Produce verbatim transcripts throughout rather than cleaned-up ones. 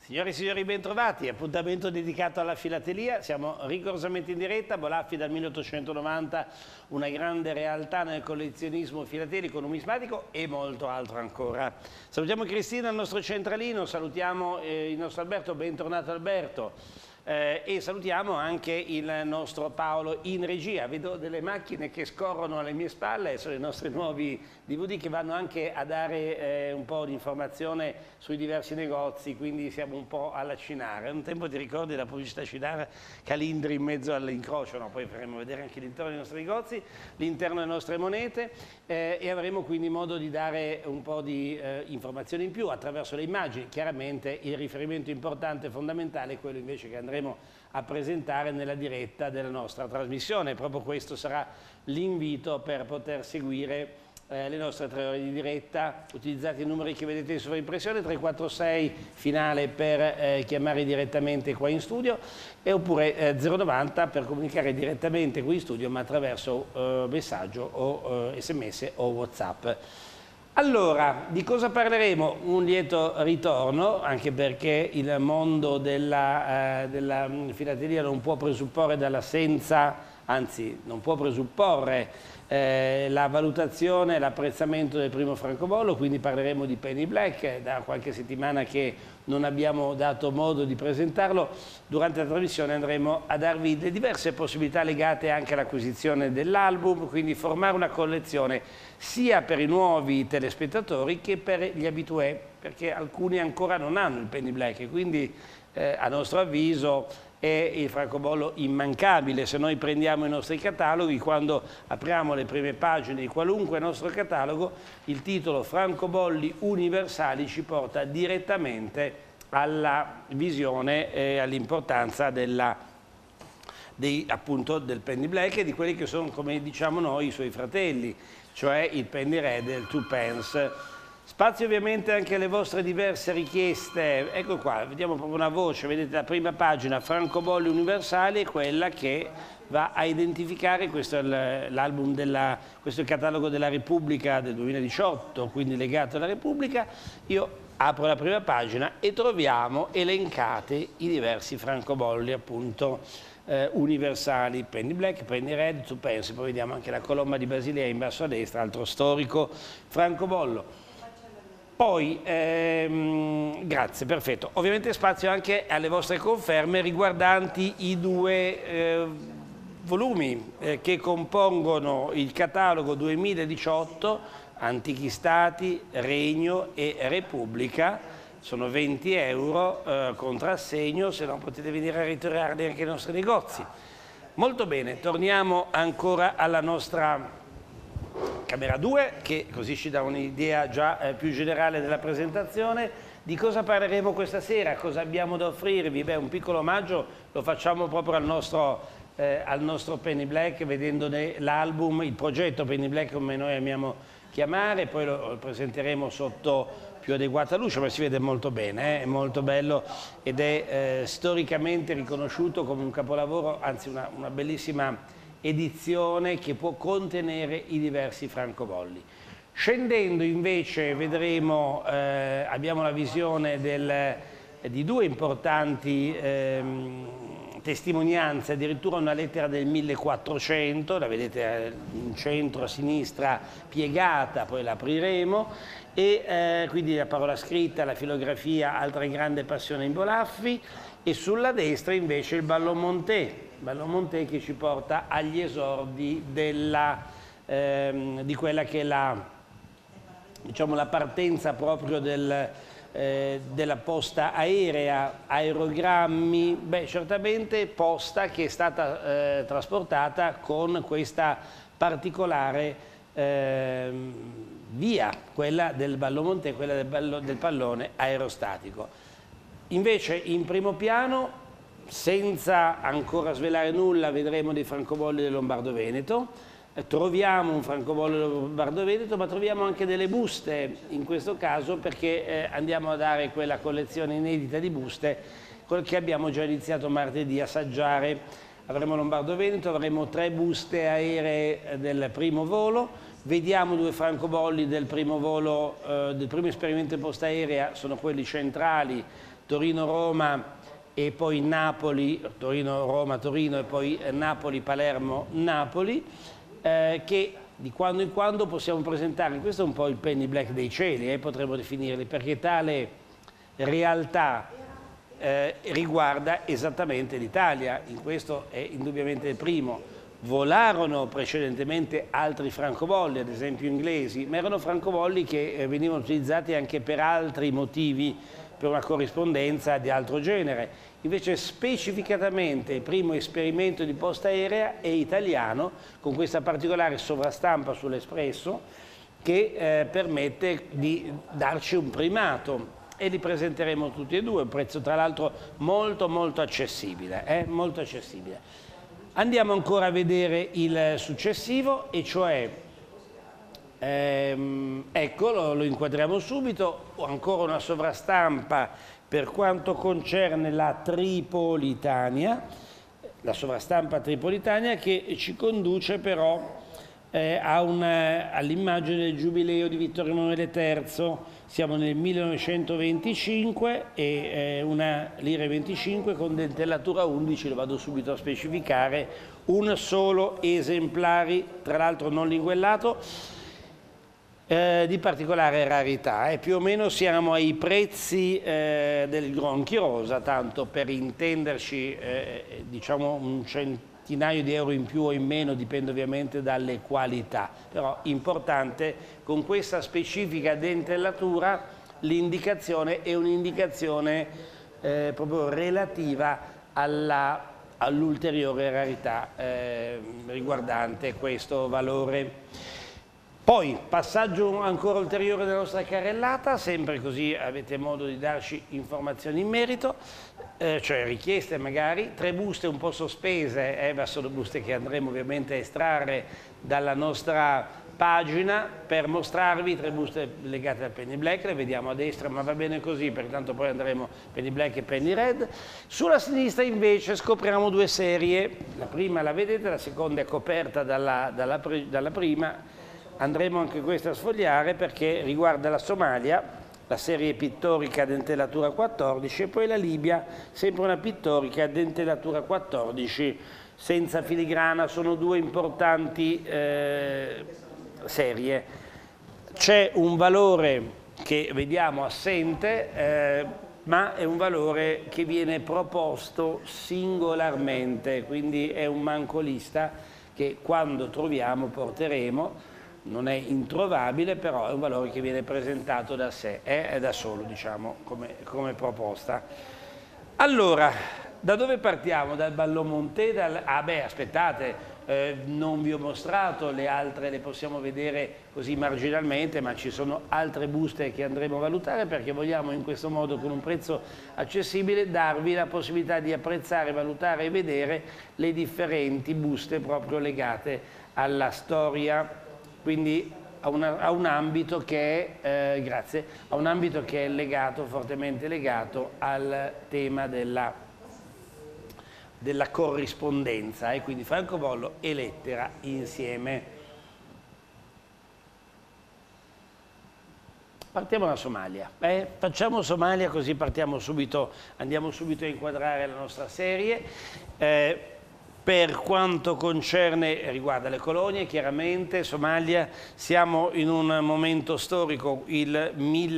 Signore e signori, bentrovati. Appuntamento dedicato alla filatelia. Siamo rigorosamente in diretta. Bolaffi dal milleottocentonovanta, una grande realtà nel collezionismo filatelico, numismatico e molto altro ancora. Salutiamo Cristina, il nostro centralino, salutiamo eh, il nostro Alberto, bentornato Alberto. Eh, e salutiamo anche il nostro Paolo in regia. Vedo delle macchine che scorrono alle mie spalle, sono i nostri nuovi D V D che vanno anche a dare eh, un po' di informazione sui diversi negozi, quindi siamo un po' alla Cinara. Un tempo ti ricordi la pubblicità Cinara? Calindri in mezzo all'incrocio, no? Poi faremo vedere anche l'interno dei nostri negozi, l'interno delle nostre monete eh, e avremo quindi modo di dare un po' di eh, informazioni in più attraverso le immagini. Chiaramente il riferimento importante e fondamentale è quello invece che andremo a presentare nella diretta della nostra trasmissione. Proprio questo sarà l'invito per poter seguire eh, le nostre tre ore di diretta. Utilizzate i numeri che vedete in sovraimpressione, tre quattro sei finale per eh, chiamare direttamente qua in studio e oppure eh, zero novanta per comunicare direttamente qui in studio ma attraverso eh, messaggio o eh, sms o WhatsApp. Allora, di cosa parleremo? Un lieto ritorno, anche perché il mondo della, eh, della filatelia non può presupporre dall'assenza, anzi non può presupporre eh, la valutazione, l'apprezzamento del primo francobollo, quindi parleremo di Penny Black, da qualche settimana che non abbiamo dato modo di presentarlo. Durante la trasmissione andremo a darvi le diverse possibilità legate anche all'acquisizione dell'album, quindi formare una collezione sia per i nuovi telespettatori che per gli abitué, perché alcuni ancora non hanno il Penny Black e quindi eh, a nostro avviso è il francobollo immancabile. Se noi prendiamo i nostri cataloghi, quando apriamo le prime pagine di qualunque nostro catalogo, il titolo Francobolli universali ci porta direttamente alla visione e all'importanza della dei, appunto, del Penny Black e di quelli che sono, come diciamo noi, i suoi fratelli, cioè il Penny Red e il Two Pence. Spazio ovviamente anche alle vostre diverse richieste. Ecco qua, vediamo proprio una voce, vedete la prima pagina, Francobolli universali, è quella che va a identificare, questo è l'album della, questo è il catalogo della Repubblica del duemiladiciotto, quindi legato alla Repubblica. Io apro la prima pagina e troviamo elencate i diversi francobolli appunto eh, universali, Penny Black, Penny Red, Two Pence, poi vediamo anche la colomba di Basilea in basso a destra, altro storico francobollo. Poi, ehm, grazie, perfetto. Ovviamente spazio anche alle vostre conferme riguardanti i due eh, volumi eh, che compongono il catalogo duemiladiciotto, Antichi Stati, Regno e Repubblica. Sono venti euro eh, contrassegno, se no potete venire a ritirarli anche ai nostri negozi. Molto bene, torniamo ancora alla nostra Camera due, che così ci dà un'idea già eh, più generale della presentazione. Di cosa parleremo questa sera? Cosa abbiamo da offrirvi? Beh, un piccolo omaggio lo facciamo proprio al nostro, eh, al nostro Penny Black, vedendone l'album, il progetto Penny Black come noi amiamo chiamare, poi lo, lo presenteremo sotto più adeguata luce, ma si vede molto bene, eh? È molto bello ed è eh, storicamente riconosciuto come un capolavoro, anzi una, una bellissima edizione che può contenere i diversi francobolli. Scendendo invece vedremo, eh, abbiamo la visione del, di due importanti eh, testimonianze, addirittura una lettera del millequattrocento, la vedete in centro a sinistra piegata, poi la apriremo, e eh, quindi la parola scritta, la filografia, altra grande passione in Bolaffi, e sulla destra invece il Ballomonté, Ballomonté che ci porta agli esordi della, ehm, di quella che è la, diciamo, la partenza proprio del, eh, della posta aerea, aerogrammi, beh certamente posta che è stata eh, trasportata con questa particolare eh, via, quella del Ballomonté, quella del, ballo, del pallone aerostatico. Invece in primo piano, senza ancora svelare nulla, vedremo dei francobolli del Lombardo-Veneto, eh, troviamo un francobollo del Lombardo-Veneto, ma troviamo anche delle buste, in questo caso perché eh, andiamo a dare quella collezione inedita di buste che abbiamo già iniziato martedì a assaggiare. Avremo Lombardo-Veneto, avremo tre buste aeree del primo volo, Vediamo due francobolli del primo volo, eh, del primo esperimento postaerea, sono quelli centrali, Torino-Roma e poi Napoli, Torino-Roma-Torino e poi Napoli-Palermo-Napoli, eh, che di quando in quando possiamo presentare. Questo è un po' il penny black dei cieli, eh, potremmo definirli, perché tale realtà eh, riguarda esattamente l'Italia. In questo è indubbiamente il primo. Volarono precedentemente altri francobolli, ad esempio inglesi, ma erano francobolli che eh, venivano utilizzati anche per altri motivi, per una corrispondenza di altro genere. Invece specificatamente il primo esperimento di posta aerea è italiano, con questa particolare sovrastampa sull'Espresso che eh, permette di darci un primato, e li presenteremo tutti e due, un prezzo tra l'altro molto molto accessibile, eh? molto accessibile. Andiamo ancora a vedere il successivo, e cioè, ehm, ecco, lo, lo inquadriamo subito, ancora una sovrastampa per quanto concerne la Tripolitania, la sovrastampa Tripolitania che ci conduce però eh, all'immagine del Giubileo di Vittorio Emanuele terzo. Siamo nel millenovecentoventicinque e eh, una lira venticinque con dentellatura undici, lo vado subito a specificare, un solo esemplare, tra l'altro non linguellato, eh, di particolare rarità. Eh. Più o meno siamo ai prezzi eh, del Gronchi Rosa, tanto per intenderci, eh, diciamo un centinaio di euro in più o in meno, dipende ovviamente dalle qualità, però importante con questa specifica dentellatura l'indicazione è un'indicazione eh, proprio relativa all'ulteriore rarità eh, riguardante questo valore. Poi, passaggio ancora ulteriore della nostra carrellata, sempre così avete modo di darci informazioni in merito, eh, cioè richieste magari, tre buste un po' sospese, eh, ma sono buste che andremo ovviamente a estrarre dalla nostra pagina per mostrarvi, tre buste legate al penny black, le vediamo a destra, ma va bene così, perché tanto poi andremo penny black e penny red. Sulla sinistra invece scopriamo due serie, la prima la vedete, la seconda è coperta dalla, dalla, dalla prima. Andremo anche questa a sfogliare perché riguarda la Somalia, la serie pittorica dentellatura quattordici, e poi la Libia, sempre una pittorica dentellatura quattordici senza filigrana. Sono due importanti eh, serie. C'è un valore che vediamo assente, eh, ma è un valore che viene proposto singolarmente, quindi è un mancolista che quando troviamo porteremo. Non è introvabile, però è un valore che viene presentato da sé, eh, è da solo, diciamo, come, come proposta. Allora, da dove partiamo? Dal Ballomonte? Dal... Ah beh, aspettate, eh, non vi ho mostrato, le altre le possiamo vedere così marginalmente, ma ci sono altre buste che andremo a valutare, perché vogliamo in questo modo, con un prezzo accessibile, darvi la possibilità di apprezzare, valutare e vedere le differenti buste proprio legate alla storia. Quindi a, una, a un ambito che è, eh, grazie, a un ambito che è legato, fortemente legato al tema della, della corrispondenza, e eh, quindi francobollo e lettera insieme. Partiamo dalla Somalia, eh? Facciamo Somalia così partiamo subito, andiamo subito a inquadrare la nostra serie. Eh, Per quanto concerne, riguarda le colonie, chiaramente Somalia, siamo in un momento storico, il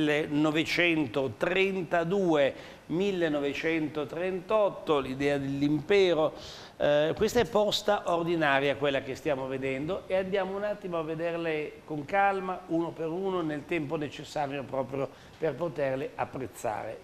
millenovecentotrentadue millenovecentotrentotto, l'idea dell'impero. Eh, questa è posta ordinaria, quella che stiamo vedendo, e andiamo un attimo a vederle con calma, uno per uno, nel tempo necessario proprio per poterle apprezzare.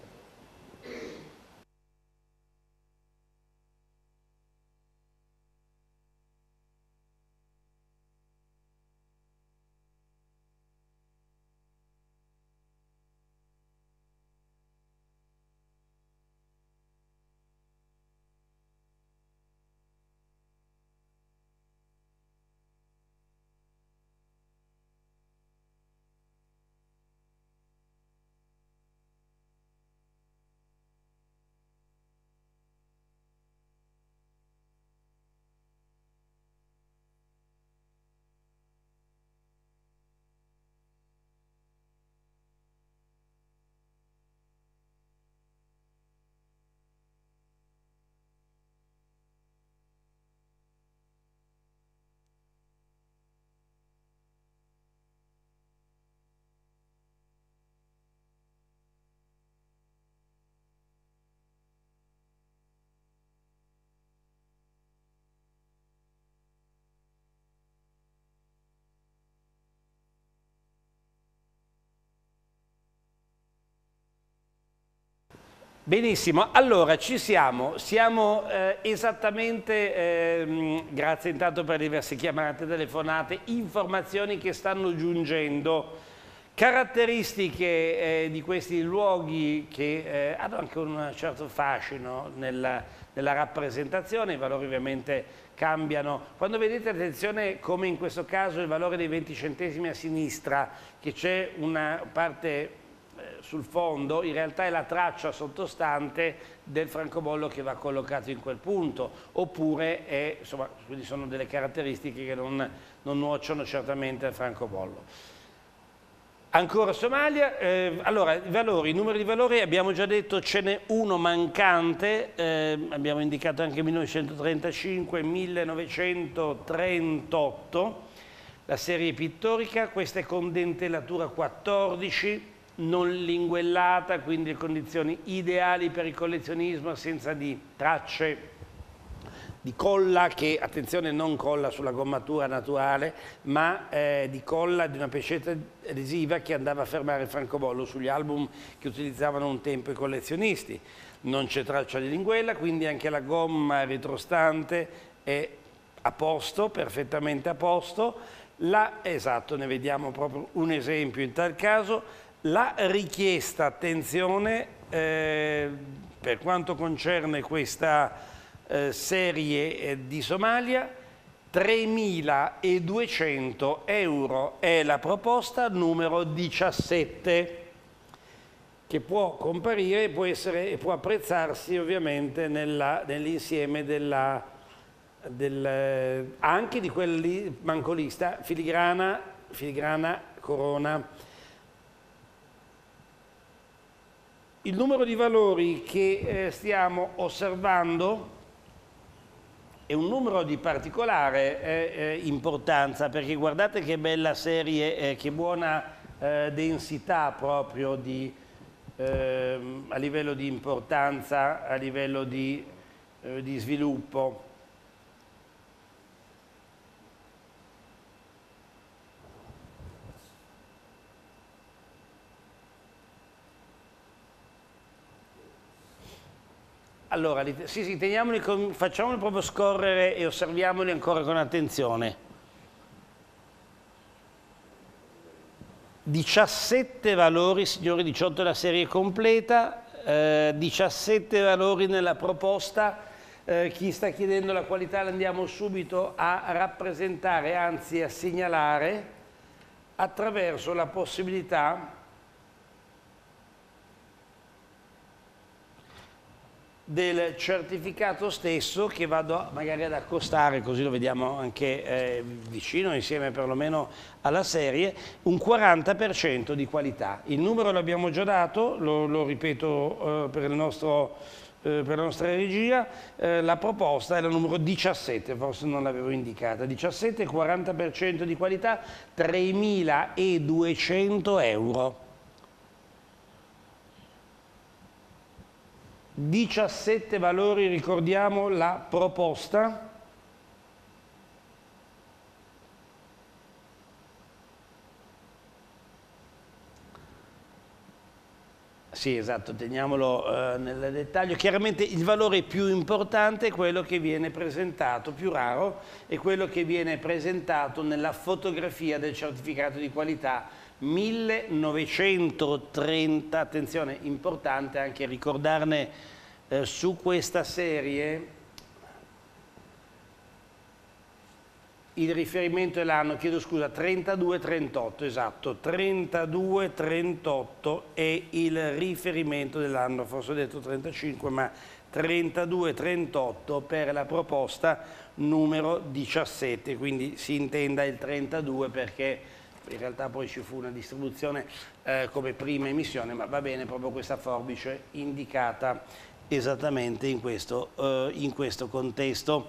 Benissimo, allora ci siamo, siamo eh, esattamente, eh, grazie intanto per le diverse chiamate, telefonate, informazioni che stanno giungendo, caratteristiche eh, di questi luoghi che eh, hanno anche un certo fascino nella, nella rappresentazione, i valori ovviamente cambiano. Quando vedete, attenzione, come in questo caso il valore dei venti centesimi a sinistra, che c'è una parte sul fondo, in realtà è la traccia sottostante del francobollo che va collocato in quel punto, oppure è, insomma, quindi sono delle caratteristiche che non, non nuocciono certamente al francobollo. Ancora Somalia, eh, allora i valori, i numeri di valori abbiamo già detto, ce n'è uno mancante, eh, abbiamo indicato anche millenovecentotrentacinque, millenovecentotrentotto, la serie pittorica, questa è con dentellatura quattordici, non linguellata, quindi condizioni ideali per il collezionismo, senza di tracce di colla che, attenzione, non colla sulla gommatura naturale, ma eh, di colla di una pescetta adesiva che andava a fermare il francobollo sugli album che utilizzavano un tempo i collezionisti. Non c'è traccia di linguella, quindi anche la gomma retrostante è a posto, perfettamente a posto. La, esatto, ne vediamo proprio un esempio in tal caso. La richiesta, attenzione, eh, per quanto concerne questa eh, serie eh, di Somalia, tremiladuecento euro è la proposta numero diciassette, che può comparire, può essere e può apprezzarsi ovviamente nell'insieme della, del, anche di quelli mancolista, filigrana, filigrana corona. Il numero di valori che eh, stiamo osservando è un numero di particolare eh, eh, importanza, perché guardate che bella serie, eh, che buona eh, densità proprio di, eh, a livello di importanza, a livello di, eh, di sviluppo. Allora, sì, sì, teniamoli con, facciamoli proprio scorrere e osserviamoli ancora con attenzione. diciassette valori, signori, diciotto è la serie completa, eh, diciassette valori nella proposta. Eh, chi sta chiedendo la qualità la andiamo subito a rappresentare, anzi a segnalare, attraverso la possibilità del certificato stesso, che vado magari ad accostare, così lo vediamo anche eh, vicino, insieme perlomeno alla serie, un quaranta per cento di qualità. Il numero l'abbiamo già dato, lo, lo ripeto eh, per, il nostro, eh, per la nostra regia, eh, la proposta è la numero diciassette, forse non l'avevo indicata, diciassette, quaranta per cento di qualità, tremiladuecento euro. diciassette valori, ricordiamo la proposta. Sì, esatto, teniamolo eh, nel dettaglio. Chiaramente il valore più importante è quello che viene presentato, più raro, è quello che viene presentato nella fotografia del certificato di qualità millenovecentotrenta, attenzione, importante anche ricordarne eh, su questa serie il riferimento è l'anno, chiedo scusa, trentadue trentotto, esatto, trentadue trentotto è il riferimento dell'anno, forse ho detto trentacinque, ma trentadue trentotto per la proposta numero diciassette, quindi si intenda il trentadue perché in realtà poi ci fu una distribuzione eh, come prima emissione, ma va bene proprio questa forbice indicata esattamente in questo, eh, in questo contesto.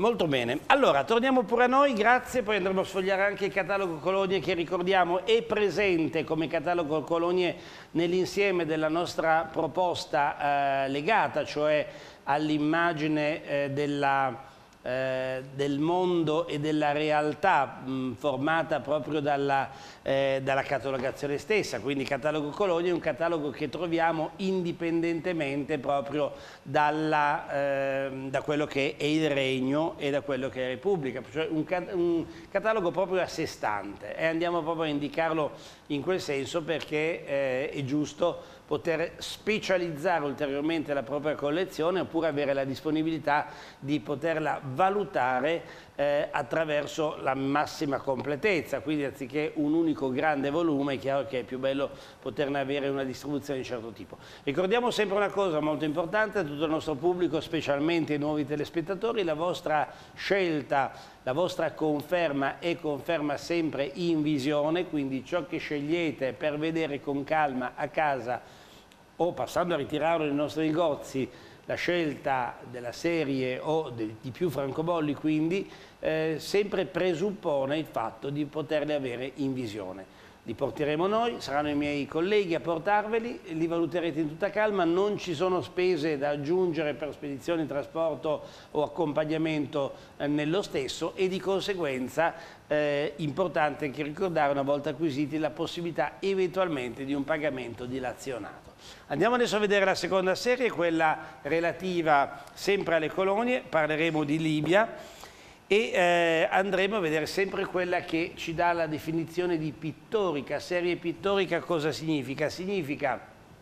Molto bene, allora torniamo pure a noi, grazie, poi andremo a sfogliare anche il catalogo colonie che ricordiamo è presente come catalogo colonie nell'insieme della nostra proposta eh, legata, cioè all'immagine eh, della... Eh, del mondo e della realtà mh, formata proprio dalla, eh, dalla catalogazione stessa, quindi catalogo colonie è un catalogo che troviamo indipendentemente proprio dalla, eh, da quello che è il regno e da quello che è Repubblica, cioè un, cat un catalogo proprio a sé stante e andiamo proprio a indicarlo in quel senso perché eh, è giusto poter specializzare ulteriormente la propria collezione oppure avere la disponibilità di poterla valutare eh, attraverso la massima completezza, quindi anziché un unico grande volume è chiaro che è più bello poterne avere una distribuzione di certo tipo. Ricordiamo sempre una cosa molto importante a tutto il nostro pubblico, specialmente ai nuovi telespettatori, la vostra scelta, la vostra conferma è conferma sempre in visione, quindi ciò che scegliete per vedere con calma a casa o passando a ritirarlo nei nostri negozi, la scelta della serie o de, di più francobolli, quindi eh, sempre presuppone il fatto di poterli avere in visione. Li porteremo noi, saranno i miei colleghi a portarveli, li valuterete in tutta calma, non ci sono spese da aggiungere per spedizione, trasporto o accompagnamento eh, nello stesso e di conseguenza è eh, importante anche ricordare una volta acquisiti la possibilità eventualmente di un pagamento dilazionato. Andiamo adesso a vedere la seconda serie, quella relativa sempre alle colonie, parleremo di Libia e eh, andremo a vedere sempre quella che ci dà la definizione di pittorica. Serie pittorica cosa significa? Significa,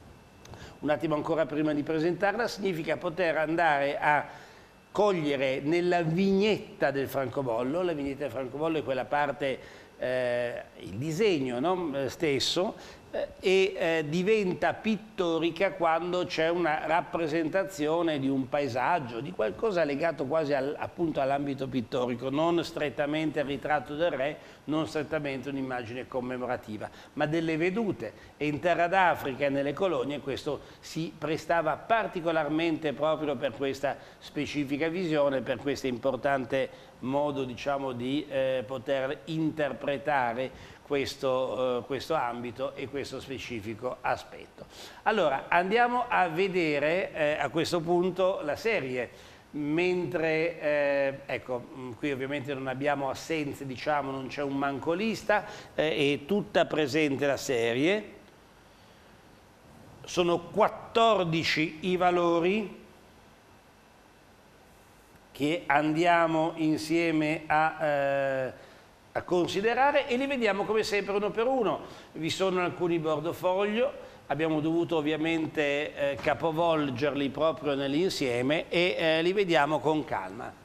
un attimo ancora prima di presentarla, significa poter andare a cogliere nella vignetta del francobollo, la vignetta del francobollo è quella parte, eh, il disegno, no? stesso, eh, e eh, diventa pittorica quando c'è una rappresentazione di un paesaggio, di qualcosa legato quasi al, appunto all'ambito pittorico, non strettamente al ritratto del re, non strettamente un'immagine commemorativa, ma delle vedute. E in terra d'Africa e nelle colonie questo si prestava particolarmente proprio per questa specifica visione, per questo importante modo, diciamo, di eh, poter interpretare questo, eh, questo ambito e questo specifico aspetto. Allora, andiamo a vedere eh, a questo punto la serie, mentre, eh, ecco, qui ovviamente non abbiamo assenze, diciamo, non c'è un mancolista, eh, è tutta presente la serie, sono quattordici i valori che andiamo insieme a, eh, a considerare e li vediamo come sempre uno per uno. Vi sono alcuni bordofoglio, abbiamo dovuto ovviamente eh, capovolgerli proprio nell'insieme e eh, li vediamo con calma.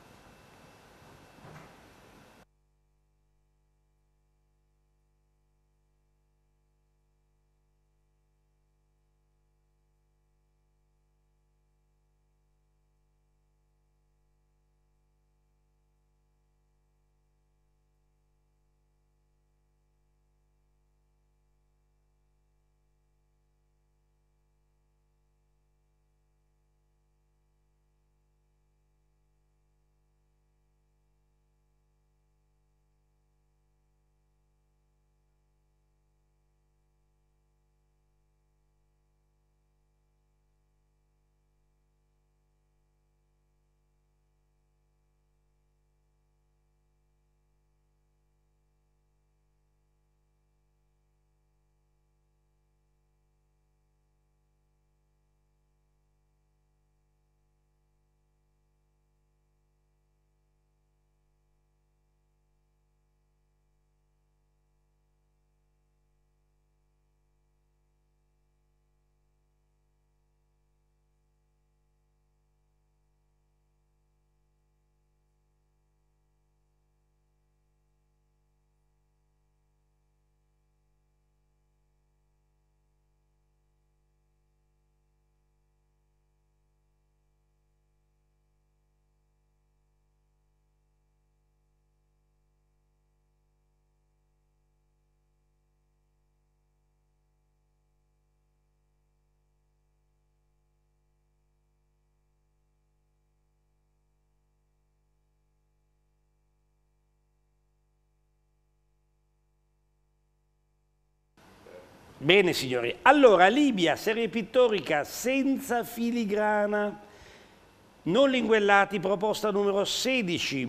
Bene signori, allora Libia, serie pittorica senza filigrana, non linguellati, proposta numero sedici,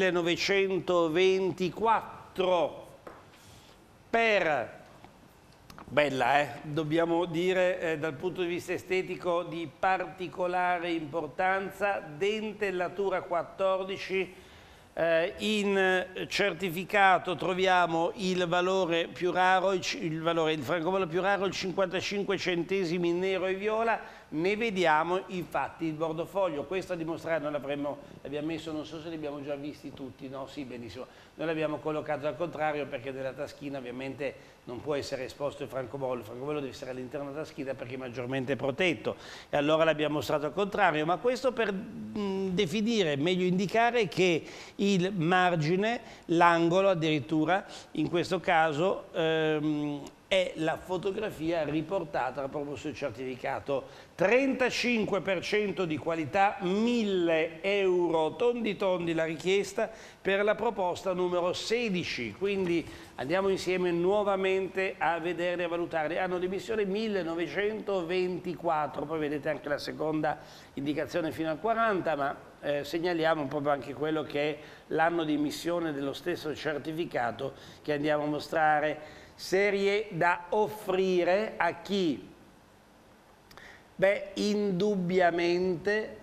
millenovecentoventiquattro, per, bella eh, dobbiamo dire eh, dal punto di vista estetico di particolare importanza, dentellatura quattordici, Eh, in certificato troviamo il valore più raro, il, il, valore, il francobollo più raro, il cinquantacinque centesimi nero e viola, ne vediamo infatti il bordofoglio. Questo a dimostrare, noi l'abbiamo messo, non so se li abbiamo già visti tutti, no? Sì, benissimo. Noi l'abbiamo collocato al contrario perché nella taschina ovviamente non può essere esposto il francobollo, il francobollo deve essere all'interno della taschina perché è maggiormente protetto, e allora l'abbiamo mostrato al contrario, ma questo per mh, definire, meglio indicare che il margine, l'angolo addirittura, in questo caso ehm, è la fotografia riportata proprio sul certificato. trentacinque per cento di qualità, mille euro, tondi tondi la richiesta per la proposta numero sedici, quindi andiamo insieme nuovamente a vederli e a valutarli. Anno di emissione millenovecentoventiquattro, poi vedete anche la seconda indicazione fino al quaranta, ma eh, segnaliamo proprio anche quello che è l'anno di emissione dello stesso certificato che andiamo a mostrare. Serie da offrire a chi? Beh, indubbiamente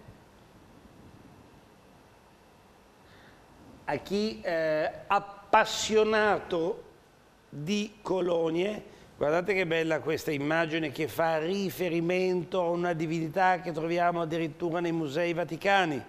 a chi eh, appassionato di colonie. Guardate che bella questa immagine che fa riferimento a una divinità che troviamo addirittura nei musei vaticani.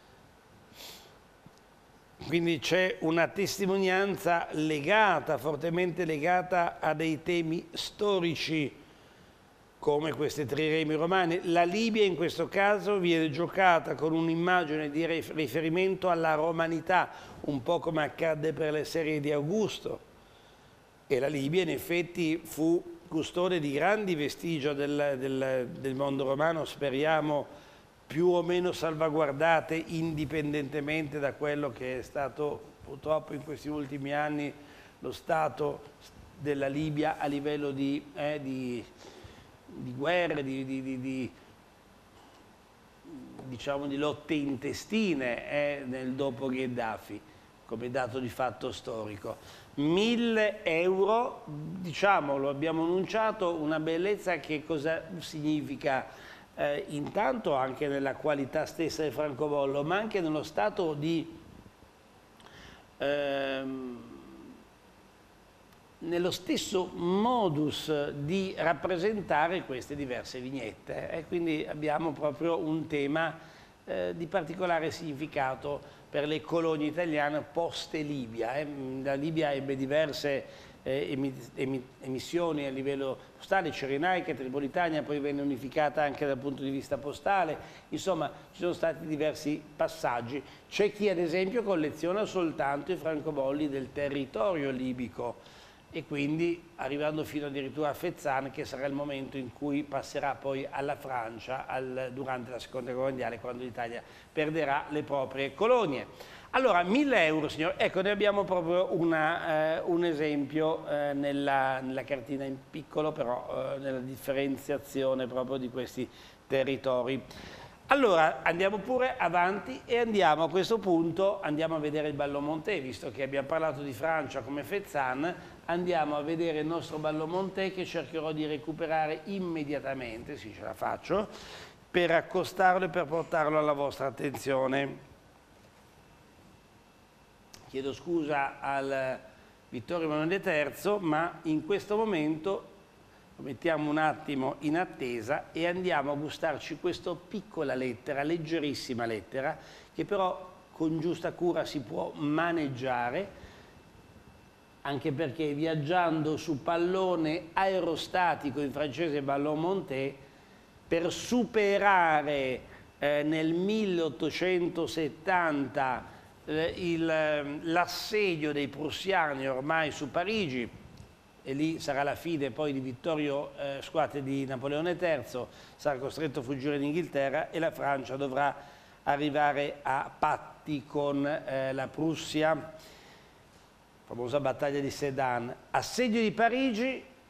Quindi c'è una testimonianza legata, fortemente legata a dei temi storici come queste triremi romane. La Libia in questo caso viene giocata con un'immagine di riferimento alla romanità, un po' come accadde per le serie di Augusto. E la Libia in effetti fu custode di grandi vestigia del, del, del mondo romano, speriamo più o meno salvaguardate indipendentemente da quello che è stato purtroppo in questi ultimi anni lo stato della Libia a livello di, eh, di, di guerre, di, di, di, di, diciamo di lotte intestine eh, nel dopo Gheddafi, come dato di fatto storico. mille euro, diciamo, lo abbiamo annunciato, una bellezza che cosa significa? Eh, intanto anche nella qualità stessa del francobollo, ma anche nello stato di ehm, nello stesso modus di rappresentare queste diverse vignette, e quindi abbiamo proprio un tema eh, di particolare significato per le colonie italiane post Libia. Eh. La Libia ebbe diverse Eh, emissioni a livello postale, Cirenaica, Tripolitania, poi venne unificata anche dal punto di vista postale, insomma ci sono stati diversi passaggi. C'è chi ad esempio colleziona soltanto i francobolli del territorio libico e quindi arrivando fino addirittura a Fezzan, che sarà il momento in cui passerà poi alla Francia al, durante la seconda guerra mondiale, quando l'Italia perderà le proprie colonie. Allora, mille euro, signori, ecco, ne abbiamo proprio una, eh, un esempio eh, nella, nella cartina in piccolo, però eh, nella differenziazione proprio di questi territori. Allora, andiamo pure avanti e andiamo a questo punto, andiamo a vedere il Ballomonte, visto che abbiamo parlato di Francia come Fezzan, andiamo a vedere il nostro Ballomonte che cercherò di recuperare immediatamente, sì ce la faccio, per accostarlo e per portarlo alla vostra attenzione. Chiedo scusa al Vittorio Emanuele terzo, ma in questo momento lo mettiamo un attimo in attesa e andiamo a gustarci questa piccola lettera, leggerissima lettera, che però con giusta cura si può maneggiare, anche perché viaggiando su pallone aerostatico, in francese ballon monté, per superare eh, nel milleottocentosettanta l'assedio dei prussiani ormai su Parigi, e lì sarà la fine poi di Vittorio, eh, scusate, di Napoleone terzo, sarà costretto a fuggire in Inghilterra e la Francia dovrà arrivare a patti con eh, la Prussia, famosa battaglia di Sedan. Assedio di Parigi,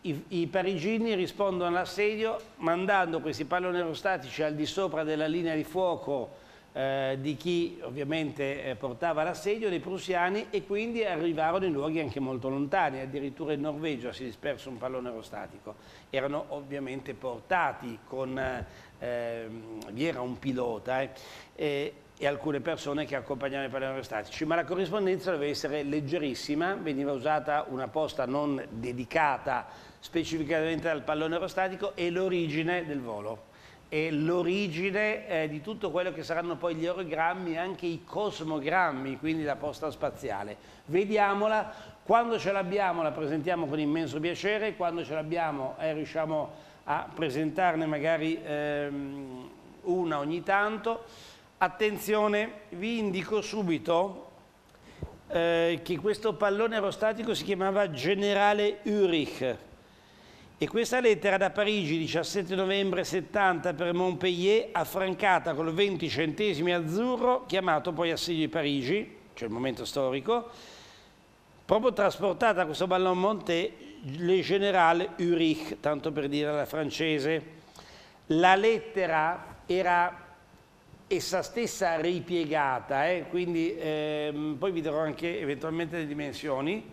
i, i parigini rispondono all'assedio mandando questi palloni aerostatici al di sopra della linea di fuoco eh, di chi ovviamente eh, portava l'assedio, dei prussiani, e quindi arrivarono in luoghi anche molto lontani, addirittura in Norvegia si disperse un pallone aerostatico. Erano ovviamente portati con, eh, vi era un pilota eh, e, e alcune persone che accompagnavano i palloni aerostatici, ma la corrispondenza doveva essere leggerissima, veniva usata una posta non dedicata specificamente al pallone aerostatico e l'origine del volo e l'origine eh, di tutto quello che saranno poi gli orogrammi e anche i cosmogrammi, quindi la posta spaziale. Vediamola, quando ce l'abbiamo la presentiamo con immenso piacere, quando ce l'abbiamo e eh, riusciamo a presentarne magari ehm, una ogni tanto. Attenzione, vi indico subito eh, che questo pallone aerostatico si chiamava Generale Ulrich e questa lettera da Parigi, diciassette novembre settanta per Montpellier, affrancata col venti centesimi azzurro, chiamato poi assedio di Parigi, cioè il momento storico, proprio trasportata questo ballon monté, le Generale Ulrich, tanto per dire alla francese. La lettera era essa stessa ripiegata, eh? Quindi ehm, poi vi darò anche eventualmente le dimensioni.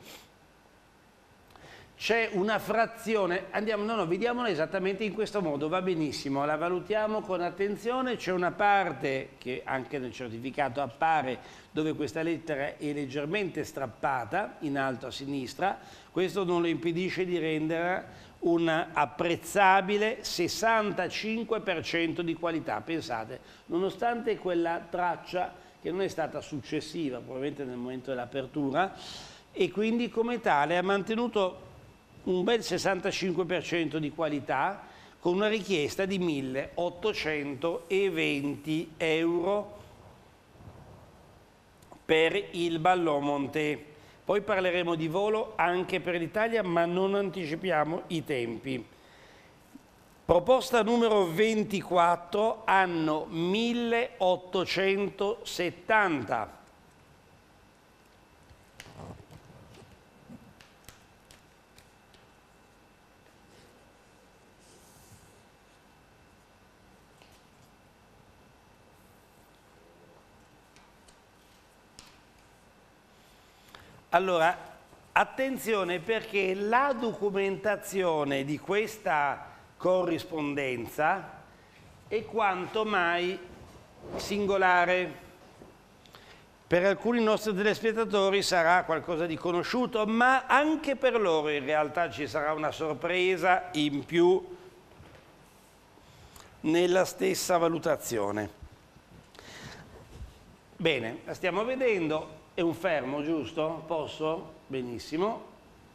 C'è una frazione, andiamo, no, no, vediamola esattamente in questo modo, va benissimo, la valutiamo con attenzione. C'è una parte che anche nel certificato appare dove questa lettera è leggermente strappata in alto a sinistra, questo non le impedisce di rendere un apprezzabile sessantacinque per cento di qualità, pensate, nonostante quella traccia che non è stata successiva, probabilmente nel momento dell'apertura, e quindi come tale ha mantenuto un bel sessantacinque per cento di qualità con una richiesta di milleottocentoventi euro per il ballon monté. Poi parleremo di volo anche per l'Italia, ma non anticipiamo i tempi. Proposta numero ventiquattro, anno milleottocentosettanta. Allora, attenzione perché la documentazione di questa corrispondenza è quanto mai singolare. Per alcuni nostri telespettatori sarà qualcosa di conosciuto, ma anche per loro in realtà ci sarà una sorpresa in più nella stessa valutazione. Bene, la stiamo vedendo. È un fermo, giusto? Posso? Benissimo.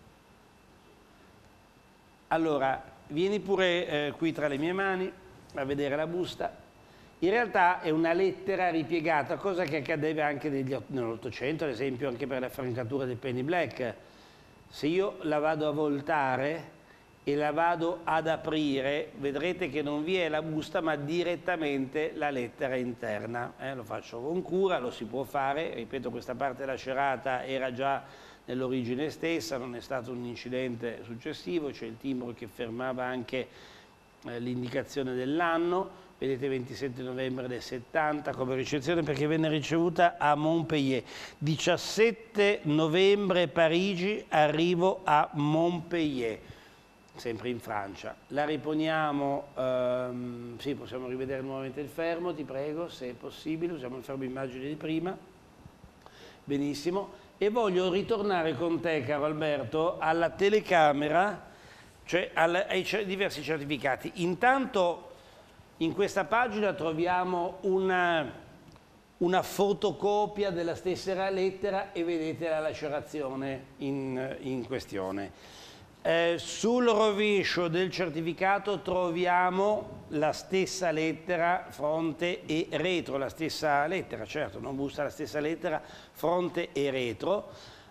Allora, vieni pure eh, qui tra le mie mani a vedere la busta. In realtà è una lettera ripiegata, cosa che accadeva anche nell'Ottocento, ad esempio anche per la francatura del penny black. Se io la vado a voltare e la vado ad aprire, vedrete che non vi è la busta ma direttamente la lettera interna. Eh, lo faccio con cura, lo si può fare, ripeto, questa parte lacerata era già nell'origine stessa, non è stato un incidente successivo, c'è il timbro che fermava anche eh, l'indicazione dell'anno, vedete ventisette novembre del settanta come ricezione perché venne ricevuta a Montpellier. diciassette novembre Parigi, arrivo a Montpellier. Sempre in Francia. La riponiamo, ehm, sì, possiamo rivedere nuovamente il fermo, ti prego, se è possibile, usiamo il fermo immagine di prima. Benissimo. E voglio ritornare con te, caro Alberto, alla telecamera, cioè alla, ai diversi certificati. Intanto in questa pagina troviamo una, una fotocopia della stessa lettera e vedete la lacerazione in, in questione. Eh, sul rovescio del certificato troviamo la stessa lettera fronte e retro, la stessa lettera, certo, non busta, la stessa lettera fronte e retro.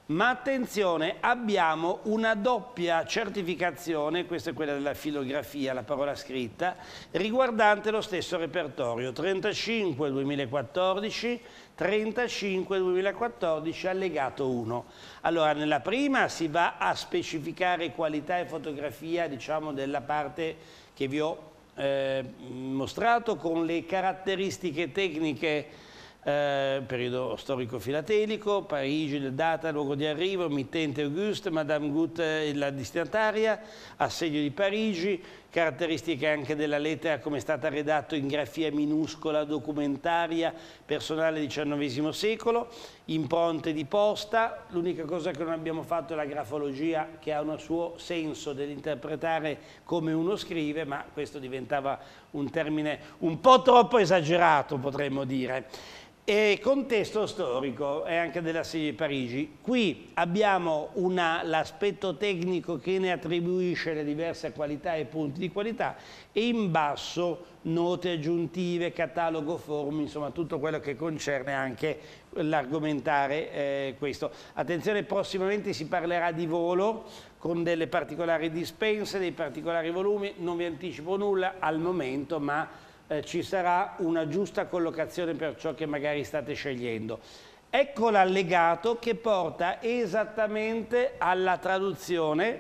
Ma attenzione, abbiamo una doppia certificazione, questa è quella della filografia, la parola scritta, riguardante lo stesso repertorio, trentacinque duemilaquattordici, trentacinque duemilaquattordici, allegato uno. Allora, nella prima si va a specificare qualità e fotografia, diciamo, della parte che vi ho eh, mostrato, con le caratteristiche tecniche. Eh, periodo storico filatelico, Parigi, data, luogo di arrivo, mittente Auguste, Madame Goutte la destinataria, assedio di Parigi, caratteristiche anche della lettera come è stata redatta in grafia minuscola documentaria, personale diciannovesimo secolo, impronte di posta. L'unica cosa che non abbiamo fatto è la grafologia, che ha un suo senso dell'interpretare come uno scrive, ma questo diventava un termine un po' troppo esagerato, potremmo dire. E contesto storico e anche dell'assedio di Parigi. Qui abbiamo l'aspetto tecnico che ne attribuisce le diverse qualità e punti di qualità, e in basso note aggiuntive, catalogo forum, insomma tutto quello che concerne anche l'argomentare eh, questo. Attenzione, prossimamente si parlerà di volo con delle particolari dispense, dei particolari volumi, non vi anticipo nulla al momento, ma Eh, ci sarà una giusta collocazione per ciò che magari state scegliendo. Ecco l'allegato che porta esattamente alla traduzione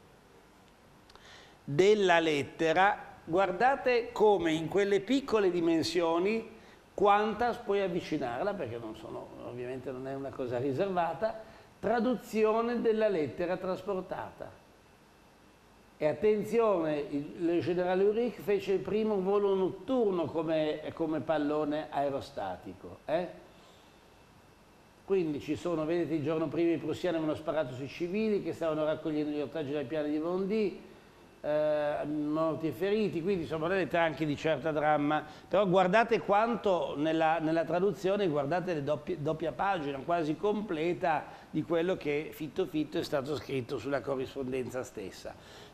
della lettera. Guardate come in quelle piccole dimensioni Qantas, puoi avvicinarla perché non sono, ovviamente non è una cosa riservata, traduzione della lettera trasportata. E attenzione, il generale Ulrich fece il primo volo notturno come, come pallone aerostatico. Eh? Quindi ci sono, vedete, il giorno prima i prussiani avevano sparato sui civili che stavano raccogliendo gli ortaggi dai piani di Bondy, eh, morti e feriti, quindi insomma vedete anche di certa dramma. Però guardate quanto nella, nella traduzione, guardate le doppie, doppia pagina quasi completa di quello che fitto fitto è stato scritto sulla corrispondenza stessa.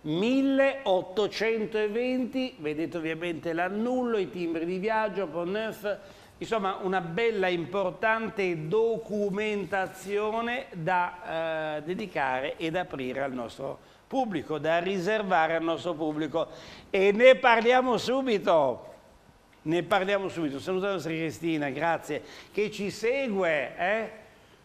milleottocentoventi, vedete ovviamente l'annullo, i timbri di viaggio, Pont Neuf, insomma una bella importante documentazione da eh, dedicare ed aprire al nostro pubblico, da riservare al nostro pubblico, e ne parliamo subito. Ne parliamo subito. Saluto la nostra Cristina, grazie, che ci segue, eh?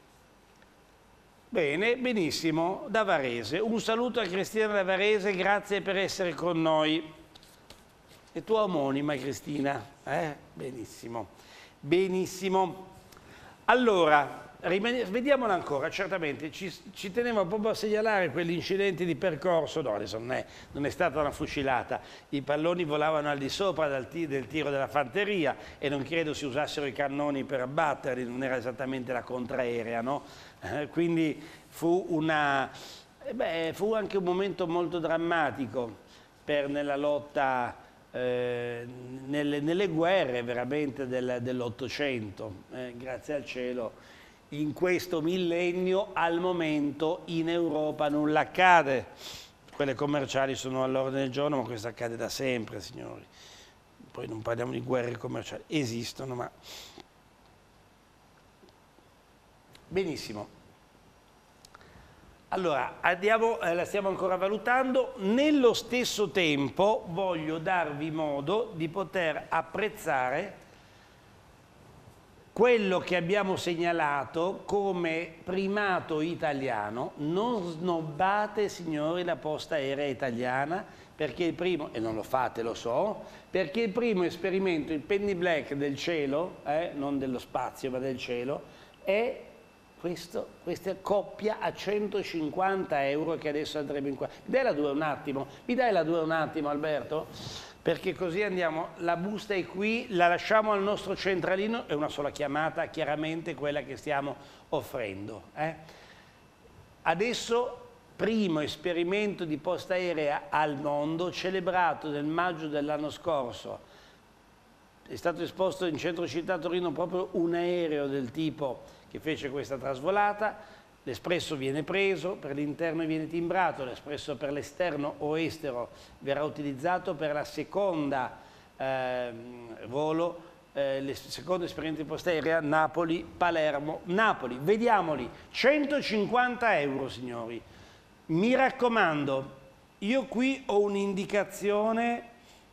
Bene, benissimo, da Varese. Un saluto a Cristina da Varese, grazie per essere con noi. E tua omonima Cristina, eh? Benissimo, benissimo. Allora, vediamola ancora, certamente, ci, ci tenevo proprio a segnalare quegli incidenti di percorso, no, adesso non è, non è stata una fucilata, i palloni volavano al di sopra del, del tiro della fanteria e non credo si usassero i cannoni per abbatterli, non era esattamente la contraerea, no? Eh, quindi fu, una, eh beh, fu anche un momento molto drammatico per, nella lotta, eh, nelle, nelle guerre veramente del, dell'Ottocento, eh, grazie al cielo. In questo millennio al momento in Europa nulla accade, quelle commerciali sono all'ordine del giorno, ma questo accade da sempre, signori. Poi non parliamo di guerre commerciali, esistono, ma... Benissimo. Allora, andiamo, eh, la stiamo ancora valutando. Nello stesso tempo voglio darvi modo di poter apprezzare quello che abbiamo segnalato come primato italiano. Non snobbate, signori, la posta aerea italiana, perché il primo, e non lo fate, lo so, perché il primo esperimento, il Penny Black del cielo, eh, non dello spazio ma del cielo, è questo, questa coppia a centocinquanta euro che adesso andremo in qua. Mi dai la due un attimo? Mi dai la due un attimo, Alberto? Perché così andiamo, la busta è qui, la lasciamo al nostro centralino, è una sola chiamata, chiaramente quella che stiamo offrendo. Eh? Adesso, primo esperimento di posta aerea al mondo, celebrato nel maggio dell'anno scorso. È stato esposto in centro città a Torino proprio un aereo del tipo che fece questa trasvolata. L'espresso viene preso, per l'interno viene timbrato, l'espresso per l'esterno o estero verrà utilizzato per la seconda eh, volo eh, le seconde esperienze di posta aerea Napoli, Palermo, Napoli. Vediamoli, centocinquanta euro signori. Mi raccomando, io qui ho un'indicazione,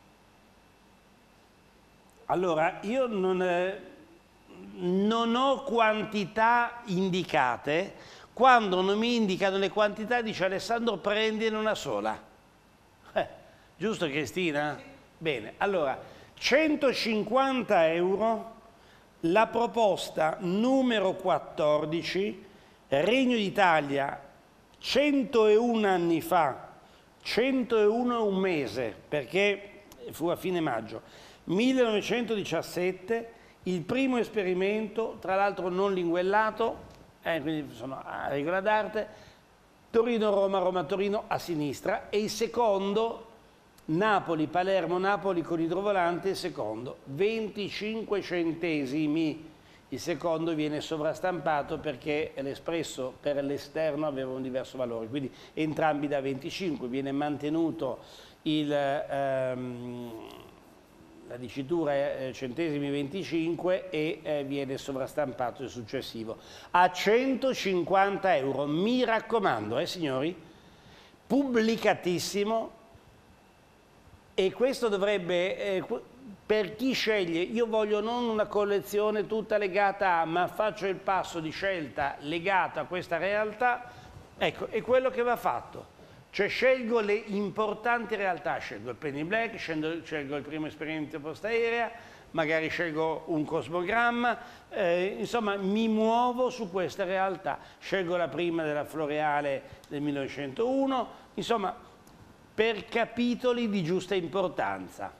allora io non, eh, non ho quantità indicate, quando non mi indicano le quantità dice Alessandro prendine una sola. Eh, giusto Cristina? Bene, allora centocinquanta euro, la proposta numero quattordici, Regno d'Italia, centouno anni fa, centouno un mese, perché fu a fine maggio, millenovecentodiciassette, il primo esperimento, tra l'altro non linguellato, eh, quindi sono a regola d'arte, Torino-Roma, Roma-Torino a sinistra, e il secondo, Napoli-Palermo-Napoli con idrovolante, il secondo, venticinque centesimi. Il secondo viene sovrastampato perché l'espresso per l'esterno aveva un diverso valore, quindi entrambi da venticinque, viene mantenuto il, ehm, la dicitura eh, centesimi venticinque e eh, viene sovrastampato il successivo. A centocinquanta euro, mi raccomando, eh signori, pubblicatissimo, e questo dovrebbe... Eh, per chi sceglie, io voglio non una collezione tutta legata a, ma faccio il passo di scelta legato a questa realtà, ecco, è quello che va fatto. Cioè scelgo le importanti realtà, scelgo il Penny Black, scelgo, scelgo il primo esperimento posta aerea, magari scelgo un cosmogramma, eh, insomma mi muovo su questa realtà, scelgo la prima della Floreale del millenovecentouno, insomma per capitoli di giusta importanza.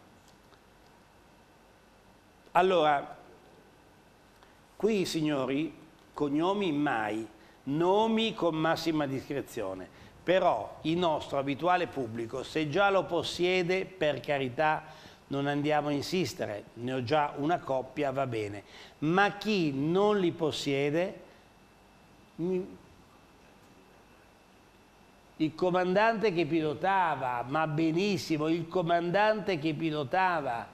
Allora, qui signori, cognomi mai, nomi con massima discrezione, però il nostro abituale pubblico, se già lo possiede, per carità, non andiamo a insistere, ne ho già una coppia, va bene, ma chi non li possiede, il comandante che pilotava, ma benissimo, il comandante che pilotava,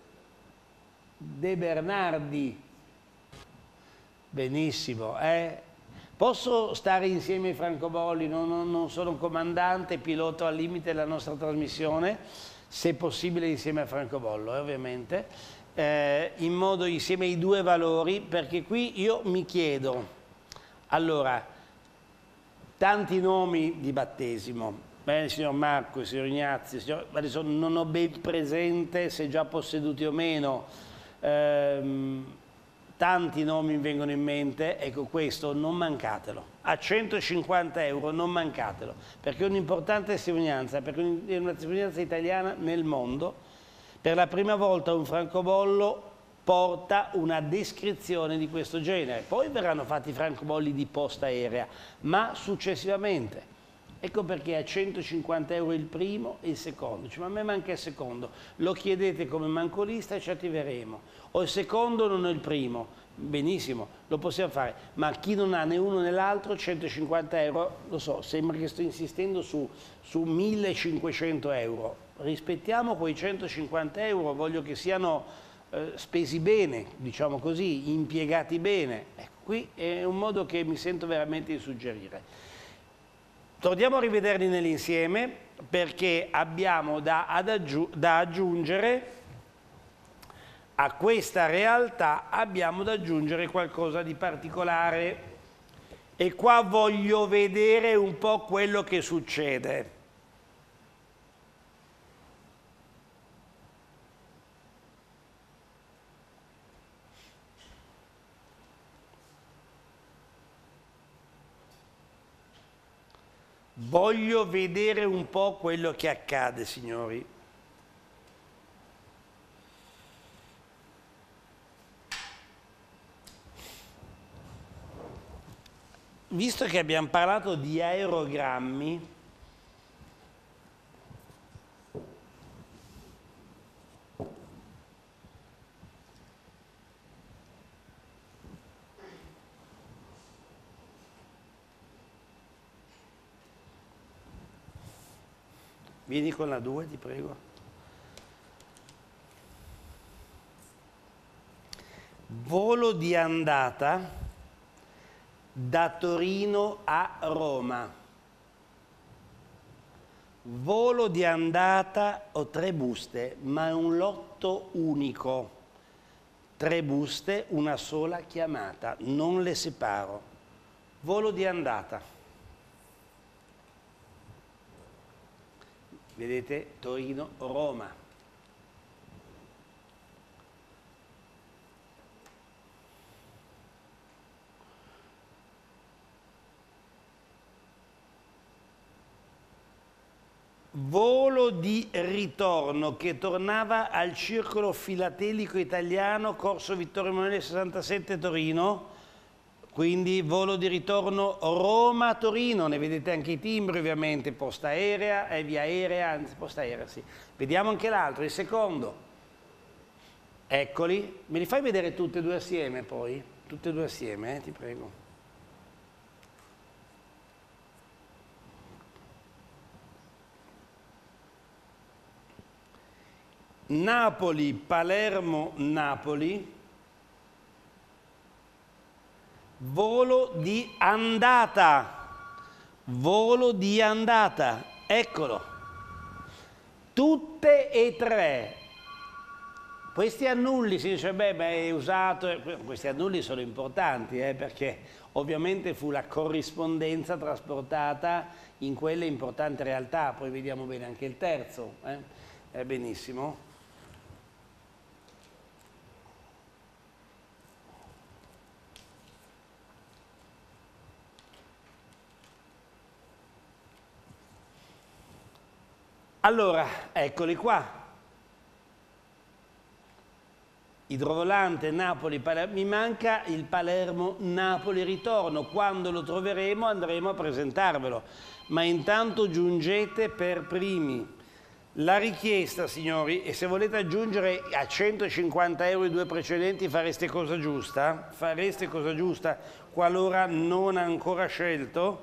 De Bernardi, benissimo, eh? Posso stare insieme ai francobolli, non, non, non sono un comandante, piloto al limite della nostra trasmissione, se possibile insieme a francobollo, eh, ovviamente, eh, in modo insieme ai due valori, perché qui io mi chiedo, allora, tanti nomi di battesimo, beh, il signor Marco, il signor Ignazio, il signor, adesso non ho ben presente se già posseduti o meno, Ehm, tanti nomi mi vengono in mente, ecco questo non mancatelo, a centocinquanta euro non mancatelo, perché è un'importante testimonianza, perché è una testimonianza italiana nel mondo, per la prima volta un francobollo porta una descrizione di questo genere, poi verranno fatti i francobolli di posta aerea, ma successivamente. Ecco perché a centocinquanta euro il primo e il secondo. Dice, ma a me manca il secondo. Lo chiedete come mancolista e ci attiveremo. O il secondo non ho il primo. Benissimo, lo possiamo fare. Ma chi non ha né uno né l'altro, centocinquanta euro, lo so, sembra che sto insistendo su, su millecinquecento euro. Rispettiamo quei centocinquanta euro, voglio che siano eh, spesi bene, diciamo così, impiegati bene. Ecco, qui è un modo che mi sento veramente di suggerire. Torniamo a rivederli nell'insieme perché abbiamo da, aggiu da aggiungere a questa realtà, abbiamo da aggiungere qualcosa di particolare e qua voglio vedere un po' quello che succede. Voglio vedere un po' quello che accade, signori. Visto che abbiamo parlato di aerogrammi, vieni con la due, ti prego. Volo di andata da Torino a Roma. Volo di andata, ho tre buste, ma è un lotto unico. Tre buste, una sola chiamata, non le separo. Volo di andata. Vedete? Torino-Roma. Volo di ritorno che tornava al Circolo Filatelico Italiano, Corso Vittorio Emanuele sessantasette Torino, quindi volo di ritorno Roma-Torino, ne vedete anche i timbri ovviamente, posta aerea e via aerea, anzi posta aerea sì. Vediamo anche l'altro, il secondo, eccoli, me li fai vedere tutte e due assieme poi? Tutte e due assieme, eh, ti prego. Napoli, Palermo, Napoli, volo di andata, volo di andata, eccolo, tutte e tre. Questi annulli, si dice, beh, beh, è usato, questi annulli sono importanti, eh, perché ovviamente fu la corrispondenza trasportata in quelle importanti realtà, poi vediamo bene anche il terzo, eh, eh benissimo. Allora, eccoli qua, idrovolante Napoli-Palermo, mi manca il Palermo-Napoli ritorno, quando lo troveremo andremo a presentarvelo, ma intanto giungete per primi. La richiesta, signori, e se volete aggiungere a centocinquanta euro i due precedenti fareste cosa giusta, fareste cosa giusta qualora non ancora scelto.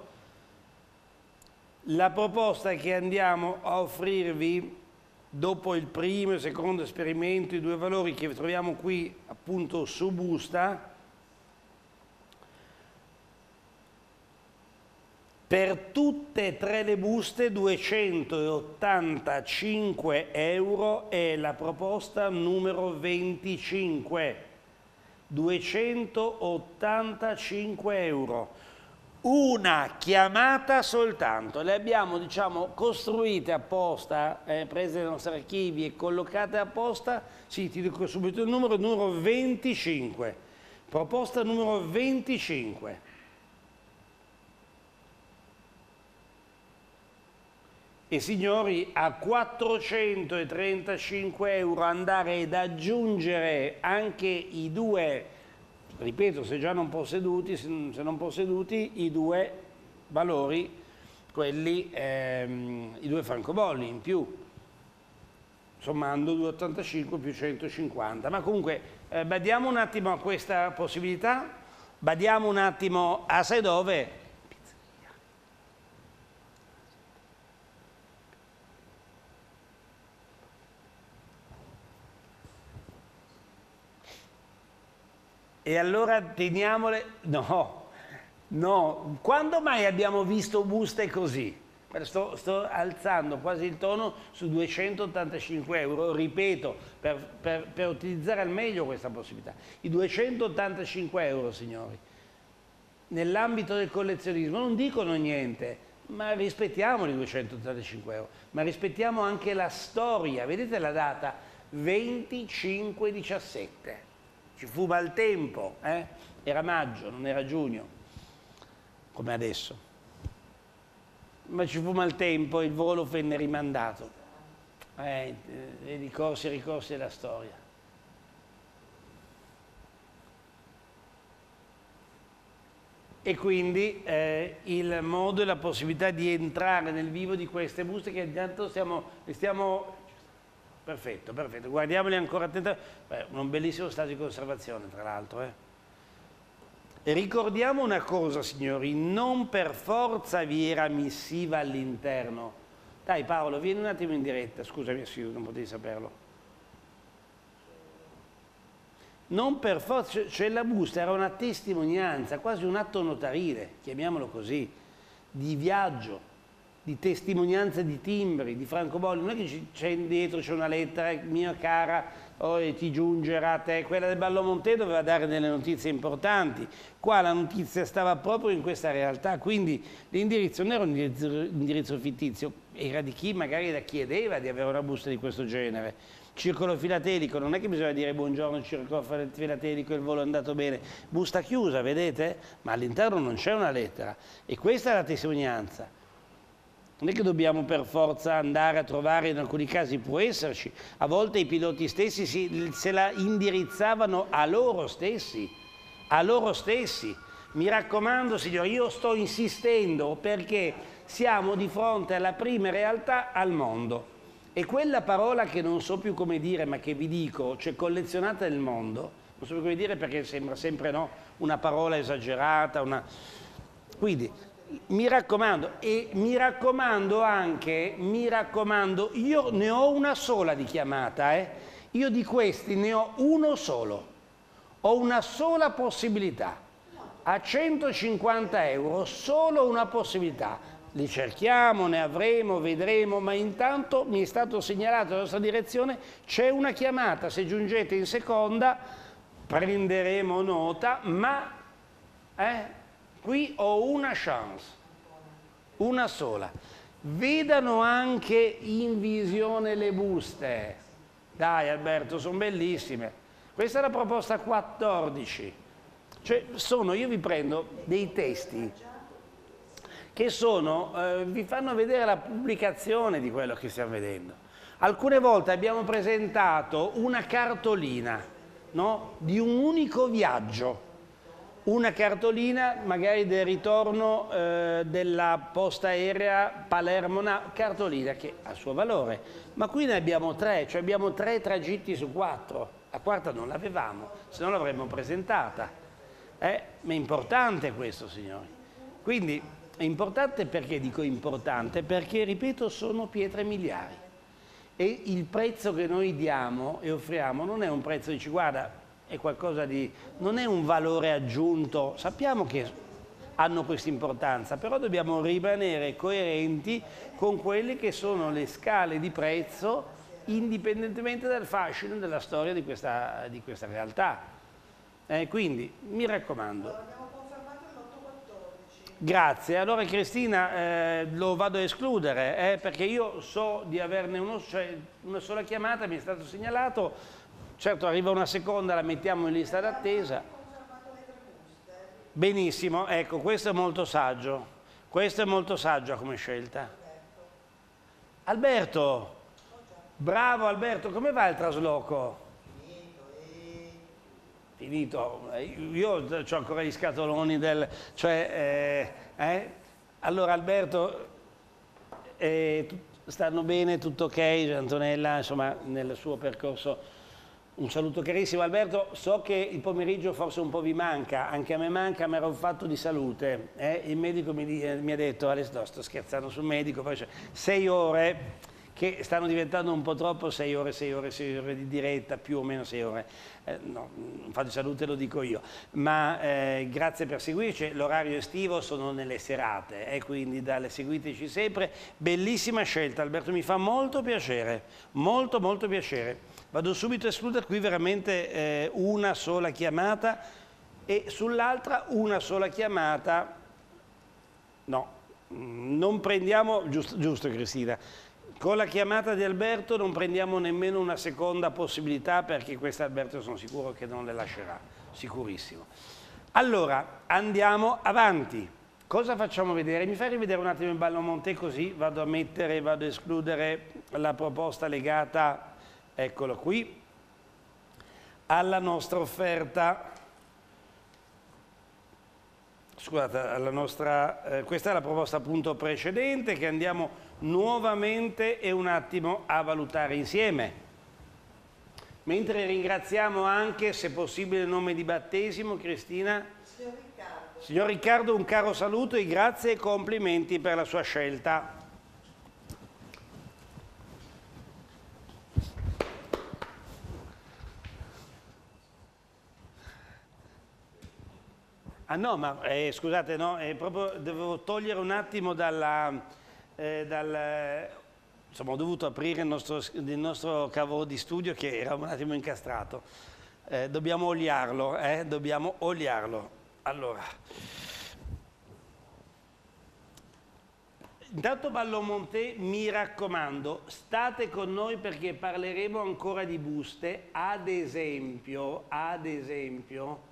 La proposta che andiamo a offrirvi dopo il primo e il secondo esperimento, i due valori che troviamo qui appunto su busta, per tutte e tre le buste duecentottantacinque euro è la proposta numero venticinque, duecentottantacinque euro. Una chiamata soltanto, le abbiamo diciamo costruite apposta, eh, prese dai nostri archivi e collocate apposta, sì ti dico subito il numero, numero venticinque, proposta numero venticinque. E signori, a quattrocentotrentacinque euro andare ad aggiungere anche i due, ripeto, se già non posseduti, se non posseduti, i due valori, quelli, ehm, i due francobolli in più, sommando duecentottantacinque più centocinquanta. Ma comunque, eh, badiamo un attimo a questa possibilità, badiamo un attimo a sai dove. E allora teniamole, no, no, quando mai abbiamo visto buste così? Sto, sto alzando quasi il tono su duecentottantacinque euro, ripeto, per, per, per utilizzare al meglio questa possibilità. I duecentottantacinque euro, signori, nell'ambito del collezionismo non dicono niente, ma rispettiamo i duecentottantacinque euro, ma rispettiamo anche la storia. Vedete la data? venticinque diciassette. Ci fu maltempo, eh? Era maggio, non era giugno, come adesso. Ma ci fu maltempo e il volo venne rimandato. Eh, eh, ricorsi e ricorsi della storia. E quindi eh, il modo e la possibilità di entrare nel vivo di queste buste che intanto stiamo, stiamo perfetto, perfetto, guardiamoli ancora attentamente, un bellissimo stato di conservazione tra l'altro. Eh. E ricordiamo una cosa signori, non per forza vi era missiva all'interno. Dai Paolo, vieni un attimo in diretta, scusami, sì, non potevi saperlo. non per forza, cioè la busta era una testimonianza, quasi un atto notarile, chiamiamolo così, di viaggio, di testimonianza di timbri, di francobolli. Non è che c'è dietro, c'è una lettera, mia cara, oh, ti giungerà a te. Quella del Ballo Monte doveva dare delle notizie importanti, qua la notizia stava proprio in questa realtà, quindi l'indirizzo non era un indirizzo, indirizzo fittizio, era di chi magari la chiedeva di avere una busta di questo genere. Circolo filatelico, non è che bisogna dire buongiorno circolo filatelico, il volo è andato bene, busta chiusa, vedete? Ma all'interno non c'è una lettera e questa è la testimonianza. Non è che dobbiamo per forza andare a trovare, in alcuni casi può esserci, a volte i piloti stessi si, se la indirizzavano a loro stessi, a loro stessi. Mi raccomando signori, io sto insistendo perché siamo di fronte alla prima realtà al mondo. E quella parola che non so più come dire, ma che vi dico, cioè collezionata nel mondo, non so più come dire perché sembra sempre no, una parola esagerata, una... Quindi, mi raccomando, e mi raccomando anche, mi raccomando, io ne ho una sola di chiamata, eh? Io di questi ne ho uno solo, ho una sola possibilità, a centocinquanta euro, solo una possibilità. Li cerchiamo, ne avremo, vedremo, ma intanto mi è stato segnalato dalla nostra direzione, c'è una chiamata, se giungete in seconda prenderemo nota, ma eh, qui ho una chance, una sola. Vedano anche in visione le buste, dai Alberto, sono bellissime. Questa è la proposta quattordici, cioè sono, io vi prendo dei testi che sono, eh, vi fanno vedere la pubblicazione di quello che stiamo vedendo. Alcune volte abbiamo presentato una cartolina, no? Di un unico viaggio, una cartolina magari del ritorno eh, della posta aerea Palermo, una cartolina che ha il suo valore, ma qui ne abbiamo tre, cioè abbiamo tre tragitti su quattro, la quarta non l'avevamo, se no l'avremmo presentata. Eh, ma è importante questo, signori. Quindi, è importante perché dico importante? Perché, ripeto, sono pietre miliari e il prezzo che noi diamo e offriamo non è un prezzo, dici guarda, è qualcosa di... non è un valore aggiunto, sappiamo che hanno questa importanza, però dobbiamo rimanere coerenti con quelle che sono le scale di prezzo indipendentemente dal fascino della storia di questa, di questa realtà. Eh, quindi, mi raccomando. Grazie, allora Cristina eh, lo vado a escludere eh, perché io so di averne uno, cioè una sola chiamata, mi è stato segnalato, certo arriva una seconda, la mettiamo in lista d'attesa. Benissimo, ecco, questo è molto saggio, questo è molto saggio come scelta. Alberto, bravo Alberto, come va il trasloco? Finito, io ho ancora gli scatoloni del... cioè, eh, eh? Allora Alberto, eh, stanno bene, tutto ok, Antonella, insomma, nel suo percorso, un saluto carissimo. Alberto, so che il pomeriggio forse un po' vi manca, anche a me manca, ma era un fatto di salute, eh? Il medico mi, mi ha detto, Alessio, sto scherzando sul medico, poi cioè, sei ore... che stanno diventando un po' troppo, sei ore, sei ore, sei ore di diretta, più o meno sei ore, eh, no, un fatto di salute lo dico io, ma eh, grazie per seguirci, l'orario estivo sono nelle serate, eh, quindi dalle seguiteci sempre, bellissima scelta Alberto, mi fa molto piacere, molto molto piacere, vado subito a escludere qui veramente eh, una sola chiamata e sull'altra una sola chiamata, no, non prendiamo, giusto, giusto Cristina, con la chiamata di Alberto non prendiamo nemmeno una seconda possibilità perché questa Alberto sono sicuro che non le lascerà, sicurissimo. Allora, andiamo avanti. Cosa facciamo vedere? Mi fai rivedere un attimo il Ballo Monte così vado a mettere, vado a escludere la proposta legata, eccolo qui, alla nostra offerta. Scusate, alla nostra, eh, questa è la proposta appunto precedente che andiamo nuovamente e un attimo a valutare insieme. Mentre ringraziamo anche, se possibile, il nome di battesimo, Cristina. Signor Riccardo. Signor Riccardo, un caro saluto e grazie e complimenti per la sua scelta. Ah no, ma eh, scusate, no, è proprio, devo togliere un attimo dalla, eh, dal, insomma, ho dovuto aprire il nostro, il nostro cavo di studio che era un attimo incastrato. Eh, dobbiamo oliarlo, eh, dobbiamo oliarlo. Allora, intanto Ballomonte, mi raccomando, state con noi perché parleremo ancora di buste, ad esempio, ad esempio,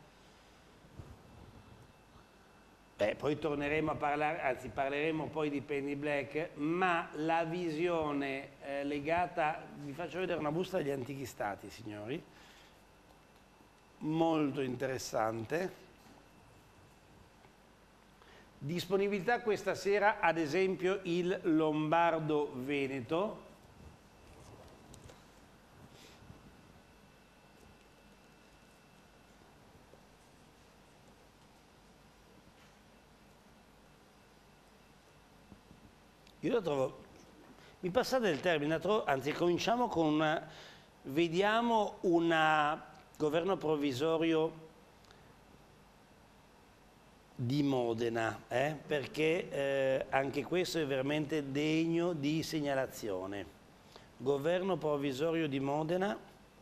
beh, poi torneremo a parlare, anzi parleremo poi di Penny Black, ma la visione eh, legata, vi faccio vedere una busta degli antichi stati, signori, molto interessante. Disponibilità questa sera, ad esempio, il Lombardo Veneto. Io lo trovo, mi passate il termine, anzi cominciamo con una, vediamo un governo provvisorio di Modena, eh? perché eh, anche questo è veramente degno di segnalazione. Governo provvisorio di Modena.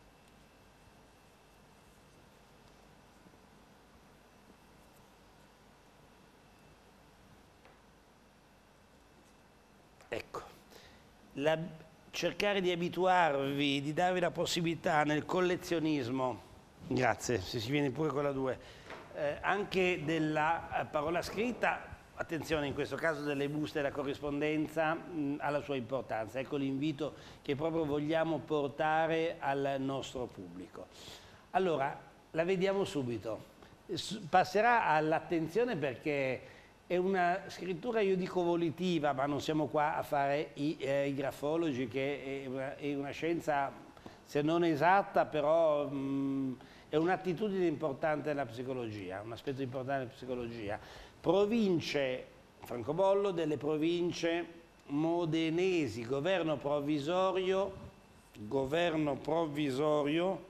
Ecco, la, cercare di abituarvi, di darvi la possibilità nel collezionismo, grazie, se si viene pure con la due, Eh, anche della eh, parola scritta, attenzione in questo caso delle buste e della corrispondenza mh, ha la sua importanza, ecco l'invito che proprio vogliamo portare al nostro pubblico. Allora, la vediamo subito, S passerà all'attenzione perché è una scrittura, io dico volitiva, ma non siamo qua a fare i, eh, i grafologi, che è una, è una scienza se non esatta, però mh, è un'attitudine importante della psicologia, un aspetto importante della psicologia. Province, francobollo, delle province modenesi, governo provvisorio, governo provvisorio,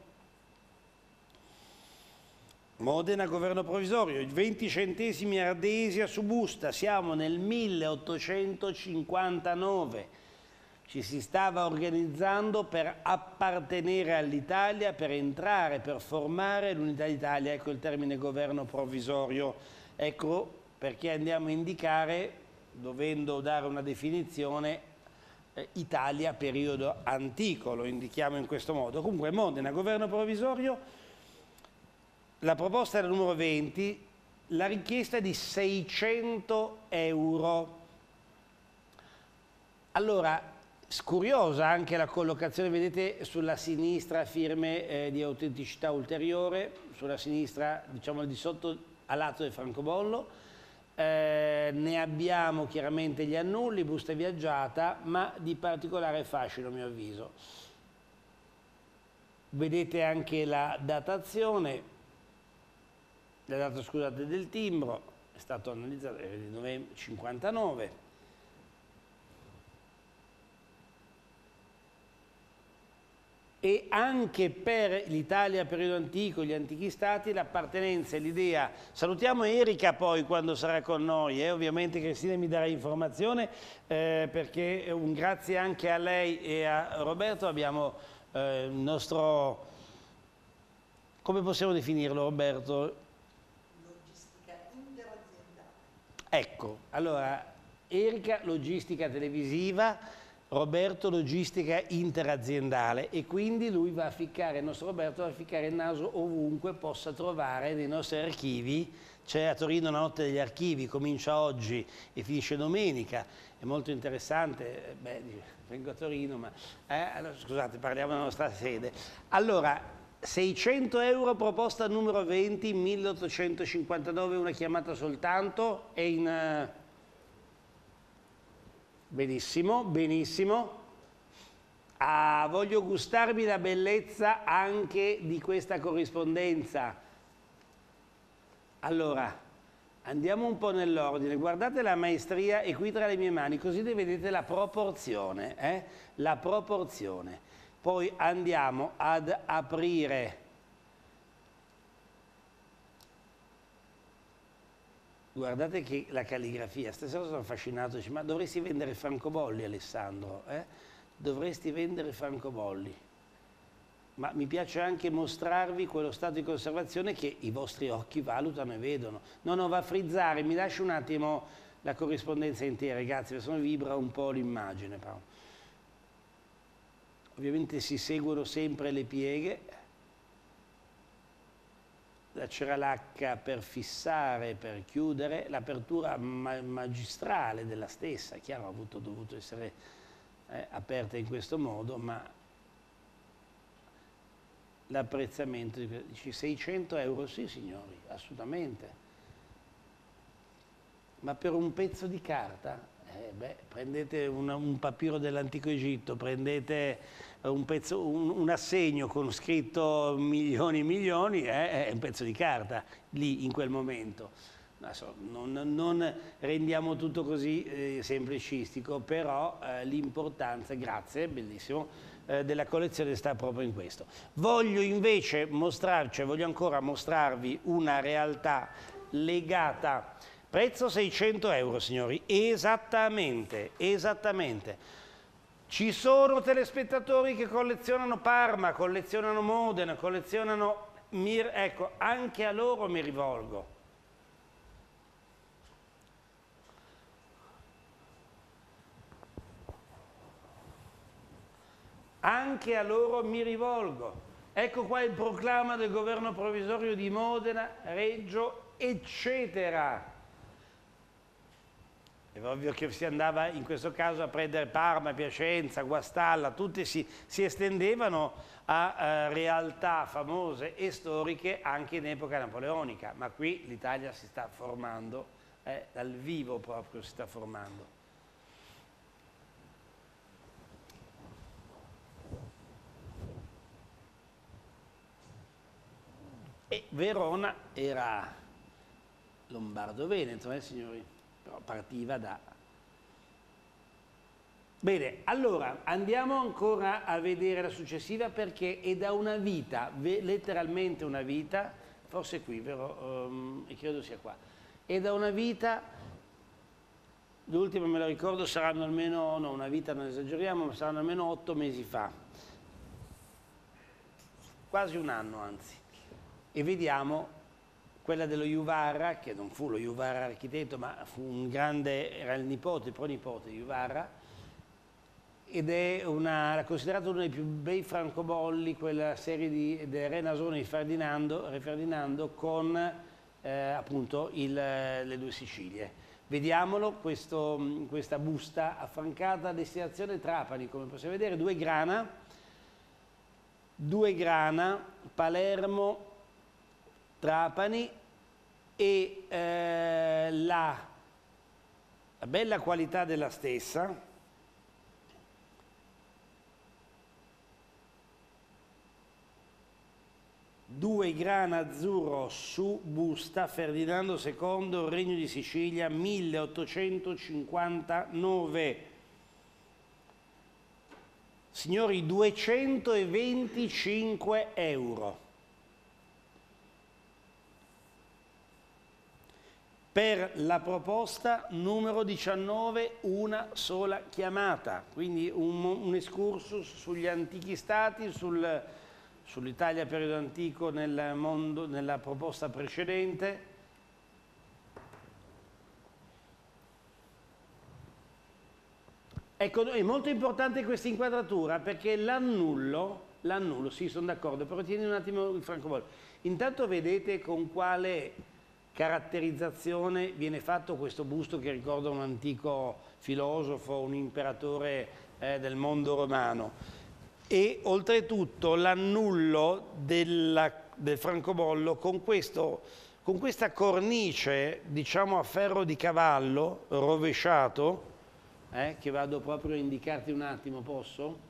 Modena, governo provvisorio, venti centesimi Ardesia su busta, siamo nel milleottocentocinquantanove. Ci si stava organizzando per appartenere all'Italia, per entrare, per formare l'unità d'Italia, ecco il termine governo provvisorio, ecco perché andiamo a indicare, dovendo dare una definizione, eh, Italia periodo antico, lo indichiamo in questo modo. Comunque Modena, governo provvisorio, la proposta era numero venti, la richiesta è di seicento euro. Allora, curiosa anche la collocazione, vedete sulla sinistra firme eh, di autenticità ulteriore, sulla sinistra diciamo di sotto a lato del francobollo, eh, ne abbiamo chiaramente gli annulli, busta viaggiata, ma di particolare fascino a mio avviso. Vedete anche la datazione, la data scusate del timbro, è stato analizzato nel novembre cinquantanove. E anche per l'Italia periodo antico, gli antichi stati, l'appartenenza e l'idea. Salutiamo Erika poi quando sarà con noi, eh? Ovviamente Cristina mi darà informazione, eh, perché un grazie anche a lei e a Roberto abbiamo eh, il nostro, come possiamo definirlo Roberto? Logistica interaziendale. Ecco, allora Erika logistica televisiva, Roberto logistica interaziendale e quindi lui va a ficcare, il nostro Roberto va a ficcare il naso ovunque possa trovare nei nostri archivi. C'è a Torino la notte degli archivi, comincia oggi e finisce domenica, è molto interessante, beh, vengo a Torino ma eh, allora, scusate, parliamo della nostra sede. Allora, seicento euro proposta numero venti, milleottocentocinquantanove, una chiamata soltanto, è in... Uh, benissimo, benissimo. Ah, voglio gustarmi la bellezza anche di questa corrispondenza. Allora, andiamo un po' nell'ordine. Guardate la maestria, è qui tra le mie mani, così vedete la proporzione, eh? La proporzione. Poi andiamo ad aprire Guardate che la calligrafia, stessa cosa sono affascinato, dice, ma dovresti vendere francobolli, Alessandro, eh? Dovresti vendere francobolli. Ma mi piace anche mostrarvi quello stato di conservazione che i vostri occhi valutano e vedono. No, no, va a frizzare, mi lasci un attimo la corrispondenza intera, ragazzi, perché sennò vibra un po' l'immagine. Ovviamente si seguono sempre le pieghe. La ceralacca per fissare, per chiudere, l'apertura ma magistrale della stessa, chiaro, ha avuto, dovuto essere eh, aperta in questo modo, ma l'apprezzamento di seicento euro, sì signori, assolutamente. Ma per un pezzo di carta? Eh, beh, prendete una, un papiro dell'antico Egitto, prendete un, pezzo, un, un assegno con scritto milioni e milioni, eh, è un pezzo di carta lì in quel momento. Adesso, non, non rendiamo tutto così eh, semplicistico, però eh, l'importanza, grazie, bellissimo, eh, della collezione sta proprio in questo. Voglio invece mostrarci, voglio ancora mostrarvi una realtà legata. Prezzo seicento euro, signori, esattamente, esattamente. Ci sono telespettatori che collezionano Parma, collezionano Modena, collezionano Mir, ecco, anche a loro mi rivolgo. Anche a loro mi rivolgo. Ecco qua il proclama del governo provvisorio di Modena, Reggio, eccetera. È ovvio che si andava in questo caso a prendere Parma, Piacenza, Guastalla, tutti si, si estendevano a eh, realtà famose e storiche anche in epoca napoleonica, ma qui l'Italia si sta formando, eh, dal vivo proprio si sta formando. E Verona era Lombardo-Veneto, eh signori? Però partiva da... Bene, allora andiamo ancora a vedere la successiva perché è da una vita, letteralmente una vita, forse qui, vero? Um, e credo sia qua. È da una vita, l'ultima me la ricordo, saranno almeno, no, una vita non esageriamo, ma saranno almeno otto mesi fa. Quasi un anno, anzi. E vediamo quella dello Juvarra, che non fu lo Juvarra architetto, ma fu un grande, era il nipote, il pronipote di Juvarra, ed è una, considerato uno dei più bei francobolli, quella serie di, del Re Nasone di Ferdinando, Re Ferdinando con eh, appunto il, le due Sicilie. Vediamolo, questo, questa busta affrancata a destinazione Trapani, come possiamo vedere, due grana, due grana, Palermo, Trapani e eh, la, la bella qualità della stessa, due grana azzurro su busta, Ferdinando secondo, Regno di Sicilia, milleottocentocinquantanove. Signori, duecentoventicinque euro. Per la proposta numero diciannove, una sola chiamata, quindi un, un excursus sugli antichi stati, sul, sull'Italia periodo antico nel mondo, nella proposta precedente. Ecco, è molto importante questa inquadratura perché l'annullo, l'annullo, sì, sono d'accordo, però tieni un attimo il francobollo. Intanto vedete con quale caratterizzazione viene fatto questo busto che ricorda un antico filosofo, un imperatore eh, del mondo romano, e oltretutto l'annullo del francobollo con, questo, con questa cornice, diciamo a ferro di cavallo rovesciato, eh, che vado proprio a indicarti un attimo, posso?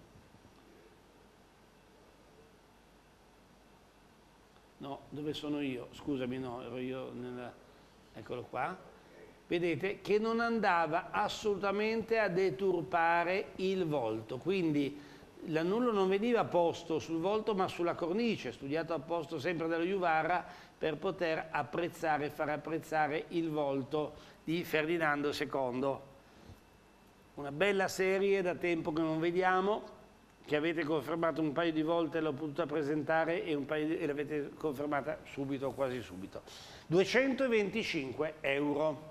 No, dove sono io? Scusami, no, ero io nella... Eccolo qua. Vedete che non andava assolutamente a deturpare il volto, quindi L'annullo non veniva posto sul volto ma sulla cornice, studiato apposto sempre dallo Juvarra per poter apprezzare, far apprezzare il volto di Ferdinando secondo. Una bella serie da tempo che non vediamo, che avete confermato un paio di volte, l'ho potuta presentare e, un paio di, e l'avete confermata subito, quasi subito. duecentoventicinque euro.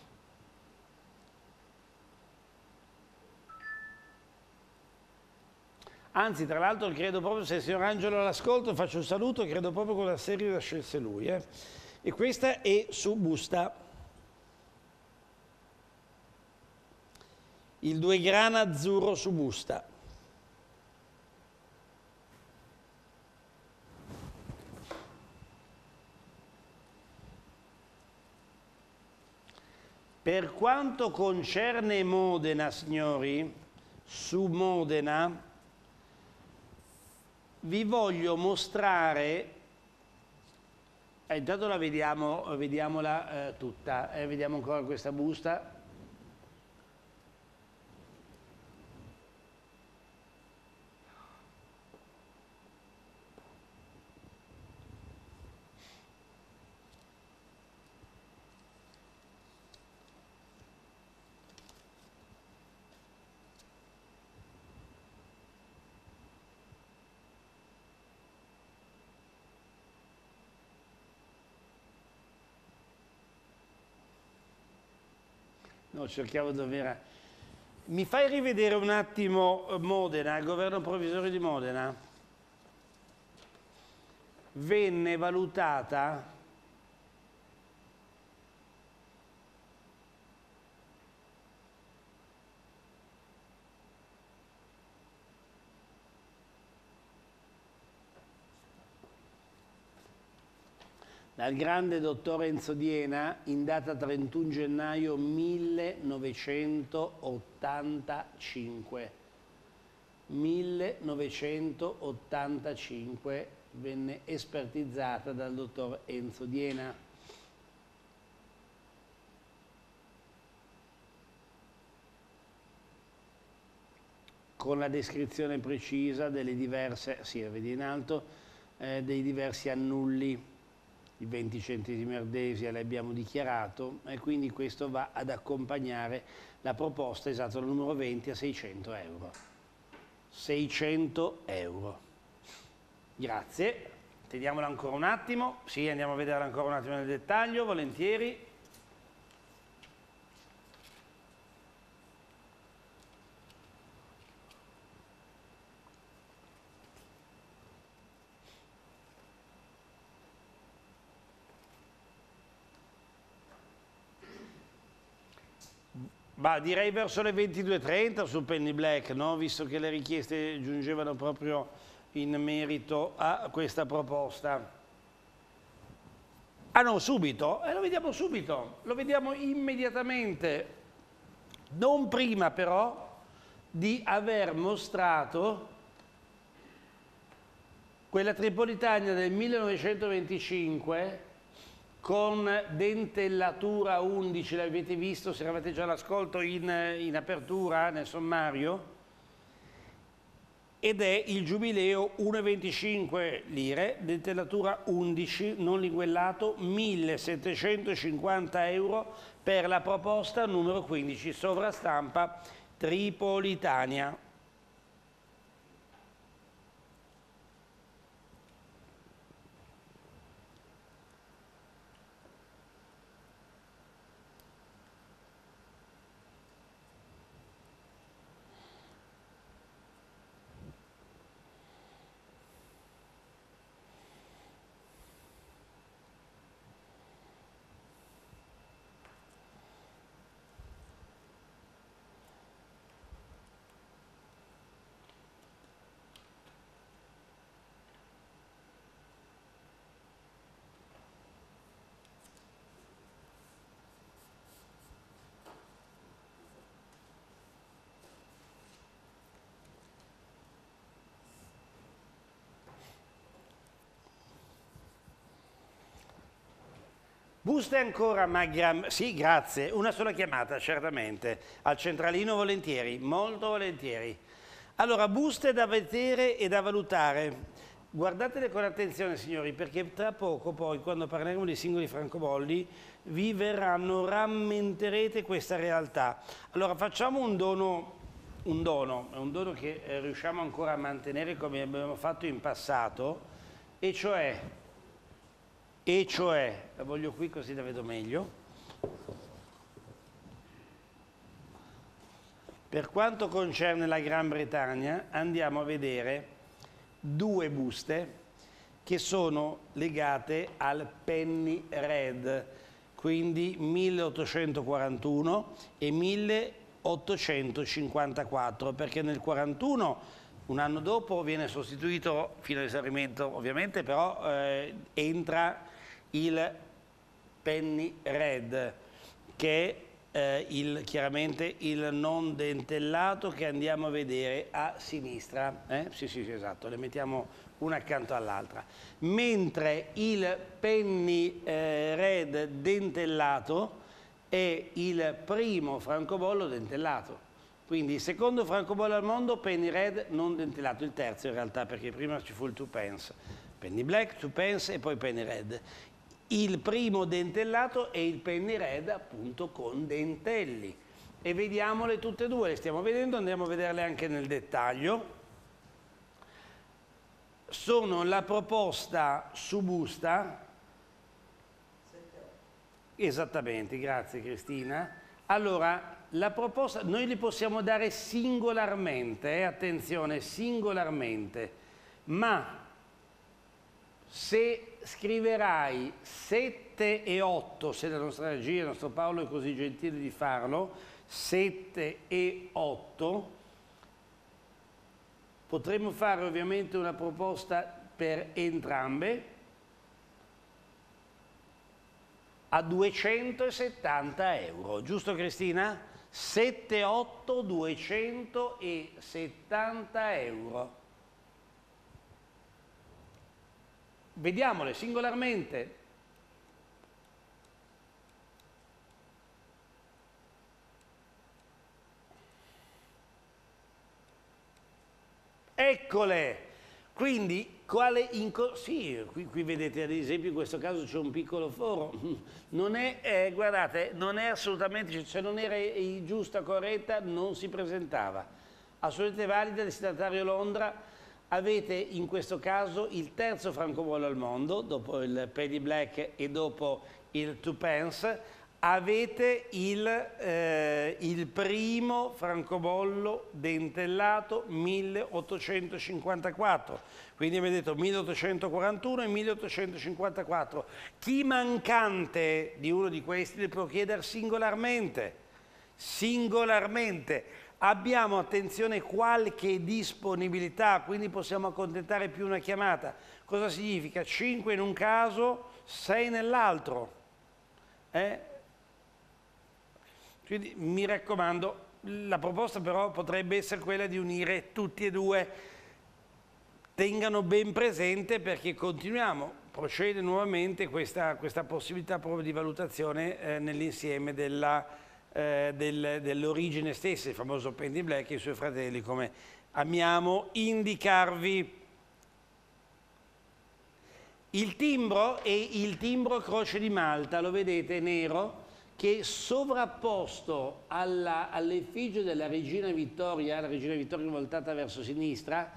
Anzi, tra l'altro, credo proprio, se il signor Angelo l'ascolto, faccio un saluto, credo proprio con la serie la scelse lui. Eh. E questa è su busta. Il due grana azzurro su busta. Per quanto concerne Modena, signori, su Modena, vi voglio mostrare, eh, intanto la vediamo, vediamola eh, tutta, eh, vediamo ancora questa busta. No, cercavo dov'era. Mi fai rivedere un attimo Modena, il governo provvisorio di Modena? Venne valutata dal grande dottor Enzo Diena in data trentuno gennaio millenovecentottantacinque. millenovecentottantacinque venne espertizzata dal dottor Enzo Diena. Con la descrizione precisa delle diverse, sì, la vedi in alto, eh, dei diversi annulli. I venti centesimi Ardesia li abbiamo dichiarato e quindi questo va ad accompagnare la proposta esatta al numero venti a seicento euro. seicento euro. Grazie. Teniamola ancora un attimo. Sì, andiamo a vederla ancora un attimo nel dettaglio, volentieri. Bah, direi verso le ventidue e trenta sul Penny Black, no? Visto che le richieste giungevano proprio in merito a questa proposta. Ah no, subito? Eh, lo vediamo subito, lo vediamo immediatamente. Non prima però di aver mostrato quella Tripolitania del millenovecentoventicinque con dentellatura undici, l'avete visto se eravate già all'ascolto in, in apertura, nel sommario, ed è il Giubileo uno virgola venticinque lire, dentellatura undici, non linguellato, millesettecentocinquanta euro per la proposta numero quindici, sovrastampa Tripolitania. Buste ancora Magram, sì grazie, una sola chiamata certamente, al centralino volentieri, molto volentieri. Allora, buste da vedere e da valutare. Guardatele con attenzione, signori, perché tra poco, poi, quando parleremo dei singoli francobolli, vi verranno, rammenterete questa realtà. Allora, facciamo un dono, un dono, è un dono che eh, riusciamo ancora a mantenere come abbiamo fatto in passato, e cioè, e cioè, la voglio qui così la vedo meglio. Per quanto concerne la Gran Bretagna, andiamo a vedere due buste che sono legate al Penny Red, quindi milleottocentoquarantuno e milleottocentocinquantaquattro, perché nel quarantuno, un anno dopo, viene sostituito, fino all'esaurimento ovviamente, però eh, entra il Penny Red, che è Eh, il, chiaramente il non dentellato che andiamo a vedere a sinistra, eh? sì, sì sì esatto, le mettiamo una accanto all'altra, mentre il Penny eh, Red dentellato è il primo francobollo dentellato, quindi il secondo francobollo al mondo, Penny Red non dentellato, il terzo in realtà, perché prima ci fu il two pence, Penny Black, two pence e poi Penny Red. Il primo dentellato è il Penny Red, appunto con dentelli, e vediamole tutte e due, le stiamo vedendo, andiamo a vederle anche nel dettaglio. Sono la proposta su busta, esattamente, grazie Cristina. Allora, la proposta, noi li possiamo dare singolarmente, eh, attenzione, singolarmente, ma se scriverai sette e otto, se la nostra regia, il nostro Paolo è così gentile di farlo, sette e otto, potremmo fare ovviamente una proposta per entrambe a duecentosettanta euro, giusto Cristina? sette otto duecentosettanta euro. Vediamole singolarmente. Eccole! Quindi, quale inco... Sì, qui, qui vedete ad esempio in questo caso c'è un piccolo foro. Non è, eh, guardate, non è assolutamente, se non era giusta, corretta, non si presentava. Assolutamente valida, destinatario Londra. Avete in questo caso il terzo francobollo al mondo, dopo il Penny Black e dopo il two pence, avete il, eh, il primo francobollo dentellato milleottocentocinquantaquattro, quindi avete detto milleottocentoquarantuno e milleottocentocinquantaquattro. Chi mancante di uno di questi li può chiedere singolarmente, singolarmente. Abbiamo, attenzione, qualche disponibilità, quindi possiamo accontentare più una chiamata. Cosa significa? cinque in un caso, sei nell'altro. Eh? Quindi mi raccomando, la proposta però potrebbe essere quella di unire tutti e due. Tengano ben presente, perché continuiamo, procede nuovamente questa, questa possibilità proprio di valutazione eh, nell'insieme della... Eh, del, dell'origine stessa, il famoso Penny Black e i suoi fratelli, come amiamo indicarvi. Il timbro è il timbro Croce di Malta, lo vedete, nero, che sovrapposto all'effigie della Regina Vittoria, la Regina Vittoria voltata verso sinistra,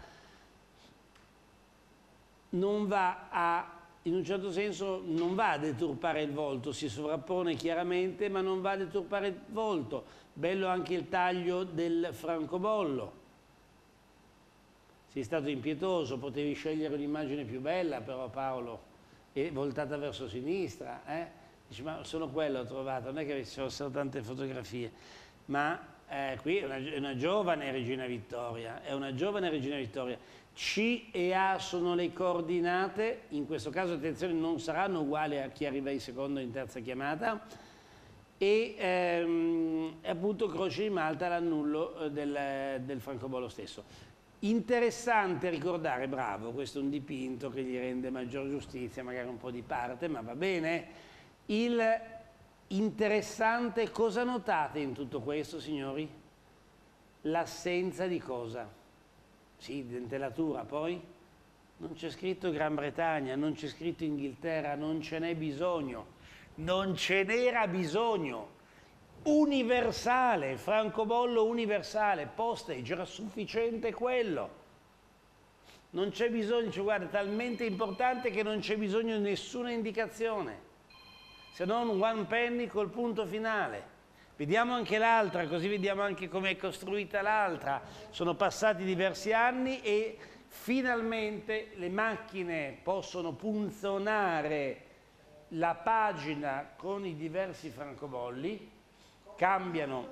non va a in un certo senso non va a deturpare il volto, si sovrappone chiaramente, ma non va a deturpare il volto. Bello anche il taglio del francobollo. Sei stato impietoso, potevi scegliere un'immagine più bella però, Paolo, e voltata verso sinistra. Eh? Dici, ma solo quello ho trovato, non è che ci sono solo tante fotografie. Ma eh, qui è una, è una giovane Regina Vittoria, è una giovane Regina Vittoria. C e A sono le coordinate, in questo caso attenzione non saranno uguali a chi arriva in seconda o in terza chiamata, e ehm, appunto Croce di Malta l'annullo del, del francobollo stesso. Interessante ricordare, bravo, questo è un dipinto che gli rende maggior giustizia, magari un po' di parte, ma va bene. Il interessante, cosa notate in tutto questo, signori? L'assenza di cosa? sì, dentellatura, poi non c'è scritto Gran Bretagna, non c'è scritto Inghilterra, non ce n'è bisogno, non ce n'era bisogno. Universale, francobollo universale, postage, era sufficiente quello. Non c'è bisogno, cioè, guarda, è talmente importante che non c'è bisogno di nessuna indicazione, se non un one penny col punto finale. Vediamo anche l'altra, così vediamo anche come è costruita l'altra. Sono passati diversi anni e finalmente le macchine possono punzonare la pagina con i diversi francobolli, cambiano.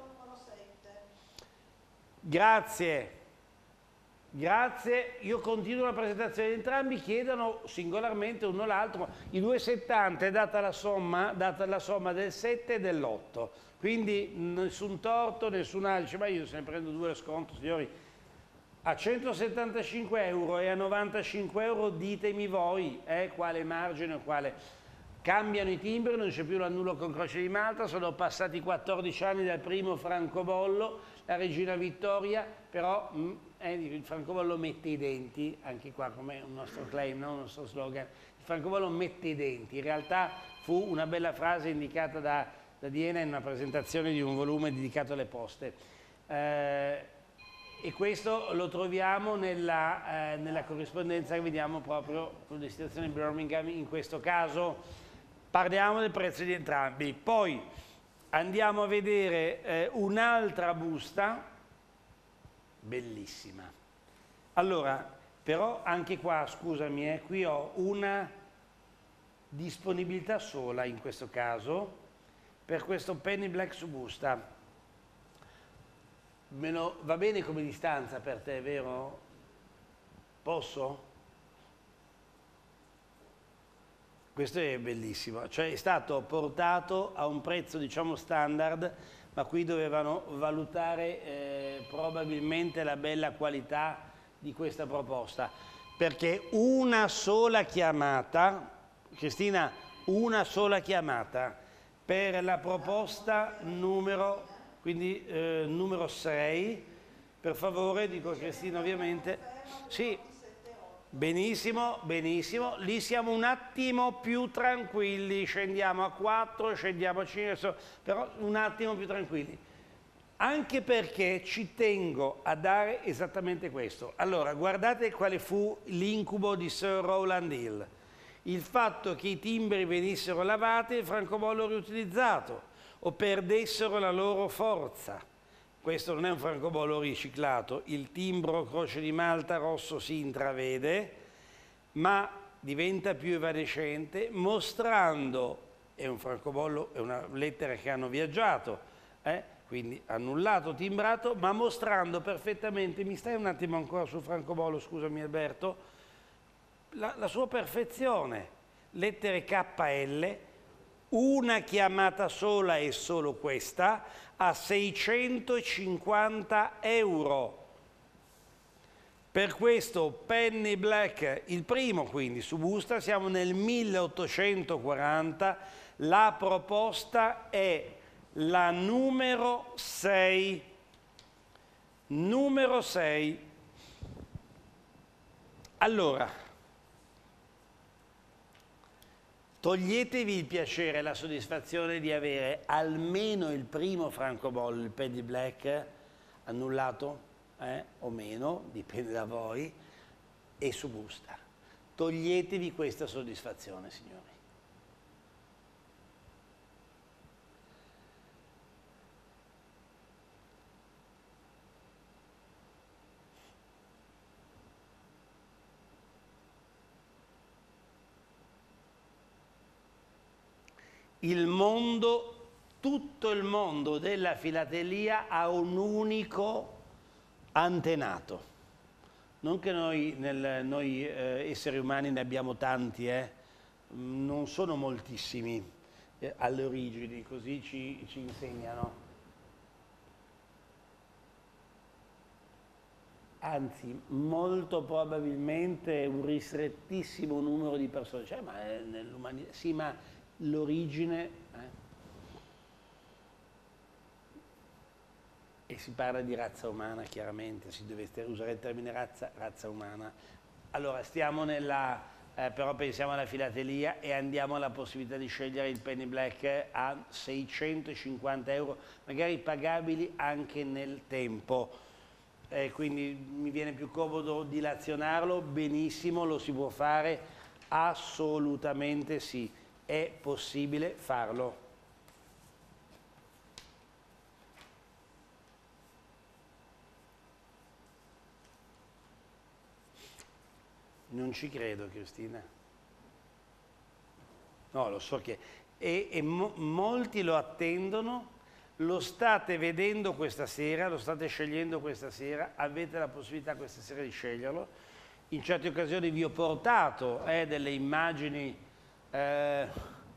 Grazie, grazie. Io continuo la presentazione di entrambi, chiedono singolarmente uno l'altro. I due virgola settanta è data la somma, data la somma del sette e dell'otto, quindi nessun torto, nessun alce, ma io se ne prendo due lo sconto, signori. A centosettantacinque euro e a novantacinque euro ditemi voi eh, quale margine, quale... Cambiano i timbri, non c'è più l'annullo con croce di Malta, sono passati quattordici anni dal primo francobollo, la regina Vittoria, però mh, eh, il francobollo mette i denti, anche qua come un nostro claim, no? Un nostro slogan, il francobollo mette i denti, in realtà fu una bella frase indicata da, da Diena in una presentazione di un volume dedicato alle poste. Eh, e questo lo troviamo nella, eh, nella corrispondenza che vediamo proprio con destinazione Birmingham, in questo caso. Parliamo del prezzo di entrambi, poi andiamo a vedere eh, un'altra busta, bellissima. Allora, però anche qua, scusami, eh, qui ho una disponibilità sola in questo caso, per questo penny black su busta. Me lo, va bene come distanza per te, vero? Posso? Questo è bellissimo, cioè è stato portato a un prezzo diciamo standard, ma qui dovevano valutare eh, probabilmente la bella qualità di questa proposta, perché una sola chiamata, Cristina, una sola chiamata per la proposta numero, quindi, eh, numero sei, per favore, dico a Cristina ovviamente, sì. Benissimo, benissimo, lì siamo un attimo più tranquilli, scendiamo a quattro, scendiamo a cinque, però un attimo più tranquilli, anche perché ci tengo a dare esattamente questo. Allora, guardate quale fu l'incubo di Sir Rowland Hill, il fatto che i timbri venissero lavati e il francobollo riutilizzato o perdessero la loro forza. Questo non è un francobollo riciclato, il timbro croce di Malta rosso si intravede, ma diventa più evanescente, mostrando, è un francobollo, è una lettera che hanno viaggiato, eh? Quindi annullato, timbrato, ma mostrando perfettamente, mi stai un attimo ancora sul francobollo, scusami Alberto, la, la sua perfezione, lettere K L, una chiamata sola e solo questa, a seicentocinquanta euro. Per questo penny black, il primo quindi su busta, siamo nel milleottocentoquaranta, la proposta è la numero sei. Numero sei. Allora, toglietevi il piacere e la soddisfazione di avere almeno il primo francobollo, il penny black, annullato eh, o meno, dipende da voi, e su busta. Toglietevi questa soddisfazione, signori. Il mondo, tutto il mondo della filatelia ha un unico antenato. Non che noi, nel, noi eh, esseri umani ne abbiamo tanti, eh? Non sono moltissimi eh, alle origini, così ci, ci insegnano. Anzi, molto probabilmente un ristrettissimo numero di persone. Cioè, ma nell'umanità, sì, ma l'origine, eh. e si parla di razza umana, chiaramente, si deve usare il termine razza, razza umana. Allora, stiamo nella, eh, però pensiamo alla filatelia e andiamo alla possibilità di scegliere il penny black a seicentocinquanta euro, magari pagabili anche nel tempo. Eh, quindi mi viene più comodo dilazionarlo, benissimo, lo si può fare, assolutamente sì, è possibile farlo. Non ci credo, Cristina. No, lo so che... E, e mo, molti lo attendono, lo state vedendo questa sera, lo state scegliendo questa sera, avete la possibilità questa sera di sceglierlo. In certe occasioni vi ho portato eh, delle immagini... Eh,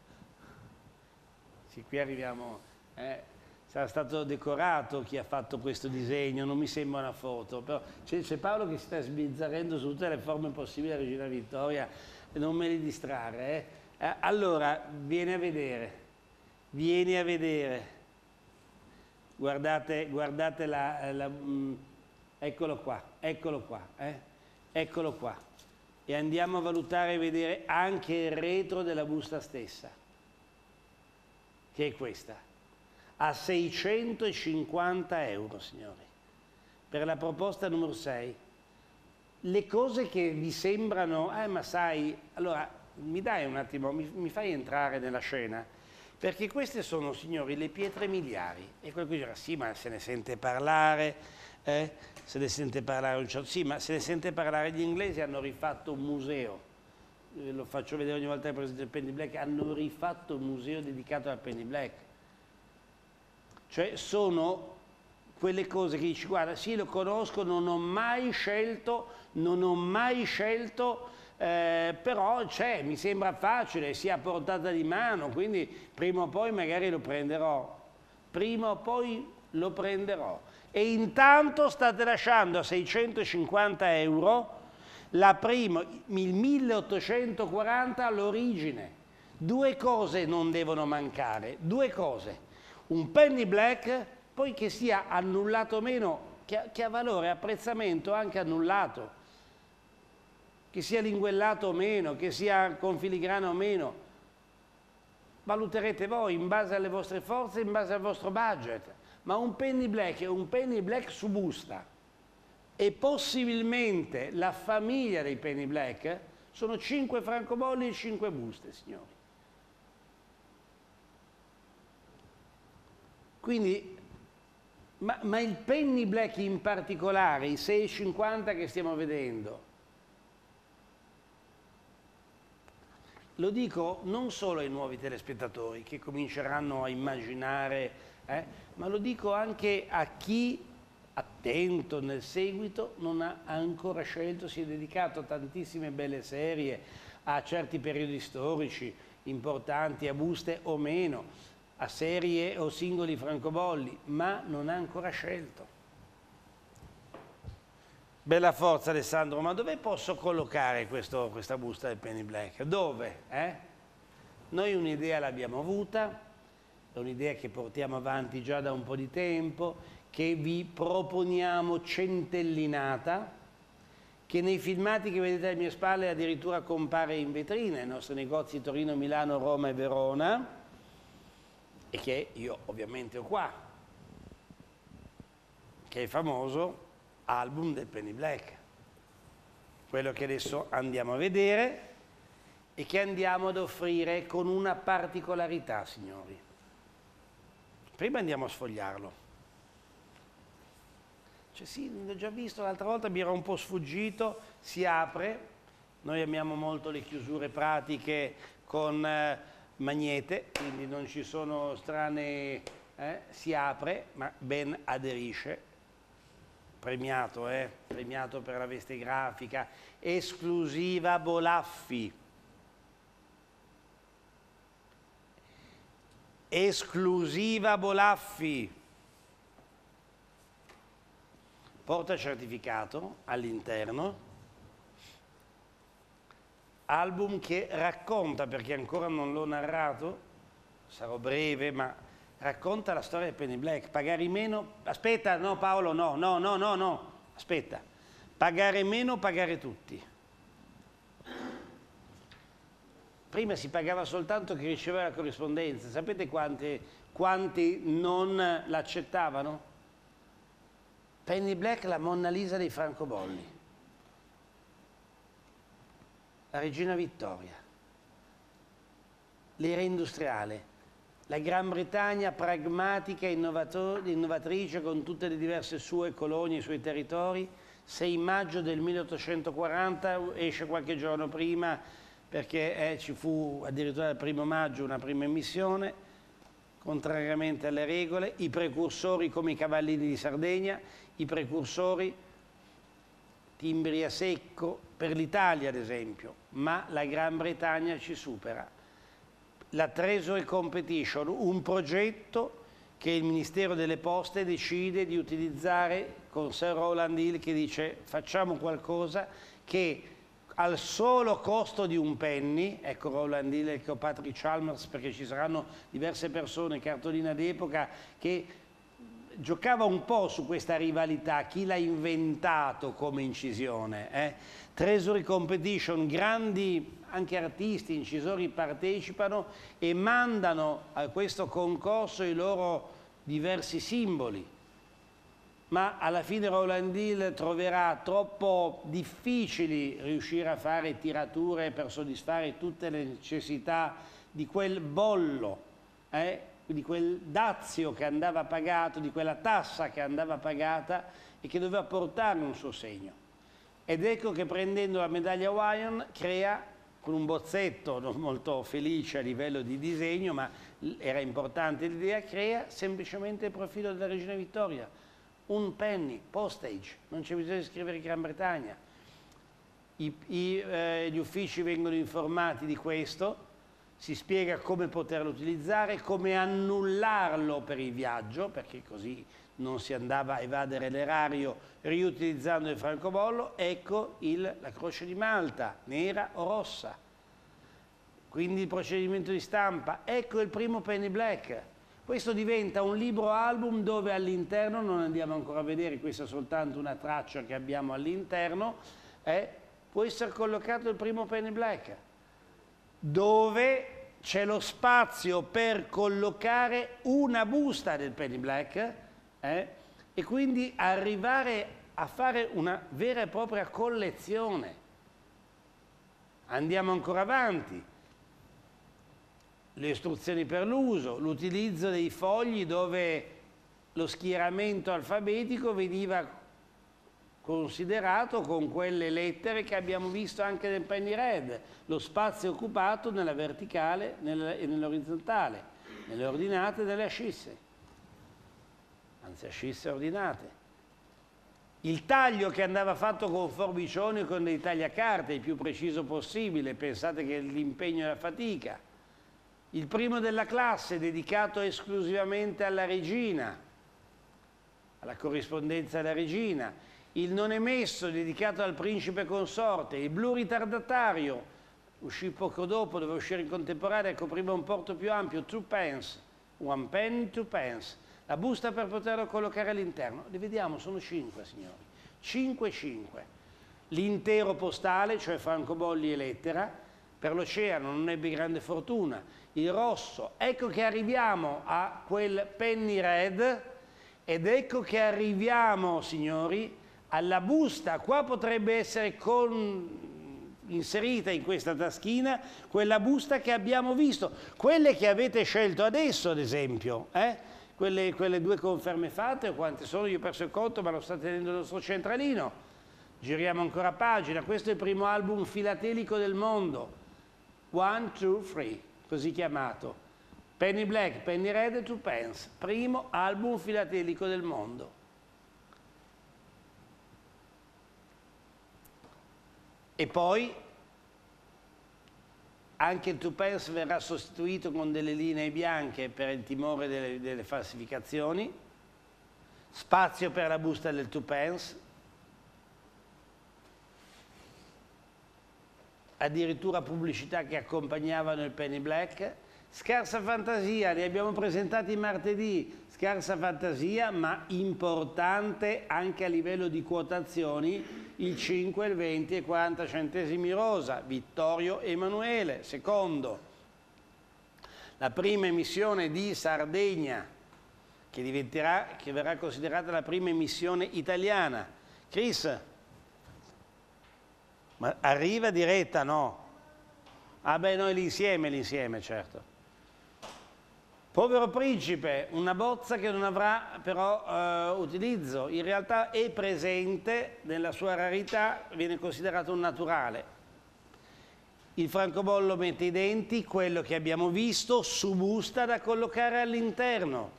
sì, qui arriviamo... Eh, sarà stato decorato chi ha fatto questo disegno, non mi sembra una foto, però c'è Paolo che si sta sbizzarrendo su tutte le forme possibili della Regina Vittoria, non me li distrarre. Eh. Eh, allora, vieni a vedere, vieni a vedere, guardate, guardate la, la mh, eccolo qua, eccolo qua, eh. Eccolo qua, e andiamo a valutare e vedere anche il retro della busta stessa, che è questa. A seicentocinquanta euro, signori, per la proposta numero sei. Le cose che vi sembrano, eh ma sai, allora mi dai un attimo, mi, mi fai entrare nella scena, perché queste sono, signori, le pietre miliari. E qualcuno dirà, sì, ma se ne sente parlare, eh? se ne sente parlare un certo, sì, ma se ne sente parlare, gli inglesi hanno rifatto un museo, eh, lo faccio vedere ogni volta che presento il penny black, hanno rifatto un museo dedicato al penny black. Cioè sono quelle cose che dici, guarda, sì, lo conosco, non ho mai scelto, non ho mai scelto, eh, però c'è, mi sembra facile, sia a portata di mano, quindi prima o poi magari lo prenderò, prima o poi lo prenderò. E intanto state lasciando a seicentocinquanta euro la prima, il milleottocentoquaranta all'origine. Due cose non devono mancare, due cose. Un penny black, poi che sia annullato o meno, che ha, che ha valore, apprezzamento anche annullato, che sia linguellato o meno, che sia con filigrana o meno, valuterete voi in base alle vostre forze, in base al vostro budget. Ma un penny black è un penny black su busta, e possibilmente la famiglia dei penny black sono cinque francobolli e cinque buste, signori. Quindi, ma, ma il penny black in particolare, i sei e cinquanta che stiamo vedendo, lo dico non solo ai nuovi telespettatori che cominceranno a immaginare, eh, ma lo dico anche a chi, attento nel seguito, non ha ancora scelto, si è dedicato a tantissime belle serie, a certi periodi storici importanti, a buste o meno, a serie o singoli francobolli, ma non ha ancora scelto. Bella forza, Alessandro, ma dove posso collocare questo, questa busta del penny black? Dove? Eh? Noi un'idea l'abbiamo avuta, è un'idea che portiamo avanti già da un po' di tempo, che vi proponiamo centellinata, che nei filmati che vedete alle mie spalle addirittura compare in vetrina nei nostri negozi Torino, Milano, Roma e Verona, e che io ovviamente ho qua, che è il famoso album del penny black, quello che adesso andiamo a vedere e che andiamo ad offrire con una particolarità, signori. Prima andiamo a sfogliarlo. Cioè sì, l'ho già visto l'altra volta, mi era un po' sfuggito, si apre, noi amiamo molto le chiusure pratiche con eh, magnete, quindi non ci sono strane, eh, si apre ma ben aderisce, premiato, eh, premiato per la veste grafica, esclusiva Bolaffi, esclusiva Bolaffi, porta certificato all'interno, album che racconta, perché ancora non l'ho narrato, sarò breve, ma racconta la storia del Penny Black. Pagare meno, aspetta, no Paolo, no, no, no, no, no, aspetta, pagare meno, pagare tutti. Prima si pagava soltanto chi riceveva la corrispondenza, sapete quanti, quanti non l'accettavano? Penny Black, la Monna Lisa dei francobolli, la Regina Vittoria, l'era industriale, la Gran Bretagna pragmatica e innovatrice con tutte le diverse sue colonie, i suoi territori. sei maggio del milleottocentoquaranta, esce qualche giorno prima perché eh, ci fu addirittura il primo maggio una prima emissione, contrariamente alle regole. I precursori come i Cavallini di Sardegna, i precursori timbri a secco per l'Italia ad esempio, ma la Gran Bretagna ci supera. La Treasury Competition, un progetto che il Ministero delle Poste decide di utilizzare con Sir Rowland Hill, che dice facciamo qualcosa che al solo costo di un penny, ecco Rowland Hill e Patrick Chalmers, perché ci saranno diverse persone, cartolina d'epoca, che giocava un po' su questa rivalità, chi l'ha inventato come incisione. Eh? Treasury Competition, grandi anche artisti, incisori partecipano e mandano a questo concorso i loro diversi simboli, ma alla fine Rowland Hill troverà troppo difficili riuscire a fare tirature per soddisfare tutte le necessità di quel bollo, eh? di quel dazio che andava pagato, di quella tassa che andava pagata e che doveva portare un suo segno. Ed ecco che prendendo la medaglia Hawaiian crea, con un bozzetto non molto felice a livello di disegno, ma era importante l'idea, crea semplicemente il profilo della Regina Vittoria. Un penny, postage, non c'è bisogno di scrivere Gran Bretagna. I, i, eh, gli uffici vengono informati di questo, si spiega come poterlo utilizzare, come annullarlo per il viaggio, perché così non si andava a evadere l'erario riutilizzando il francobollo. Ecco il, la croce di Malta, nera o rossa. Quindi il procedimento di stampa. Ecco il primo Penny Black. Questo diventa un libro album dove all'interno, non andiamo ancora a vedere, questa è soltanto una traccia che abbiamo all'interno, eh, può essere collocato il primo Penny Black, dove c'è lo spazio per collocare una busta del Penny Black eh, e quindi arrivare a fare una vera e propria collezione. Andiamo ancora avanti. Le istruzioni per l'uso, l'utilizzo dei fogli dove lo schieramento alfabetico veniva considerato con quelle lettere che abbiamo visto anche nel Penny Red, lo spazio occupato nella verticale e nell'orizzontale, nelle ordinate e nelle ascisse, anzi ascisse ordinate. Il taglio che andava fatto con forbicione o con dei tagliacarte il più preciso possibile, pensate che l'impegno e la fatica. Il primo della classe dedicato esclusivamente alla regina, alla corrispondenza della regina, il non emesso dedicato al principe consorte, il blu ritardatario, uscì poco dopo, doveva uscire in contemporanea, copriva un porto più ampio, two pence, one penny, two pence, la busta per poterlo collocare all'interno. Li vediamo, sono cinque signori, cinque cinque. L'intero postale, cioè francobolli e lettera, per l'oceano non ebbe grande fortuna. Il rosso, ecco che arriviamo a quel Penny Red ed ecco che arriviamo, signori, alla busta. Qua potrebbe essere con... inserita in questa taschina quella busta che abbiamo visto, quelle che avete scelto adesso ad esempio, eh? quelle, quelle due conferme fatte, quante sono? Io ho perso il conto, ma lo sta tenendo il nostro centralino. Giriamo ancora pagina. Questo è il primo album filatelico del mondo, one, two, three, così chiamato. Penny Black, Penny Red e Two Pence, primo album filatelico del mondo. E poi anche il Two Pence verrà sostituito con delle linee bianche per il timore delle, delle falsificazioni, spazio per la busta del Two Pence, addirittura pubblicità che accompagnavano il Penny Black, Scarsa fantasia, li abbiamo presentati martedì, scarsa fantasia ma importante anche a livello di quotazioni, il cinque, il venti e quaranta centesimi rosa, Vittorio Emanuele. Secondo, la prima emissione di Sardegna, che diventerà, che verrà considerata la prima emissione italiana. Chris, ma arriva diretta, no? Ah beh, noi l'insieme, l'insieme, certo. Povero Principe, una bozza che non avrà però eh, utilizzo, in realtà è presente nella sua rarità, viene considerato un naturale. Il francobollo mette i denti, quello che abbiamo visto, su busta da collocare all'interno.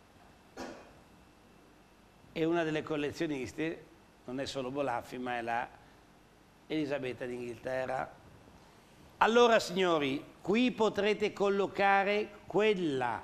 È una delle collezioniste, non è solo Bolaffi, ma è la Elisabetta d'Inghilterra. Allora signori, qui potrete collocare quella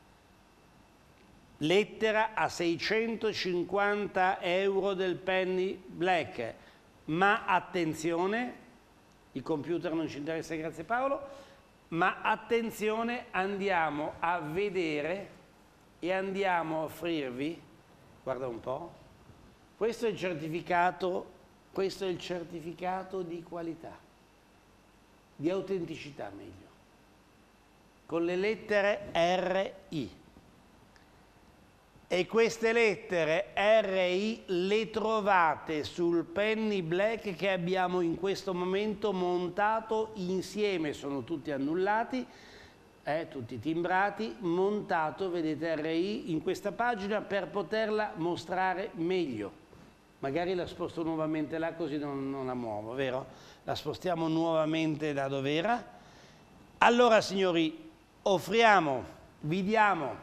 lettera a seicentocinquanta euro del penny black, ma attenzione, il computer non ci interessa, grazie Paolo, ma attenzione, andiamo a vedere e andiamo a offrirvi, guarda un po', questo è il certificato, questo è il certificato di qualità, di autenticità meglio, con le lettere R I. E queste lettere R I le trovate sul penny black che abbiamo in questo momento montato insieme, sono tutti annullati, eh, tutti timbrati, montato, vedete R I in questa pagina per poterla mostrare meglio. Magari la sposto nuovamente là così non, non la muovo, vero? La spostiamo nuovamente da dove era. Allora signori, offriamo, vi diamo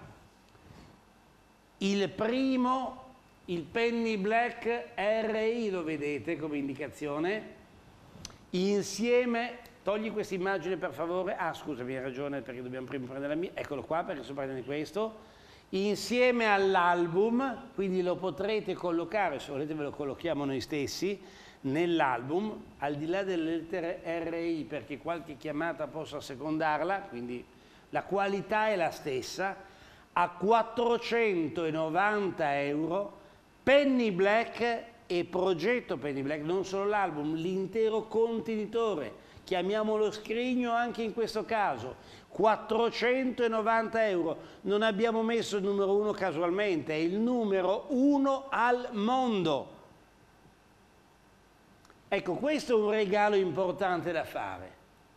il primo, il penny black R I, lo vedete come indicazione, insieme, togli questa immagine per favore, ah scusami hai ragione perché dobbiamo prima prendere la mia, eccolo qua perché sto prendendo questo, insieme all'album, quindi lo potrete collocare, se volete ve lo collochiamo noi stessi, nell'album, al di là delle lettere R I perché qualche chiamata possa secondarla, quindi la qualità è la stessa, a quattrocentonovanta euro, penny black e progetto penny black, non solo l'album, l'intero contenitore, chiamiamolo scrigno anche in questo caso, quattrocentonovanta euro, non abbiamo messo il numero uno casualmente, è il numero uno al mondo. Ecco, questo è un regalo importante da fare.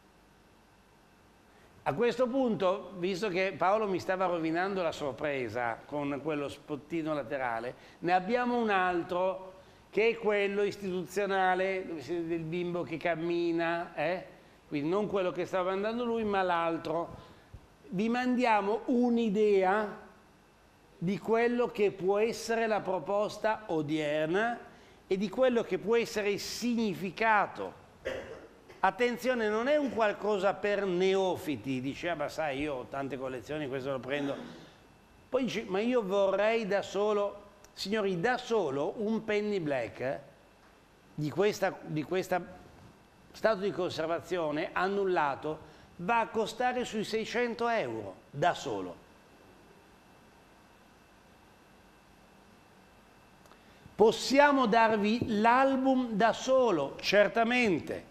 A questo punto, visto che Paolo mi stava rovinando la sorpresa con quello spottino laterale, ne abbiamo un altro che è quello istituzionale, dove si vede il bimbo che cammina, eh? Quindi non quello che stava andando lui, ma l'altro. Vi mandiamo un'idea di quello che può essere la proposta odierna e di quello che può essere il significato. Attenzione, non è un qualcosa per neofiti, dice, ah, ma sai, io ho tante collezioni, questo lo prendo. Poi dice, ma io vorrei da solo, signori, da solo un penny black eh, di questa, di questa stato di conservazione annullato va a costare sui seicento euro, da solo. Possiamo darvi l'album da solo, certamente.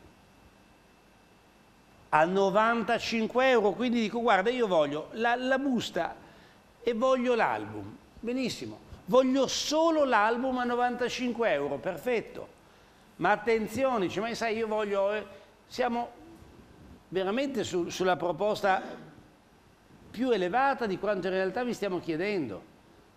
A novantacinque euro, quindi dico guarda io voglio la, la busta e voglio l'album, benissimo, voglio solo l'album a novantacinque euro, perfetto, ma attenzione, dice, ma sai io voglio, eh, siamo veramente su, sulla proposta più elevata di quanto in realtà vi stiamo chiedendo.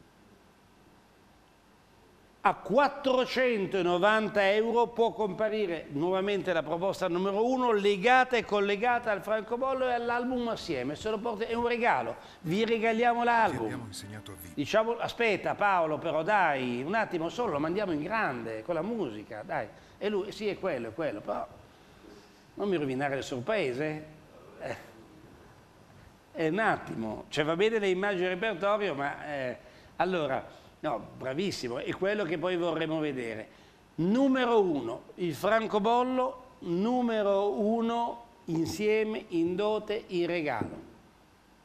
A quattrocentonovanta euro può comparire nuovamente la proposta numero uno, legata e collegata al francobollo e all'album assieme. Se lo porti, è un regalo, vi regaliamo l'album. Abbiamo insegnato a vivere. Diciamo, aspetta Paolo, però dai, un attimo solo, lo mandiamo in grande con la musica, dai. E lui, sì, è quello, è quello, però non mi rovinare il sorprese. Eh, è un attimo, cioè va bene le immagini di repertorio, ma eh, allora. No, bravissimo, è quello che poi vorremmo vedere. Numero uno, il francobollo, numero uno, insieme, in dote, in regalo.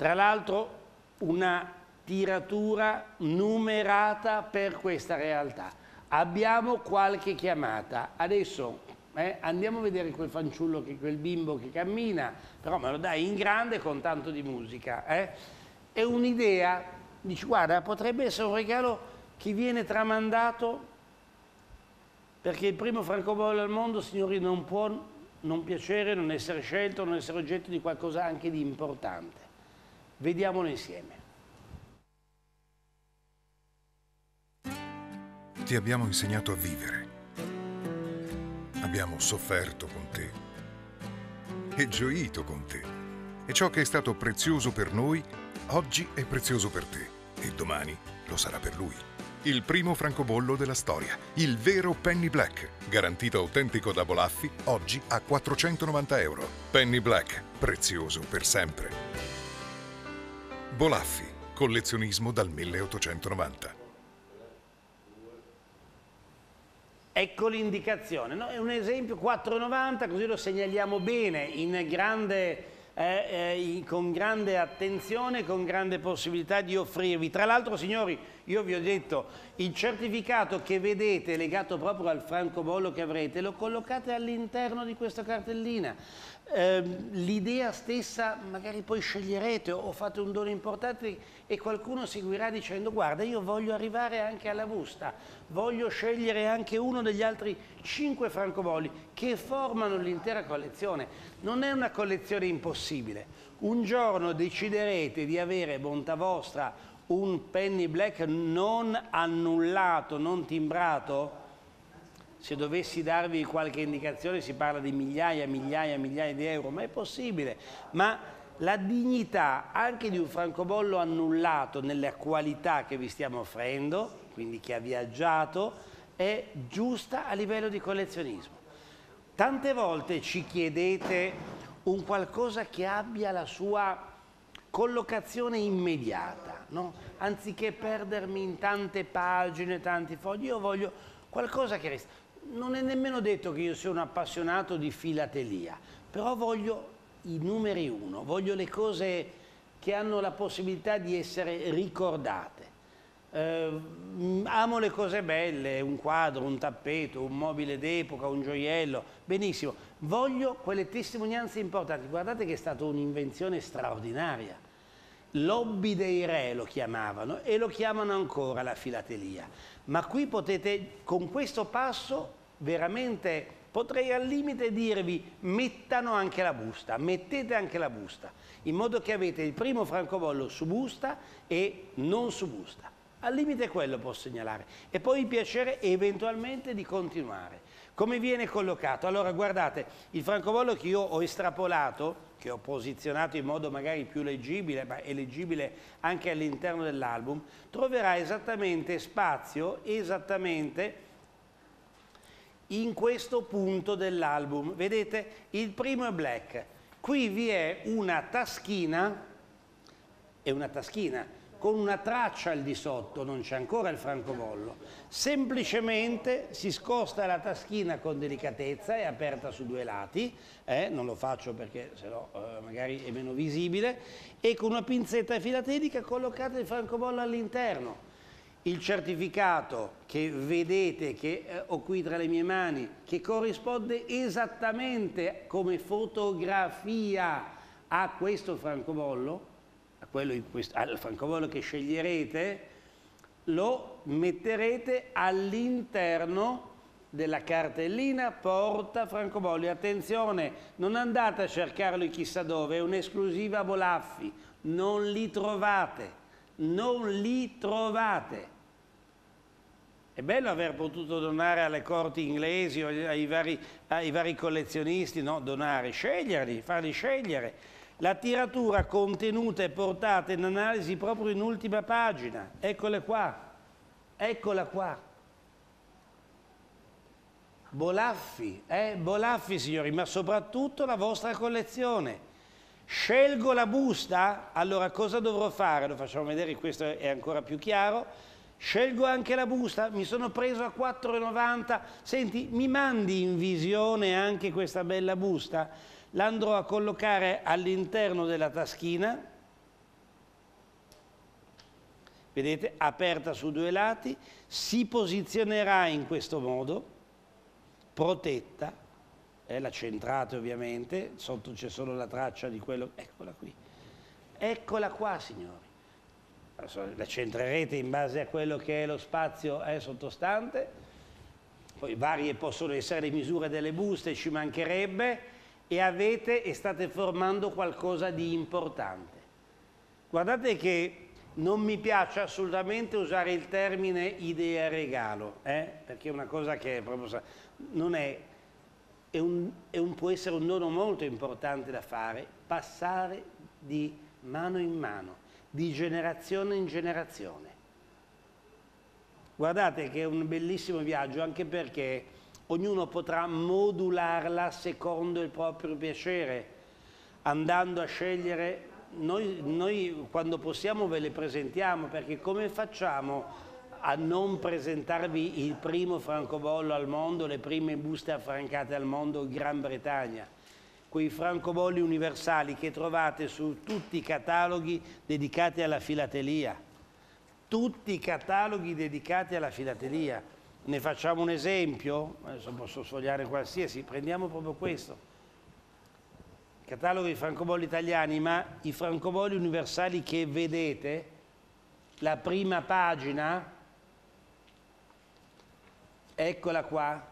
Tra l'altro una tiratura numerata per questa realtà. Abbiamo qualche chiamata. Adesso eh, andiamo a vedere quel fanciullo, che, quel bimbo che cammina, però me lo dai in grande con tanto di musica. Eh? È un'idea, dici guarda, potrebbe essere un regalo che viene tramandato, perché il primo francobollo al mondo, signori, non può non piacere, non essere scelto, non essere oggetto di qualcosa anche di importante. Vediamolo insieme. Ti abbiamo insegnato a vivere. Abbiamo sofferto con te e gioito con te. E ciò che è stato prezioso per noi, oggi è prezioso per te e domani lo sarà per lui. Il primo francobollo della storia, il vero Penny Black, garantito autentico da Bolaffi, oggi a quattrocentonovanta euro. Penny Black, prezioso per sempre. Bolaffi, collezionismo dal milleottocentonovanta. Ecco l'indicazione, no? È un esempio quattro e novanta, così lo segnaliamo bene, in grande, eh, eh, con grande attenzione, con grande possibilità di offrirvi. Tra l'altro, signori, io vi ho detto, il certificato che vedete legato proprio al francobollo che avrete, lo collocate all'interno di questa cartellina. Eh, l'idea stessa, magari poi sceglierete o fate un dono importante e qualcuno seguirà dicendo guarda, io voglio arrivare anche alla busta, voglio scegliere anche uno degli altri cinque francobolli che formano l'intera collezione. Non è una collezione impossibile. Un giorno deciderete di avere, bontà vostra, un Penny Black non annullato, non timbrato. Se dovessi darvi qualche indicazione si parla di migliaia, migliaia, migliaia di euro, ma è possibile. Ma la dignità anche di un francobollo annullato nella qualità che vi stiamo offrendo, quindi che ha viaggiato, è giusta a livello di collezionismo. Tante volte ci chiedete un qualcosa che abbia la sua collocazione immediata, no? Anziché perdermi in tante pagine, tanti fogli, io voglio qualcosa che resta. Non è nemmeno detto che io sia un appassionato di filatelia, però voglio i numeri uno, voglio le cose che hanno la possibilità di essere ricordate. Eh, amo le cose belle, un quadro, un tappeto, un mobile d'epoca, un gioiello, benissimo. Voglio quelle testimonianze importanti. Guardate che è stata un'invenzione straordinaria. L'hobby dei re lo chiamavano e lo chiamano ancora la filatelia. Ma qui potete, con questo passo, veramente potrei al limite dirvi mettano anche la busta, mettete anche la busta, in modo che avete il primo francobollo su busta e non su busta. Al limite quello posso segnalare. E poi il piacere eventualmente di continuare. Come viene collocato? Allora guardate, il francobollo che io ho estrapolato, che ho posizionato in modo magari più leggibile, ma è leggibile anche all'interno dell'album, troverà esattamente spazio, esattamente in questo punto dell'album. Vedete? Il primo è black. Qui vi è una taschina, è una taschina, con una traccia al di sotto, non c'è ancora il francobollo. Semplicemente si scosta la taschina con delicatezza, è aperta su due lati, eh, non lo faccio perché sennò eh, magari è meno visibile, e con una pinzetta filatelica collocate il francobollo all'interno. Il certificato che vedete, che eh, ho qui tra le mie mani, che corrisponde esattamente come fotografia a questo francobollo, a quello in questo, al francobollo che sceglierete, lo metterete all'interno della cartellina porta francobolli. Attenzione, non andate a cercarlo chissà dove, è un'esclusiva Bolaffi, non li trovate, non li trovate. È bello aver potuto donare alle corti inglesi o ai vari, ai vari collezionisti, no? Donare, sceglierli, farli scegliere. La tiratura contenuta e portata in analisi proprio in ultima pagina. Eccole qua, eccola qua. Bolaffi, eh? Bolaffi signori, ma soprattutto la vostra collezione. Scelgo la busta? Allora cosa dovrò fare? Lo facciamo vedere, questo è ancora più chiaro. Scelgo anche la busta, mi sono preso a quattro e novanta. Senti, mi mandi in visione anche questa bella busta? L'andrò a collocare all'interno della taschina vedete, aperta su due lati, si posizionerà in questo modo, protetta, eh, la centrate ovviamente, sotto c'è solo la traccia di quello, eccola qui, eccola qua signori, la centrerete in base a quello che è lo spazio eh, sottostante, poi varie possono essere le misure delle buste, ci mancherebbe, e avete e state formando qualcosa di importante. Guardate che non mi piace assolutamente usare il termine idea regalo, eh? Perché è una cosa che è proprio, non è, è un, è un, può essere un dono molto importante da fare, passare di mano in mano, di generazione in generazione. Guardate che è un bellissimo viaggio, anche perché ognuno potrà modularla secondo il proprio piacere, andando a scegliere. Noi, noi quando possiamo ve le presentiamo, perché come facciamo a non presentarvi il primo francobollo al mondo, le prime buste affrancate al mondo in Gran Bretagna? Quei francobolli universali che trovate su tutti i cataloghi dedicati alla filatelia. Tutti i cataloghi dedicati alla filatelia. Ne facciamo un esempio? Adesso posso sfogliare qualsiasi, prendiamo proprio questo. Catalogo di francobolli italiani, ma i francobolli universali che vedete, la prima pagina, eccola qua,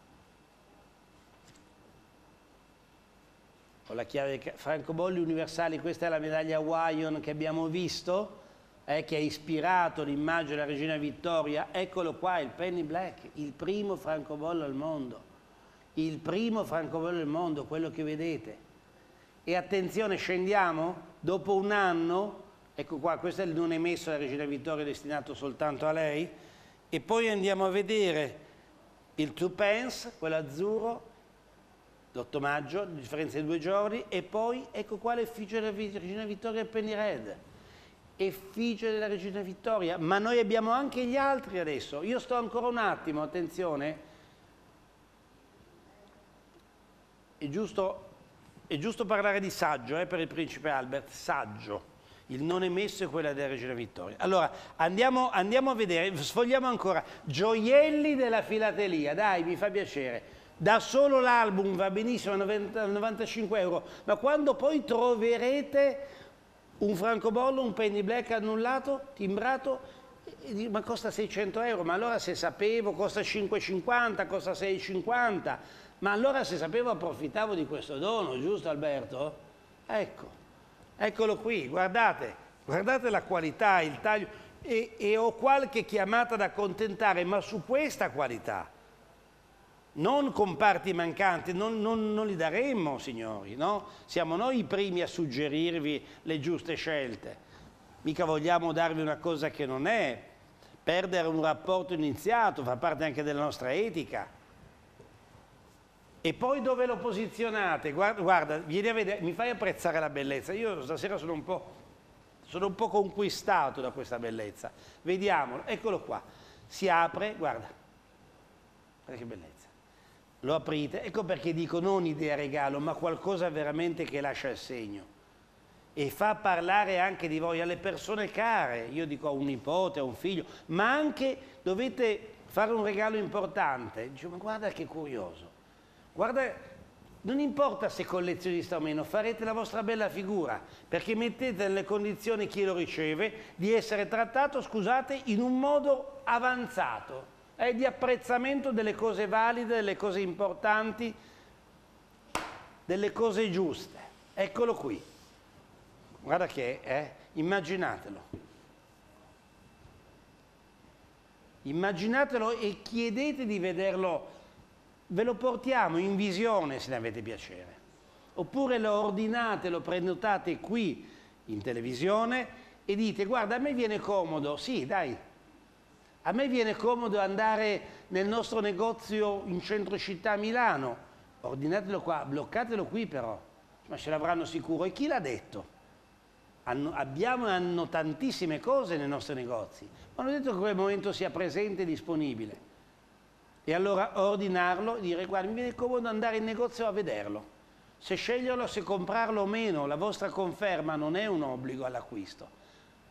con la chiave francobolli universali, questa è la medaglia Wyon che abbiamo visto, eh, che ha ispirato l'immagine della regina Vittoria, eccolo qua, il Penny Black, il primo francobollo al mondo, il primo francobollo al mondo, quello che vedete. E attenzione, scendiamo, dopo un anno, ecco qua, questo è il non emesso della regina Vittoria destinato soltanto a lei, e poi andiamo a vedere il two pence, quello azzurro, l'otto maggio, differenza di due giorni, e poi ecco qua l'effigie della regina Vittoria Penny Red, effigie della regina Vittoria, ma noi abbiamo anche gli altri adesso. Io sto ancora un attimo, attenzione, è giusto... È giusto parlare di saggio eh, per il principe Albert, saggio, il non emesso è quella della regina Vittoria. Allora, andiamo, andiamo a vedere, sfogliamo ancora, gioielli della filatelia, dai, mi fa piacere, da solo l'album va benissimo a novantacinque euro, ma quando poi troverete un francobollo, un Penny Black annullato, timbrato, ma costa seicento euro, ma allora se sapevo costa cinque e cinquanta, costa sei e cinquanta, ma allora se sapevo approfittavo di questo dono, giusto Alberto? Ecco, eccolo qui, guardate, guardate la qualità, il taglio, e, e ho qualche chiamata da accontentare, ma su questa qualità, non comparti mancanti, non, non, non li daremmo signori, no? Siamo noi i primi a suggerirvi le giuste scelte, mica vogliamo darvi una cosa che non è, perdere un rapporto iniziato, fa parte anche della nostra etica. E poi dove lo posizionate? Guarda, guarda, vieni a vedere, mi fai apprezzare la bellezza. Io stasera sono un po', sono un po' conquistato da questa bellezza. Vediamolo, eccolo qua. Si apre, guarda, guarda che bellezza. Lo aprite, ecco perché dico non idea regalo, ma qualcosa veramente che lascia il segno. E fa parlare anche di voi alle persone care. Io dico a un nipote, a un figlio, ma anche dovete fare un regalo importante. Dice, ma guarda che curioso. Guarda, non importa se collezionista o meno, farete la vostra bella figura, perché mettete nelle condizioni chi lo riceve di essere trattato, scusate, in un modo avanzato, eh, di apprezzamento delle cose valide, delle cose importanti, delle cose giuste. Eccolo qui. Guarda che, eh, immaginatelo. Immaginatelo e chiedete di vederlo. Ve lo portiamo in visione se ne avete piacere, oppure lo ordinate, lo prenotate qui in televisione e dite guarda a me viene comodo, sì dai, a me viene comodo andare nel nostro negozio in centro città a Milano, ordinatelo qua, bloccatelo qui però, ma ce l'avranno sicuro. E chi l'ha detto? Hanno, abbiamo hanno tantissime cose nei nostri negozi, ma hanno detto che quel momento sia presente e disponibile. E allora ordinarlo e dire guarda mi viene comodo andare in negozio a vederlo, se sceglierlo, se comprarlo o meno, la vostra conferma non è un obbligo all'acquisto,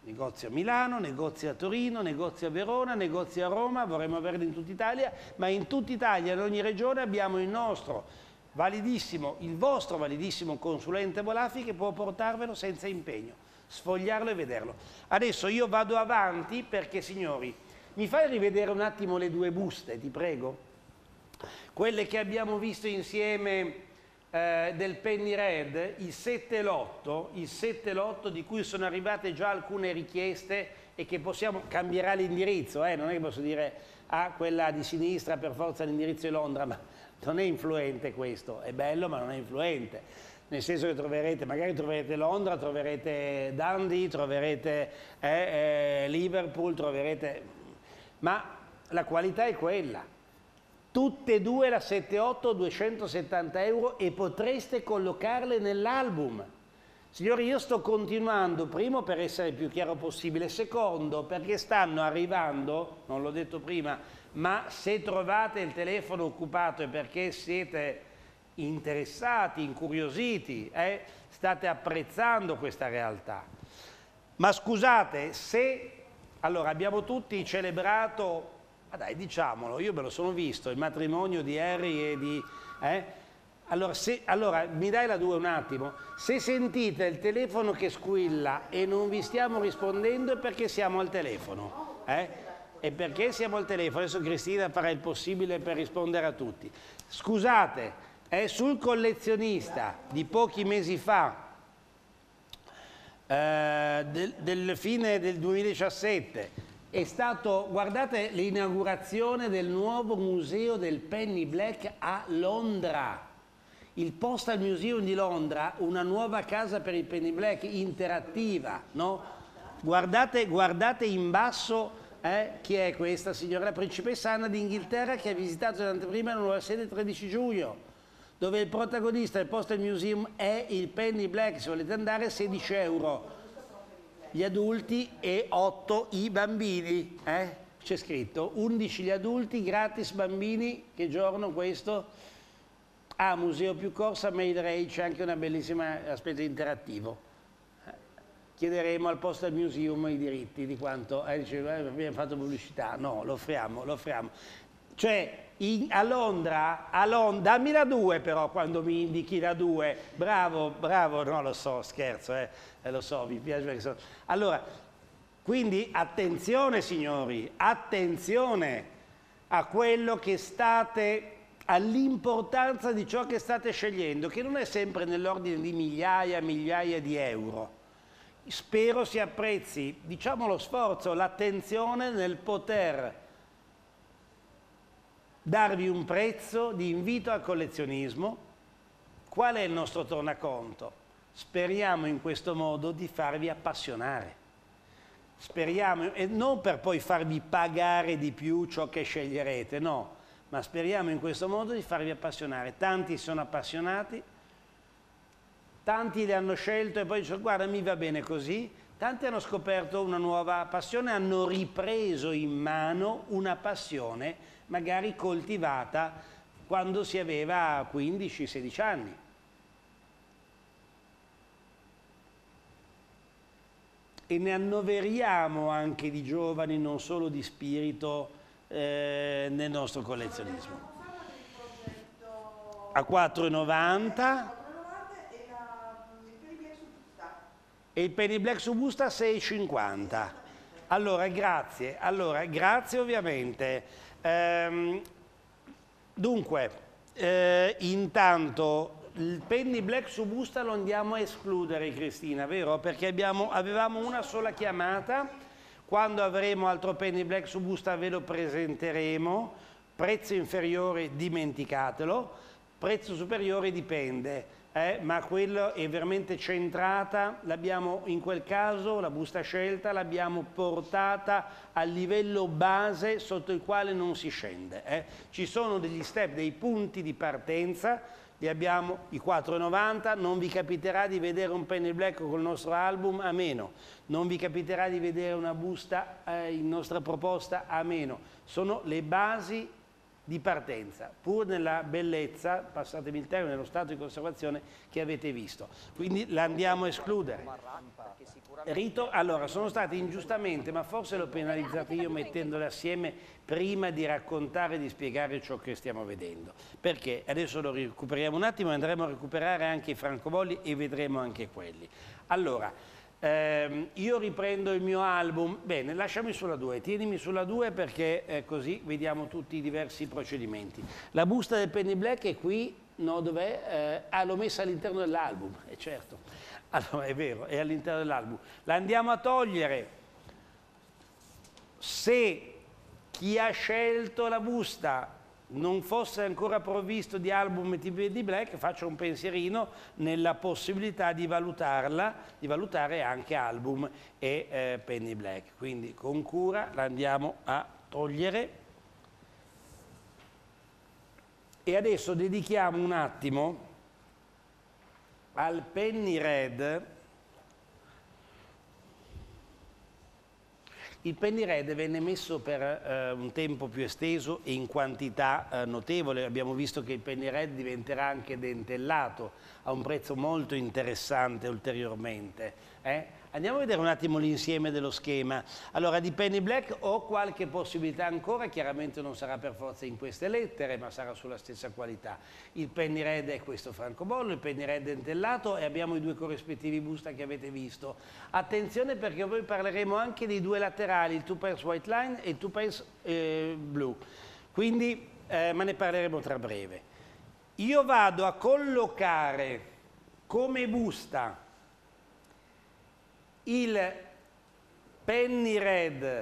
Negozi a Milano, negozi a Torino, negozi a Verona, negozi a Roma, vorremmo averli in tutta Italia, ma in tutta Italia, in ogni regione abbiamo il nostro validissimo, il vostro validissimo consulente Bolaffi che può portarvelo senza impegno, sfogliarlo e vederlo. Adesso io vado avanti perché, signori, mi fai rivedere un attimo le due buste, ti prego? Quelle che abbiamo visto insieme eh, del Penny Red, il sette e l'otto, il sette e l'otto di cui sono arrivate già alcune richieste e che possiamo, cambierà l'indirizzo, eh? Non è che posso dire ah, quella di sinistra per forza l'indirizzo è Londra, ma non è influente questo, è bello ma non è influente, nel senso che troverete, magari troverete Londra, troverete Dundee, troverete eh, eh, Liverpool, troverete, ma la qualità è quella. Tutte e due la sette otto, duecentosettanta euro e potreste collocarle nell'album. Signori, io sto continuando, primo per essere il più chiaro possibile, secondo perché stanno arrivando, non l'ho detto prima, ma se trovate il telefono occupato è perché siete interessati, incuriositi, eh, state apprezzando questa realtà. Ma scusate, se... Allora, abbiamo tutti celebrato... Ah dai, diciamolo, io me lo sono visto, il matrimonio di Harry e di... Eh? Allora, se, allora, mi dai la due un attimo. Se sentite il telefono che squilla e non vi stiamo rispondendo è perché siamo al telefono. Eh? E perché siamo al telefono? Adesso Cristina farà il possibile per rispondere a tutti. Scusate, eh, sul collezionista di pochi mesi fa, eh, del, del fine del duemiladiciassette, è stato, guardate l'inaugurazione del nuovo museo del Penny Black a Londra, il Postal Museum di Londra, una nuova casa per il Penny Black interattiva, no? Guardate, guardate in basso eh, chi è questa signora, la principessa Anna d'Inghilterra che ha visitato l'anteprima la nuova sede il tredici giugno, dove il protagonista del Postal Museum è il Penny Black, se volete andare sedici euro. Gli adulti e otto i bambini, eh? C'è scritto undici gli adulti, gratis bambini, che giorno questo? Ah, museo più corsa, Made Ray, c'è anche una bellissima aspetto interattivo. Chiederemo al Postal Museum i diritti di quanto, eh, dice, eh, abbiamo fatto pubblicità, no, lo offriamo, lo offriamo. Cioè, in, a Londra, a Londra, dammi la due però quando mi indichi la due, bravo, bravo, no lo so, scherzo, eh, eh lo so, mi piace perché sono... Allora, quindi attenzione signori, attenzione a quello che state, all'importanza di ciò che state scegliendo, che non è sempre nell'ordine di migliaia, migliaia di euro. Spero si apprezzi, diciamo lo sforzo, l'attenzione nel poter darvi un prezzo di invito al collezionismo. Qual è il nostro tornaconto? Speriamo in questo modo di farvi appassionare. Speriamo, e non per poi farvi pagare di più ciò che sceglierete, no, ma speriamo in questo modo di farvi appassionare. Tanti sono appassionati, tanti li hanno scelto e poi dicono guarda mi va bene così, tanti hanno scoperto una nuova passione, hanno ripreso in mano una passione magari coltivata quando si aveva quindici sedici anni. E ne annoveriamo anche di giovani, non solo di spirito, eh, nel nostro collezionismo. A quattro e novanta e il Penny Black su busta a sei e cinquanta. Allora, grazie. Allora, grazie ovviamente. Ehm, dunque, eh, intanto il Penny Black su busta lo andiamo a escludere, Cristina, vero? Perché abbiamo, avevamo una sola chiamata, quando avremo altro Penny Black su busta ve lo presenteremo, prezzo inferiore dimenticatelo, prezzo superiore dipende. Eh, ma quello è veramente centrata, l'abbiamo in quel caso, la busta scelta, l'abbiamo portata al livello base sotto il quale non si scende. Eh. Ci sono degli step, dei punti di partenza, li abbiamo i quattro e novanta, non vi capiterà di vedere un Penny Black col nostro album a meno, non vi capiterà di vedere una busta eh, in nostra proposta a meno, sono le basi di partenza, pur nella bellezza, passatemi il termine, nello stato di conservazione che avete visto. Quindi la andiamo a escludere. Rito, allora, sono stati ingiustamente, ma forse l'ho penalizzati io mettendole assieme prima di raccontare e di spiegare ciò che stiamo vedendo. Perché adesso lo recuperiamo un attimo e andremo a recuperare anche i francobolli e vedremo anche quelli. Allora, ehm, io riprendo il mio album, bene, lasciami sulla due, tienimi sulla due perché eh, così vediamo tutti i diversi procedimenti. La busta del Penny Black è qui, no, dov'è? Eh, ah, l'ho messa all'interno dell'album, è certo. Allora, è vero, è all'interno dell'album. La andiamo a togliere. Se chi ha scelto la busta non fosse ancora provvisto di album e Penny Black, faccio un pensierino nella possibilità di valutarla, di valutare anche album e eh, Penny Black. Quindi con cura la andiamo a togliere. E adesso dedichiamo un attimo al Penny Red. Il Penny Red venne messo per eh, un tempo più esteso e in quantità eh, notevole. Abbiamo visto che il Penny Red diventerà anche dentellato a un prezzo molto interessante ulteriormente. Eh? Andiamo a vedere un attimo l'insieme dello schema. Allora, di Penny Black ho qualche possibilità ancora, chiaramente non sarà per forza in queste lettere, ma sarà sulla stessa qualità. Il Penny Red è questo francobollo, il Penny Red dentellato e abbiamo i due corrispettivi busta che avete visto. Attenzione perché poi parleremo anche dei due laterali, il Two Pairs White Line e il Two Pairs eh, Blue. Quindi, eh, ma ne parleremo tra breve. Io vado a collocare come busta il Penny Red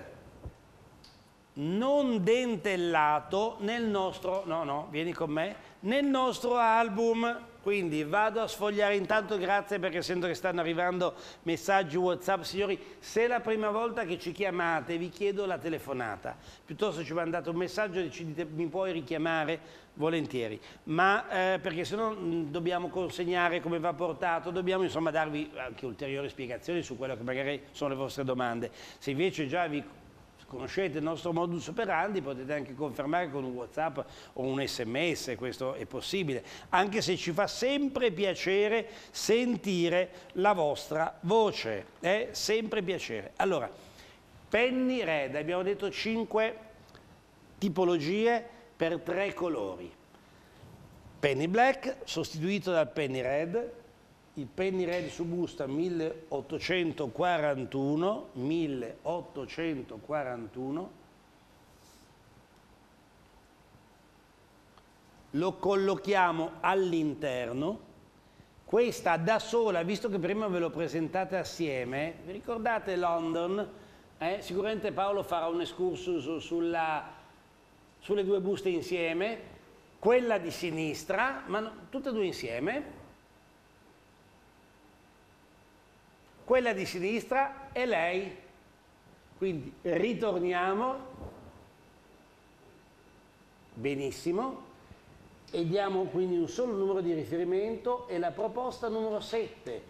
non dentellato nel nostro, no no, vieni con me, nel nostro album. Quindi vado a sfogliare intanto, grazie perché sento che stanno arrivando messaggi WhatsApp. Signori, se è la prima volta che ci chiamate vi chiedo la telefonata, piuttosto ci mandate un messaggio e ci dite mi puoi richiamare, volentieri, ma eh, perché se no dobbiamo consegnare come va portato, dobbiamo insomma darvi anche ulteriori spiegazioni su quello che magari sono le vostre domande. Se invece già vi conoscete il nostro modus operandi potete anche confermare con un WhatsApp o un sms, questo è possibile, anche se ci fa sempre piacere sentire la vostra voce, è sempre piacere. Allora, Penny Red, abbiamo detto cinque tipologie per tre colori. Penny Black sostituito dal Penny Red, il Penny Red su busta milleottocentoquarantuno, milleottocentoquarantuno, lo collochiamo all'interno. Questa da sola, visto che prima ve l'ho presentata assieme, vi ricordate London? Eh? Sicuramente Paolo farà un excursus sulla, sulle due buste insieme, quella di sinistra, ma no, tutte e due insieme. Quella di sinistra è lei, quindi ritorniamo, benissimo, e diamo quindi un solo numero di riferimento e la proposta numero sette,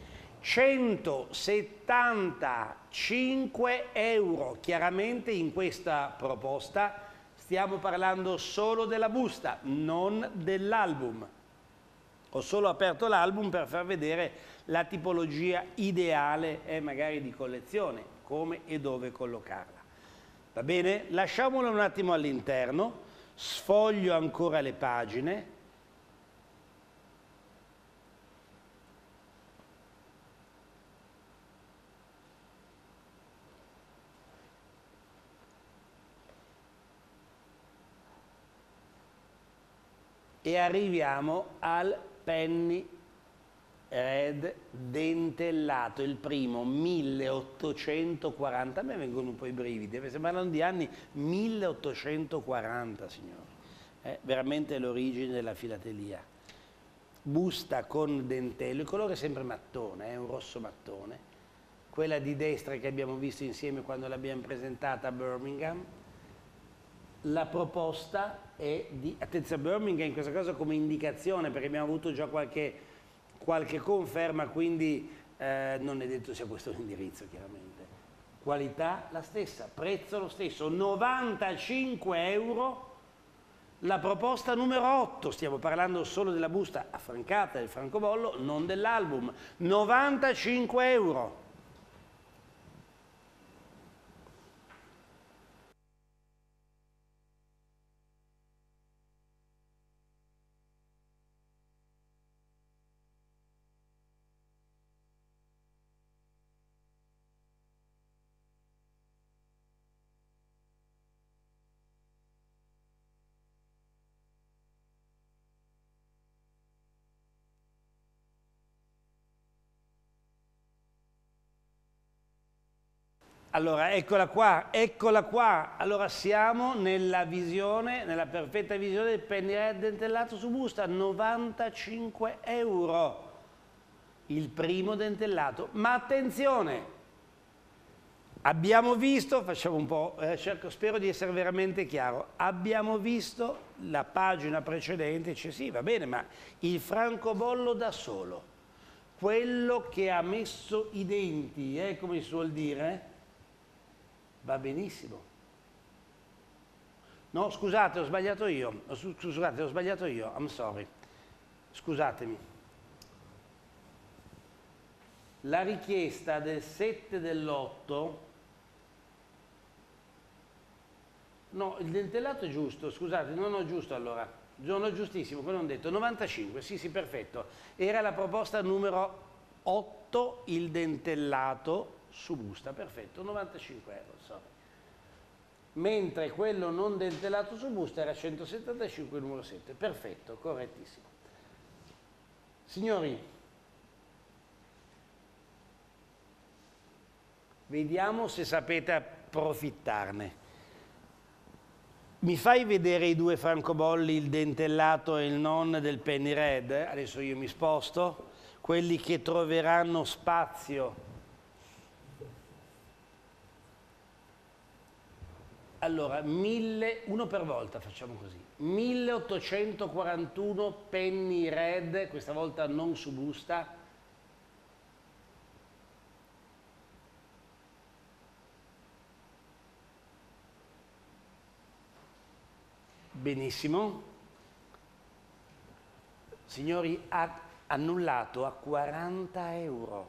centosettantacinque euro, chiaramente in questa proposta stiamo parlando solo della busta, non dell'album. Ho solo aperto l'album per far vedere la tipologia ideale e magari di collezione, come e dove collocarla. Va bene? Lasciamolo un attimo all'interno, sfoglio ancora le pagine. E arriviamo al Penny Red dentellato, il primo, milleottocentoquaranta, a me vengono un po' i brividi, sembrano di anni, milleottocentoquaranta signori, è veramente l'origine della filatelia. Busta con dentello, il colore è sempre mattone, è un rosso mattone, quella di destra che abbiamo visto insieme quando l'abbiamo presentata a Birmingham. La proposta è di, attenzione, Birmingham in questo caso come indicazione perché abbiamo avuto già qualche, qualche conferma, quindi eh, non è detto sia questo l'indirizzo chiaramente. Qualità la stessa, prezzo lo stesso, novantacinque euro La proposta numero otto, stiamo parlando solo della busta affrancata del francobollo, non dell'album, novantacinque euro. Allora, eccola qua, eccola qua. Allora siamo nella visione, nella perfetta visione del penny red dentellato su busta, novantacinque euro. Il primo dentellato. Ma attenzione, abbiamo visto, facciamo un po', eh, cerco, spero di essere veramente chiaro, abbiamo visto la pagina precedente, dice sì, va bene, ma il francobollo da solo, quello che ha messo i denti, eh, come si suol dire, va benissimo. No, scusate, ho sbagliato io. Scusate, ho sbagliato io. I'm sorry. Scusatemi. La richiesta del sette dell'otto. No, il dentellato è giusto. Scusate, non ho giusto allora. Non ho giustissimo, quello ho detto. novantacinque, sì, sì, perfetto. Era la proposta numero otto, il dentellato su busta, perfetto, novantacinque euro, sorry. Mentre quello non dentellato su busta era centosettantacinque, numero sette, perfetto, correttissimo. Signori, vediamo se sapete approfittarne. Mi fai vedere i due francobolli, il dentellato e il non del penny red? Adesso io mi sposto, quelli che troveranno spazio. Allora, mille, uno per volta facciamo così, milleottocentoquarantuno penny red, questa volta non su busta. Benissimo. Signori, ha annullato a quaranta euro.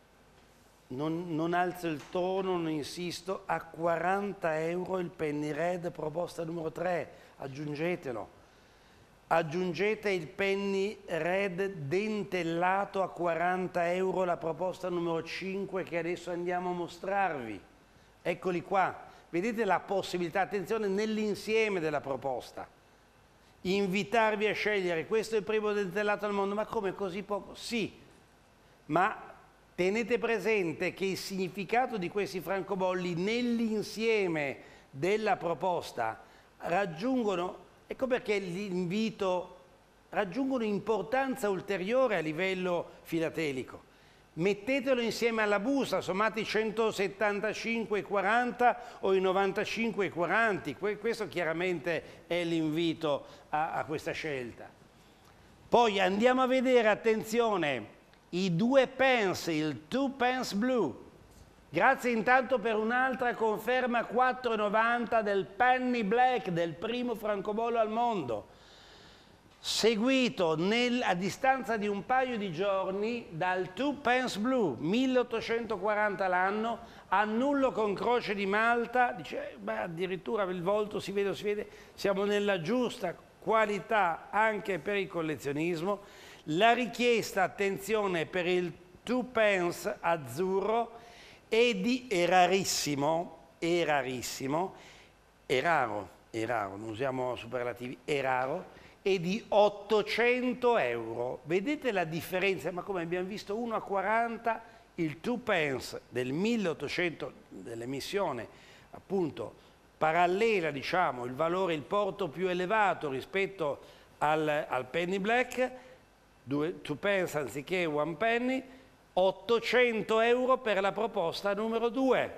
Non, non alzo il tono, non insisto, a quaranta euro il penny red proposta numero tre, aggiungetelo. Aggiungete il penny red dentellato a quaranta euro, la proposta numero cinque che adesso andiamo a mostrarvi. Eccoli qua, vedete la possibilità, attenzione, nell'insieme della proposta. Invitarvi a scegliere, questo è il primo dentellato al mondo, ma come così poco? Sì, ma tenete presente che il significato di questi francobolli nell'insieme della proposta raggiungono, ecco perché l'invito, raggiungono importanza ulteriore a livello filatelico. Mettetelo insieme alla busta, sommate i centosettantacinque e quaranta o i novantacinque e quaranta, questo chiaramente è l'invito a, a questa scelta. Poi andiamo a vedere, attenzione, i due pence, il two pence blue. Grazie intanto per un'altra conferma quattro e novanta del penny black, del primo francobollo al mondo. Seguito nel, a distanza di un paio di giorni dal two pence blue, milleottocentoquaranta l'anno, annullo con croce di Malta, dice, beh, addirittura il volto si vede, si vede, siamo nella giusta qualità anche per il collezionismo. La richiesta, attenzione, per il two pence azzurro è, di, è rarissimo, è rarissimo, è raro, è raro, non usiamo superlativi, è raro, è di ottocento euro. Vedete la differenza? Ma come abbiamo visto uno a quaranta, il two pence del milleottocento, dell'emissione appunto parallela, diciamo, il valore, il porto più elevato rispetto al, al penny black, Due, two pence anziché one penny, ottocento euro per la proposta numero due.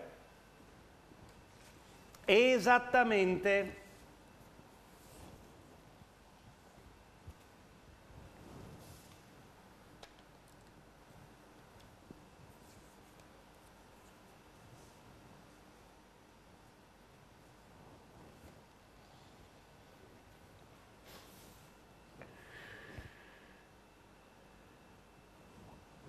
Esattamente.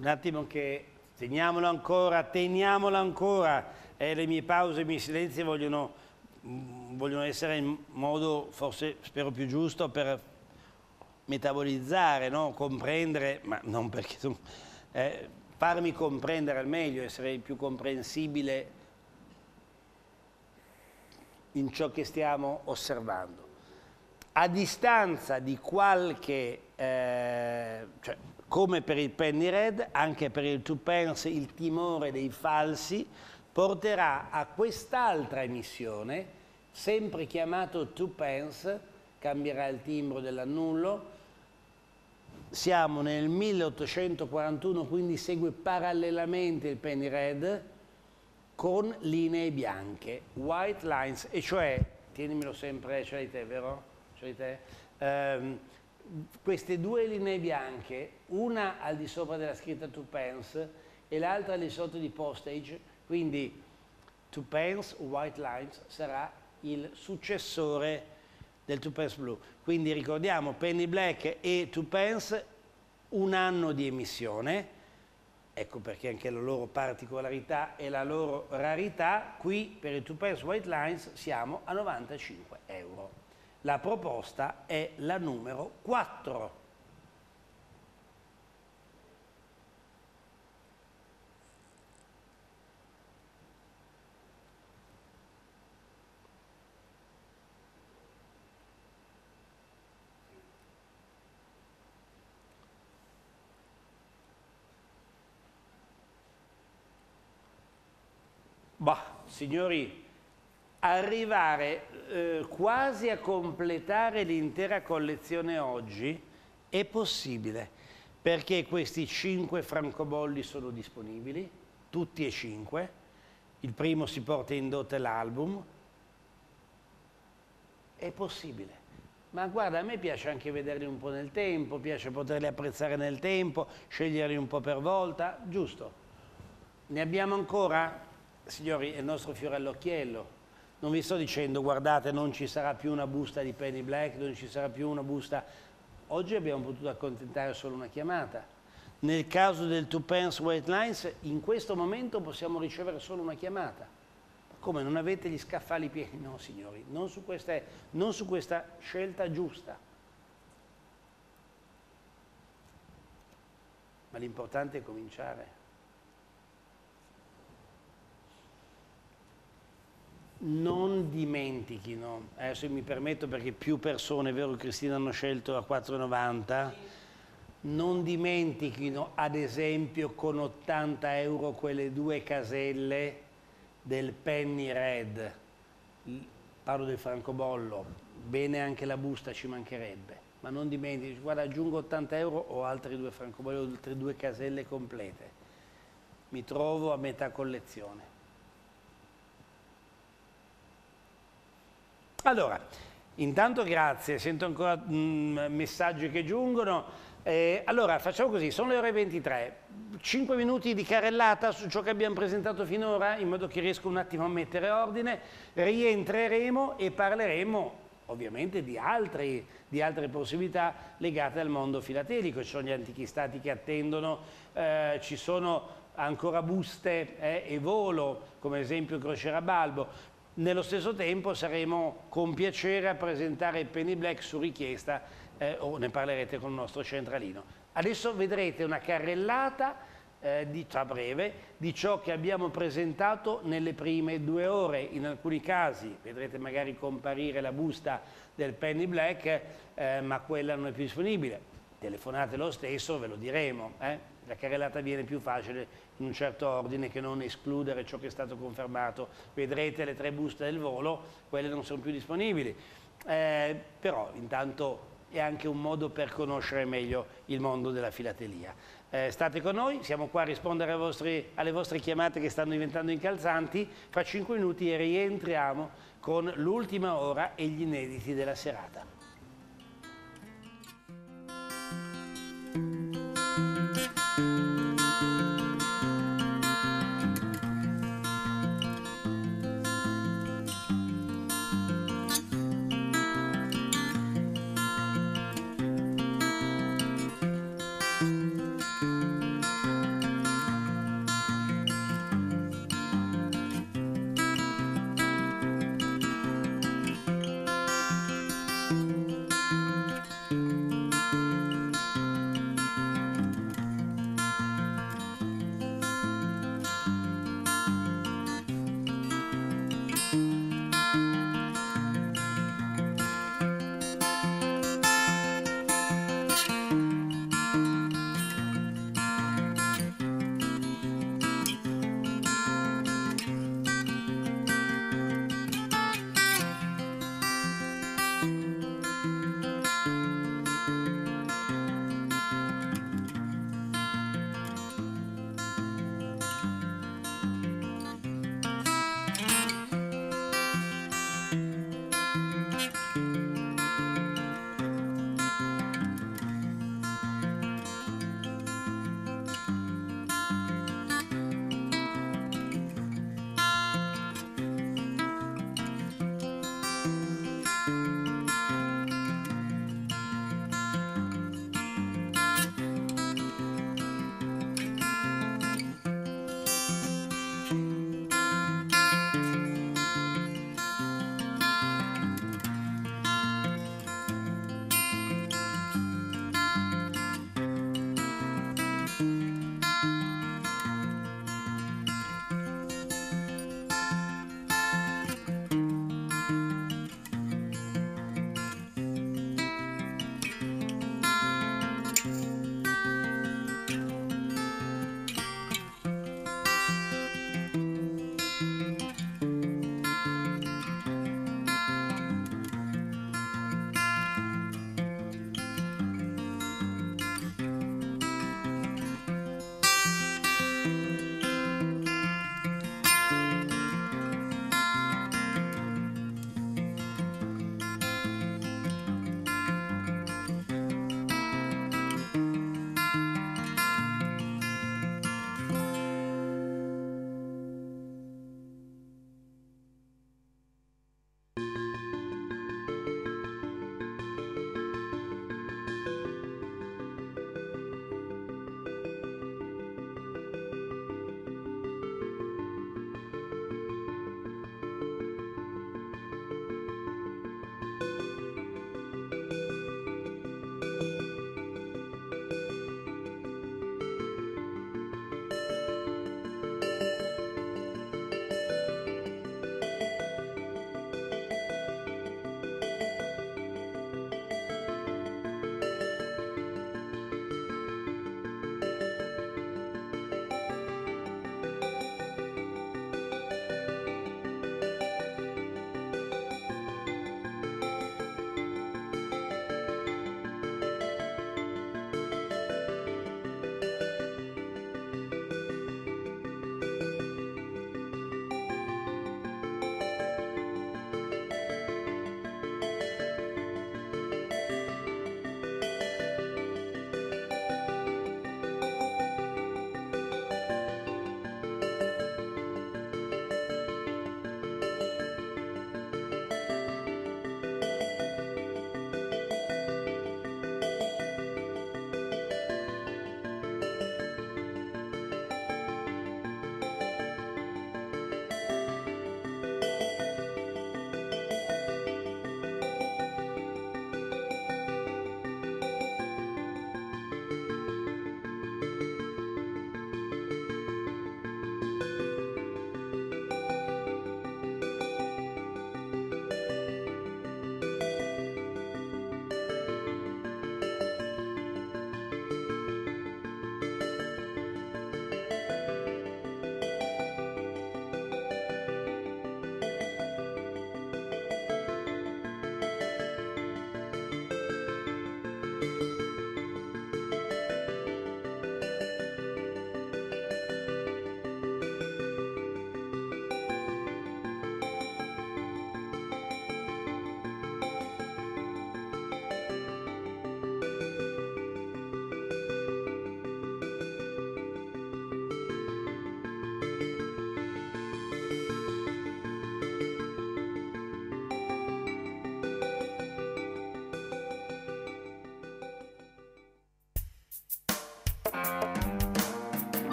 Un attimo che teniamolo ancora, teniamolo ancora. Eh, le mie pause, i miei silenzi vogliono, mh, vogliono essere in modo forse, spero, più giusto per metabolizzare, no? Comprendere, ma non perché tu, eh, farmi comprendere al meglio, essere il più comprensibile in ciò che stiamo osservando. A distanza di qualche, eh, cioè, come per il penny red, anche per il two pence il timore dei falsi porterà a quest'altra emissione, sempre chiamato two pence, cambierà il timbro dell'annullo. Siamo nel milleottocentoquarantuno, quindi segue parallelamente il penny red con linee bianche, white lines, e cioè, tienimelo sempre, ce l'hai te, vero? Ce l'hai te? Um, queste due linee bianche, una al di sopra della scritta two pence e l'altra al di sotto di postage, quindi two pence white lines sarà il successore del two pence blu. Quindi ricordiamo penny black e two pence, un anno di emissione, ecco perché anche la loro particolarità e la loro rarità. Qui per il two pence white lines siamo a novantacinque euro. La proposta è la numero quattro. Bah, signori, arrivare eh, quasi a completare l'intera collezione oggi è possibile, perché questi cinque francobolli sono disponibili, tutti e cinque. Il primo si porta in dote l'album. È possibile. Ma guarda, a me piace anche vederli un po' nel tempo, piace poterli apprezzare nel tempo, sceglierli un po' per volta, giusto? Ne abbiamo ancora? Signori, è il nostro fiore all'occhiello. Non vi sto dicendo, guardate, non ci sarà più una busta di penny black, non ci sarà più una busta. Oggi abbiamo potuto accontentare solo una chiamata. Nel caso del two pence white lines, in questo momento possiamo ricevere solo una chiamata. Come, non avete gli scaffali pieni? No, signori, non su, queste, non su questa scelta giusta. Ma l'importante è cominciare. Non dimentichino, adesso mi permetto perché più persone, vero Cristina, hanno scelto a quattro e novanta, non dimentichino ad esempio con ottanta euro quelle due caselle del penny red, parlo del francobollo, bene anche la busta, ci mancherebbe, ma non dimentichi, guarda, aggiungo ottanta euro o altri due francobolli o altre due caselle complete, mi trovo a metà collezione. Allora, intanto grazie, sento ancora mh, messaggi che giungono. Eh, allora, facciamo così, sono le ore ventitré, cinque minuti di carrellata su ciò che abbiamo presentato finora, in modo che riesco un attimo a mettere ordine, rientreremo e parleremo ovviamente di, altri, di altre possibilità legate al mondo filatelico. Ci sono gli antichi stati che attendono, eh, ci sono ancora buste eh, e volo, come esempio Crociera Balbo. Nello stesso tempo saremo con piacere a presentare il penny black su richiesta eh, o ne parlerete con il nostro centralino. Adesso vedrete una carrellata eh, di, tra breve di ciò che abbiamo presentato nelle prime due ore. In alcuni casi vedrete magari comparire la busta del penny black, eh, ma quella non è più disponibile. Telefonate lo stesso, ve lo diremo. Eh? La carrellata viene più facile in un certo ordine che non escludere ciò che è stato confermato. Vedrete le tre buste del volo, quelle non sono più disponibili. Eh, però intanto è anche un modo per conoscere meglio il mondo della filatelia. Eh, state con noi, siamo qua a rispondere ai vostri, alle vostre chiamate che stanno diventando incalzanti. Fra cinque minuti rientriamo con l'ultima ora e gli inediti della serata.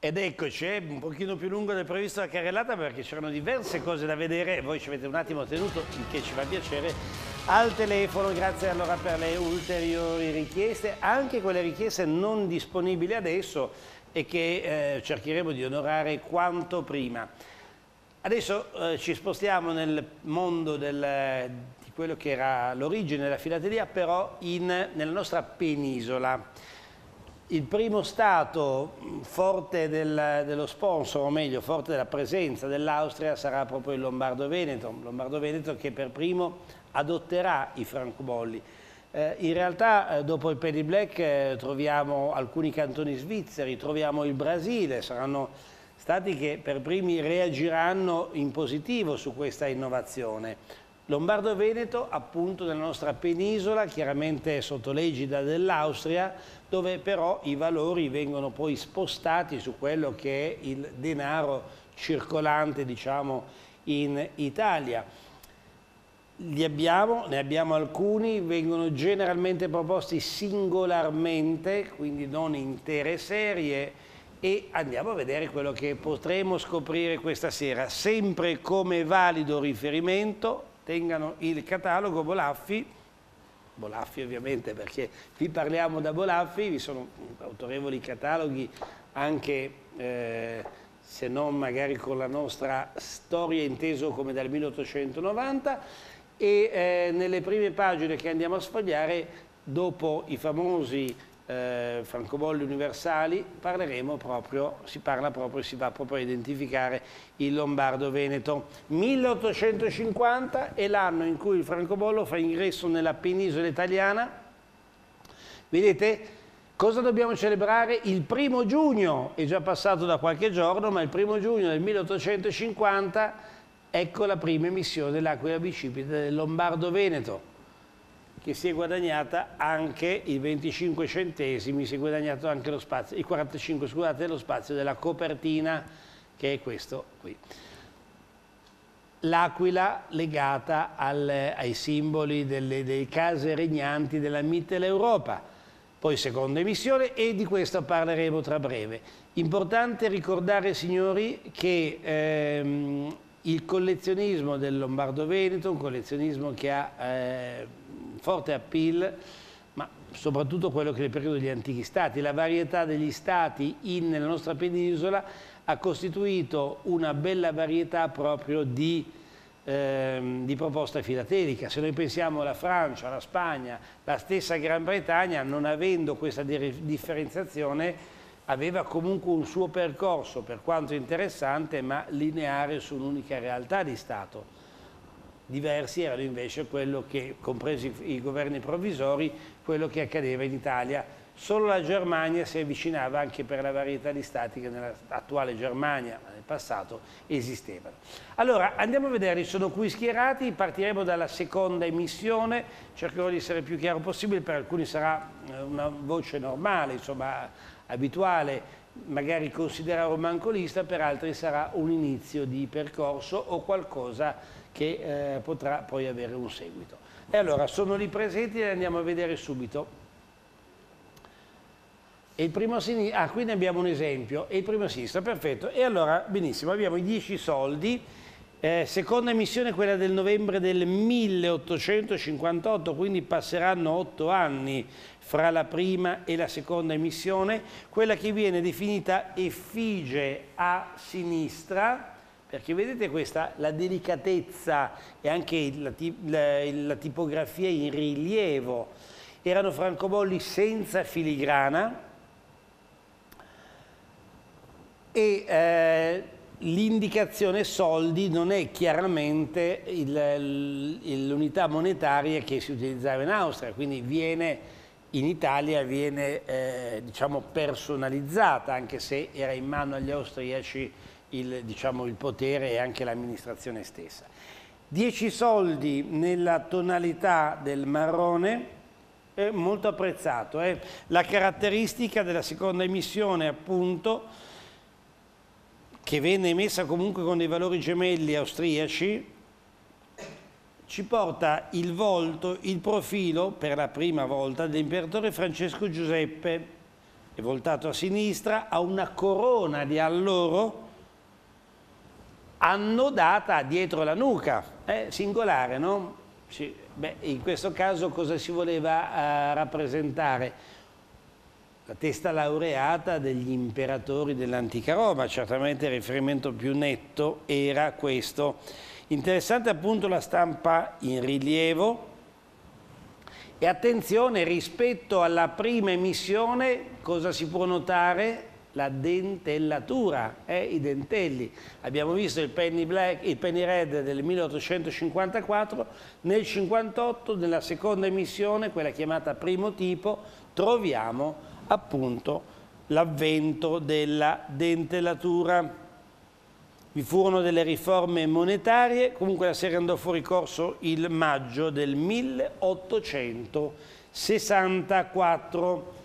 Ed eccoci, è un pochino più lungo del previsto la carrellata perché c'erano diverse cose da vedere, voi ci avete un attimo tenuto, il che ci fa piacere, al telefono. Grazie allora per le ulteriori richieste, anche quelle richieste non disponibili adesso e che eh, cercheremo di onorare quanto prima. Adesso eh, ci spostiamo nel mondo del, di quello che era l'origine della filatelia, però in, nella nostra penisola. Il primo stato forte del, dello sponsor, o meglio, forte della presenza dell'Austria sarà proprio il Lombardo-Veneto, Lombardo-Veneto che per primo adotterà i francobolli. Eh, in realtà eh, dopo il Penny Black eh, troviamo alcuni cantoni svizzeri, troviamo il Brasile, saranno stati che per primi reagiranno in positivo su questa innovazione. Lombardo-Veneto appunto nella nostra penisola, chiaramente sotto l'egida dell'Austria, dove però i valori vengono poi spostati su quello che è il denaro circolante, diciamo, in Italia. Li abbiamo, ne abbiamo alcuni, vengono generalmente proposti singolarmente, quindi non intere serie, e andiamo a vedere quello che potremo scoprire questa sera, sempre come valido riferimento. Tengano il catalogo Bolaffi, Bolaffi ovviamente perché qui parliamo da Bolaffi, vi sono autorevoli cataloghi anche eh, se non magari con la nostra storia inteso come dal milleottocentonovanta e eh, nelle prime pagine che andiamo a sfogliare dopo i famosi Eh, francobolli universali parleremo proprio, si parla proprio, si va proprio a identificare il Lombardo-Veneto. milleottocentocinquanta è l'anno in cui il francobollo fa ingresso nella penisola italiana. Vedete cosa dobbiamo celebrare? Il primo giugno, è già passato da qualche giorno, ma il primo giugno del milleottocentocinquanta ecco la prima emissione dell'Aquila bicipite del Lombardo-Veneto, che si è guadagnata anche i venticinque centesimi, si è guadagnato anche lo spazio, i quarantacinque, scusate, lo spazio della copertina, che è questo qui. L'aquila legata al, ai simboli delle, delle case regnanti della Mitteleuropa. Poi seconda emissione e di questo parleremo tra breve. Importante ricordare, signori, che ehm, il collezionismo del Lombardo-Veneto, un collezionismo che ha eh, forte appeal, ma soprattutto quello che è il periodo degli antichi stati. La varietà degli stati in, nella nostra penisola ha costituito una bella varietà proprio di, ehm, di proposta filatelica. Se noi pensiamo alla Francia, alla Spagna, la stessa Gran Bretagna, non avendo questa differenziazione, aveva comunque un suo percorso, per quanto interessante, ma lineare su un'unica realtà di Stato. Diversi erano invece quello che, compresi i governi provvisori, quello che accadeva in Italia. Solo la Germania si avvicinava anche per la varietà di stati che nell'attuale Germania, ma nel passato, esistevano. Allora, andiamo a vedere, sono qui schierati, partiremo dalla seconda emissione, cercherò di essere il più chiaro possibile, per alcuni sarà una voce normale, insomma, abituale, magari considerare un mancolista, per altri sarà un inizio di percorso o qualcosa che eh, potrà poi avere un seguito. E allora sono lì presenti e andiamo a vedere subito. E il primo a sinistra, ah, qui ne abbiamo un esempio, e il primo a sinistra, perfetto. E allora, benissimo, abbiamo i dieci soldi, eh, seconda emissione quella del novembre del milleottocentocinquantotto, quindi passeranno otto anni fra la prima e la seconda emissione, quella che viene definita effigie a sinistra, perché vedete questa, la delicatezza e anche la, la, la tipografia in rilievo. Erano francobolli senza filigrana e eh, l'indicazione soldi non è chiaramente l'unità monetaria che si utilizzava in Austria, quindi viene in Italia viene eh, diciamo personalizzata, anche se era in mano agli austriaci il, diciamo, il potere e anche l'amministrazione stessa. dieci soldi nella tonalità del marrone, è molto apprezzato. Eh? La caratteristica della seconda emissione, appunto, che venne emessa comunque con dei valori gemelli austriaci, ci porta il volto, il profilo, per la prima volta, dell'imperatore Francesco Giuseppe, è voltato a sinistra, ha una corona di alloro annodata dietro la nuca, è singolare, no? Sì, beh, in questo caso cosa si voleva uh, rappresentare? La testa laureata degli imperatori dell'antica Roma, certamente il riferimento più netto era questo. Interessante appunto la stampa in rilievo e attenzione, rispetto alla prima emissione cosa si può notare? La dentellatura, eh, i dentelli. Abbiamo visto il penny, black, il penny red del milleottocentocinquantaquattro, nel cinquantotto, nella seconda emissione, quella chiamata primo tipo, troviamo appunto l'avvento della dentellatura. Vi furono delle riforme monetarie, comunque la serie andò fuori corso il maggio del milleottocentosessantaquattro.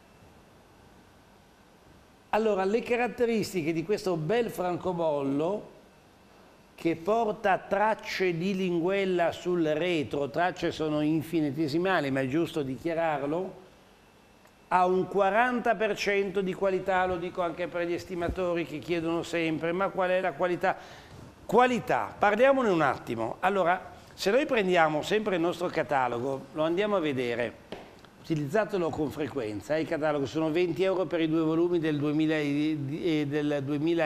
Allora, le caratteristiche di questo bel francobollo, che porta tracce di linguella sul retro, tracce sono infinitesimali, ma è giusto dichiararlo, ha un quaranta per cento di qualità, lo dico anche per gli estimatori che chiedono sempre, ma qual è la qualità? Qualità, parliamone un attimo. Allora, se noi prendiamo sempre il nostro catalogo, lo andiamo a vedere, utilizzatelo con frequenza, eh, il catalogo sono venti euro per i due volumi del, duemila e, del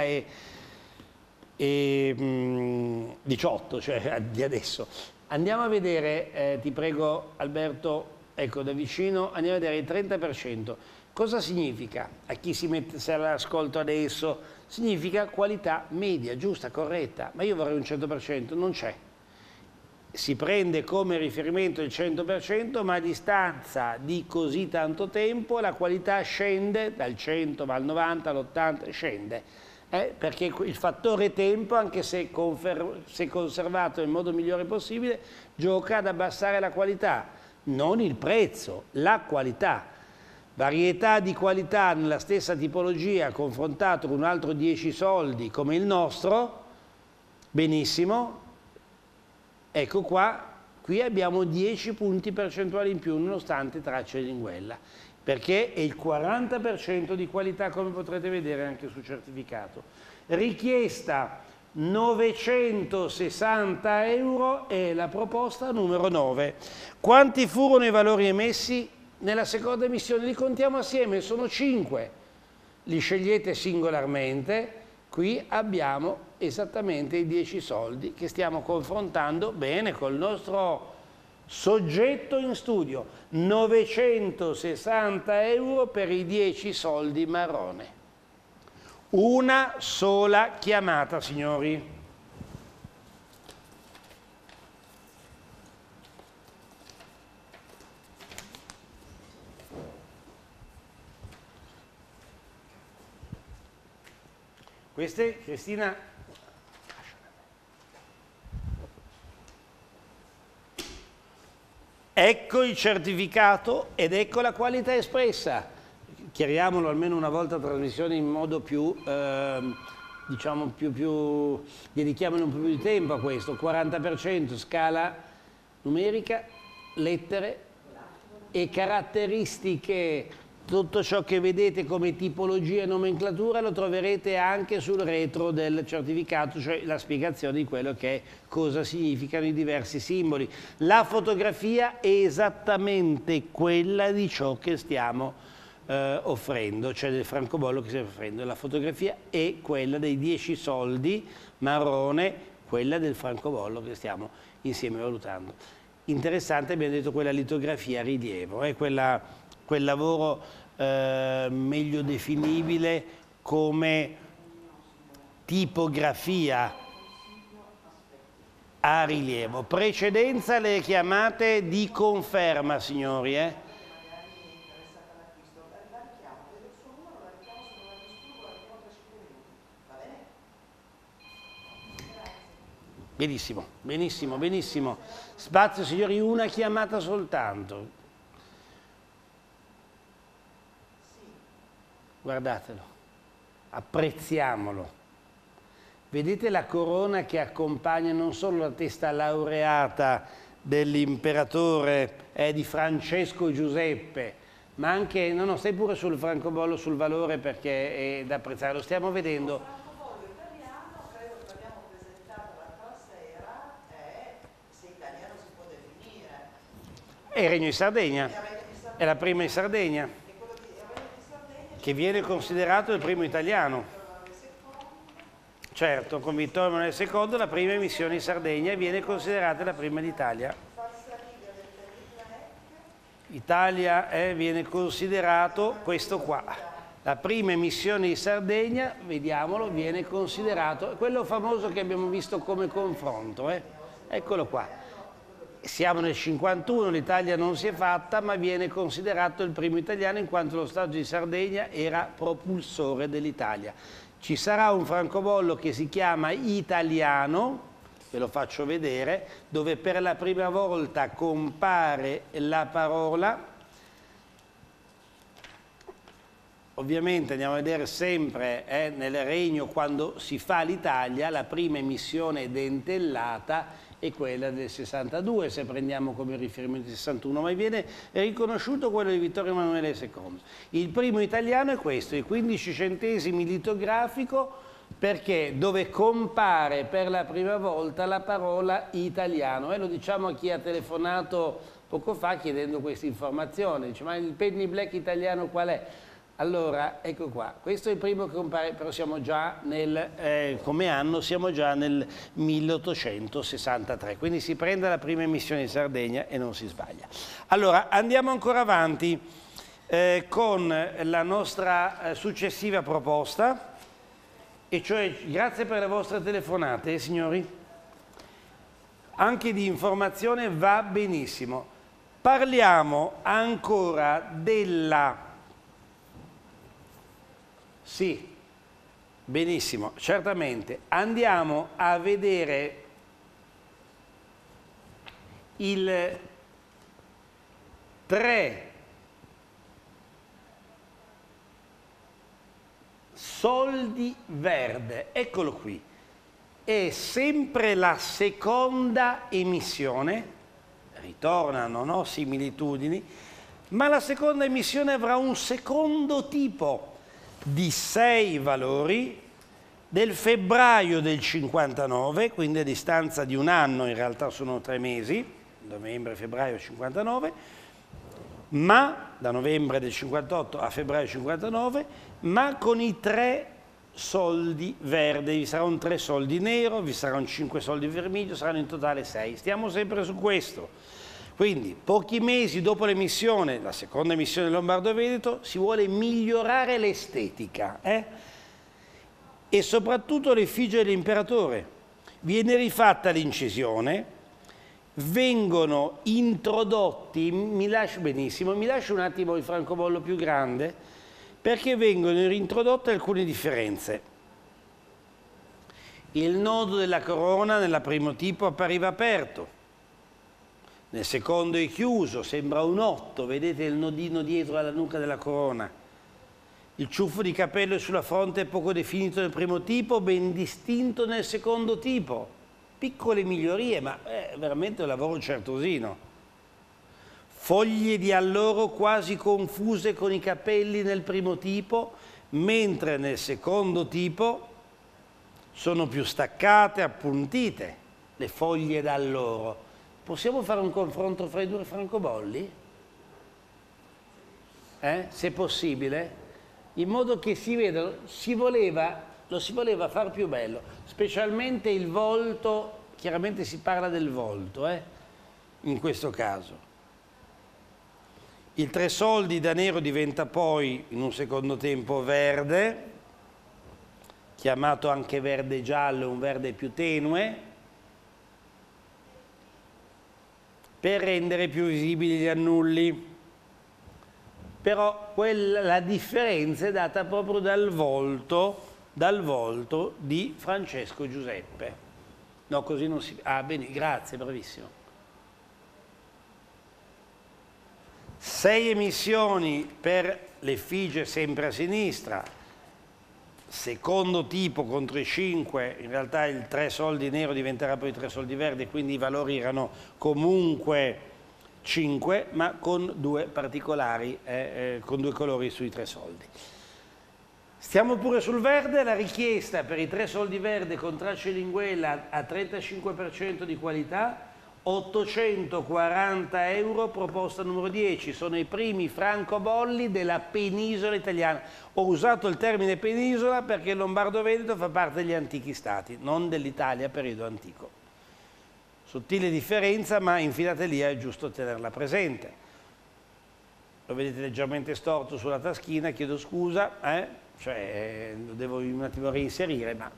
duemiladiciotto, cioè di adesso. Andiamo a vedere, eh, ti prego Alberto, ecco da vicino, andiamo a vedere il trenta per cento. Cosa significa? A chi si mette se all'ascolto adesso, significa qualità media, giusta, corretta, ma io vorrei un cento per cento, non c'è. Si prende come riferimento il cento per cento, ma a distanza di così tanto tempo la qualità scende dal cento al novanta, all'ottanta, scende. Eh, perché il fattore tempo, anche se, se conservato nel modo migliore possibile, gioca ad abbassare la qualità, non il prezzo, la qualità. Varietà di qualità nella stessa tipologia confrontato con un altro dieci soldi come il nostro, benissimo. Ecco qua, qui abbiamo dieci punti percentuali in più nonostante tracce di linguella, perché è il quaranta per cento di qualità, come potrete vedere anche sul certificato. Richiesta novecentosessanta euro è la proposta numero nove. Quanti furono i valori emessi nella seconda emissione? Li contiamo assieme, sono cinque. Li scegliete singolarmente. Qui abbiamo esattamente i dieci soldi che stiamo confrontando bene col nostro soggetto in studio. novecentosessanta euro per i dieci soldi marrone. Una sola chiamata, signori. Queste, Cristina, ecco il certificato ed ecco la qualità espressa. Chiariamolo almeno una volta a trasmissione in modo più, eh, diciamo, più, più, dedichiamone un po' più di tempo a questo. quaranta per cento scala numerica, lettere e caratteristiche. Tutto ciò che vedete come tipologia e nomenclatura lo troverete anche sul retro del certificato, cioè la spiegazione di quello che è, cosa significano i diversi simboli. La fotografia è esattamente quella di ciò che stiamo eh, offrendo, cioè del francobollo che stiamo offrendo. La fotografia è quella dei dieci soldi marrone, quella del francobollo che stiamo insieme valutando. Interessante, abbiamo detto, quella litografia a rilievo, è quella... quel lavoro eh, meglio definibile come tipografia a rilievo. Precedenza alle chiamate di conferma, signori. Eh? Benissimo, benissimo, benissimo. Spazio, signori, una chiamata soltanto. Guardatelo, apprezziamolo. Vedete la corona che accompagna non solo la testa laureata dell'imperatore eh, di Francesco Giuseppe, ma anche, no no, stai pure sul francobollo, sul valore, perché è da apprezzare, lo stiamo vedendo. Il francobollo italiano, credo che l'abbiamo presentato l'altra sera, è, se italiano si può definire. È il Regno di Sardegna, È il Regno di Sardegna. è la prima in Sardegna, E quello di, il Regno di Sardegna, che viene considerato il primo italiano. Certo, con Vittorio Emanuele secondo la prima emissione in Sardegna viene considerata la prima d'Italia. Italia eh, viene considerato questo qua, la prima emissione in Sardegna, vediamolo, viene considerato, quello famoso che abbiamo visto come confronto, eh. Eccolo qua. Siamo nel cinquantuno, l'Italia non si è fatta, ma viene considerato il primo italiano in quanto lo Stato di Sardegna era propulsore dell'Italia. Ci sarà un francobollo che si chiama italiano, ve lo faccio vedere, dove per la prima volta compare la parola, ovviamente andiamo a vedere sempre eh, nel regno quando si fa l'Italia, la prima emissione dentellata è quella del sessantadue, se prendiamo come riferimento il sessantuno, ma viene riconosciuto quello di Vittorio Emanuele secondo. Il primo italiano è questo, il quindici centesimi litografico, perché dove compare per la prima volta la parola italiano, e eh, lo diciamo a chi ha telefonato poco fa chiedendo questa informazione, dice ma il penny black italiano qual è? Allora ecco qua, questo è il primo che compare, però siamo già nel, eh, come anno siamo già nel milleottocentosessantatré, quindi si prende la prima emissione in Sardegna e non si sbaglia. Allora andiamo ancora avanti eh, con la nostra eh, successiva proposta. E cioè, grazie per le vostre telefonate, eh, signori. Anche di informazione va benissimo. Parliamo ancora della... Sì, benissimo, certamente. Andiamo a vedere il tre soldi verde, eccolo qui, è sempre la seconda emissione, ritornano no, similitudini, ma la seconda emissione avrà un secondo tipo di sei valori del febbraio del cinquantanove, quindi a distanza di un anno, in realtà sono tre mesi, novembre, febbraio cinquantanove, ma da novembre del cinquantotto a febbraio cinquantanove, ma con i tre soldi verdi, vi sarà un tre soldi nero, vi saranno cinque soldi vermiglio, saranno in totale sei. Stiamo sempre su questo. Quindi pochi mesi dopo l'emissione, la seconda emissione del Lombardo-Veneto, si vuole migliorare l'estetica eh? e soprattutto l'effigie dell'imperatore. Viene rifatta l'incisione, vengono introdotti, mi lascio benissimo, mi lascio un attimo il francobollo più grande, perché vengono introdotte alcune differenze. Il nodo della corona nella primo tipo appariva aperto, nel secondo è chiuso, sembra un otto, vedete il nodino dietro alla nuca della corona. Il ciuffo di capello è sulla fronte è poco definito nel primo tipo, ben distinto nel secondo tipo. Piccole migliorie, ma è veramente un lavoro certosino. Foglie di alloro quasi confuse con i capelli nel primo tipo, mentre nel secondo tipo sono più staccate, appuntite le foglie d'alloro. Possiamo fare un confronto fra i due francobolli? Eh? Se possibile? In modo che si vedano, si voleva, lo si voleva far più bello, specialmente il volto, chiaramente si parla del volto, eh? In questo caso. Il tre soldi da nero diventa poi in un secondo tempo verde, chiamato anche verde giallo, un verde più tenue, per rendere più visibili gli annulli. Però quella, la differenza è data proprio dal volto, dal volto di Francesco Giuseppe. No, così non si... Ah, bene, grazie, bravissimo. Sei emissioni per l'effigie sempre a sinistra, secondo tipo contro i cinque, in realtà il tre soldi nero diventerà poi tre soldi verdi, quindi i valori erano comunque cinque, ma con due particolari, eh, eh, con due colori sui tre soldi. Stiamo pure sul verde, la richiesta per i tre soldi verde con tracce linguella a trentacinque per cento di qualità, ottocentoquaranta euro, proposta numero dieci, sono i primi francobolli della penisola italiana. Ho usato il termine penisola perché il Lombardo-Veneto fa parte degli antichi stati, non dell'Italia periodo antico. Sottile differenza, ma in filatelia è giusto tenerla presente. Lo vedete leggermente storto sulla taschina, chiedo scusa, eh? Cioè, lo devo un attimo reinserire, ma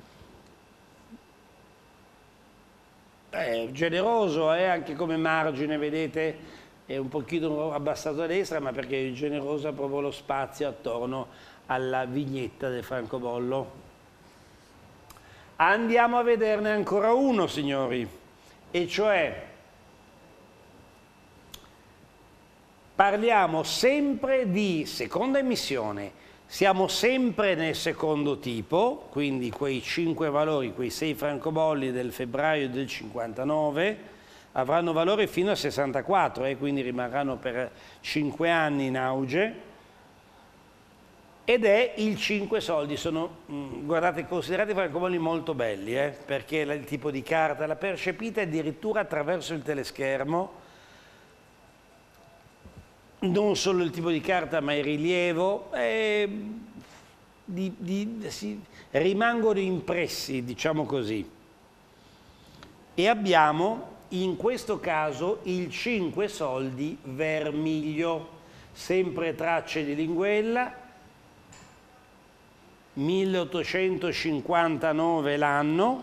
è generoso, eh? Anche come margine, vedete, è un pochino abbassato a destra, ma perché è generosa proprio lo spazio attorno alla vignetta del francobollo. Andiamo a vederne ancora uno, signori, e cioè parliamo sempre di seconda emissione. Siamo sempre nel secondo tipo, quindi quei cinque valori, quei sei francobolli del febbraio del cinquantanove, avranno valore fino a sessantaquattro, eh, quindi rimarranno per cinque anni in auge, ed è il cinque soldi. Sono, mh, guardate, considerate francobolli molto belli, eh, perché il tipo di carta la percepite addirittura attraverso il teleschermo. Non solo il tipo di carta, ma il rilievo, eh, di, di, si, rimangono impressi, diciamo così. E abbiamo in questo caso il cinque soldi vermiglio, sempre tracce di linguella, milleottocentocinquantanove l'anno.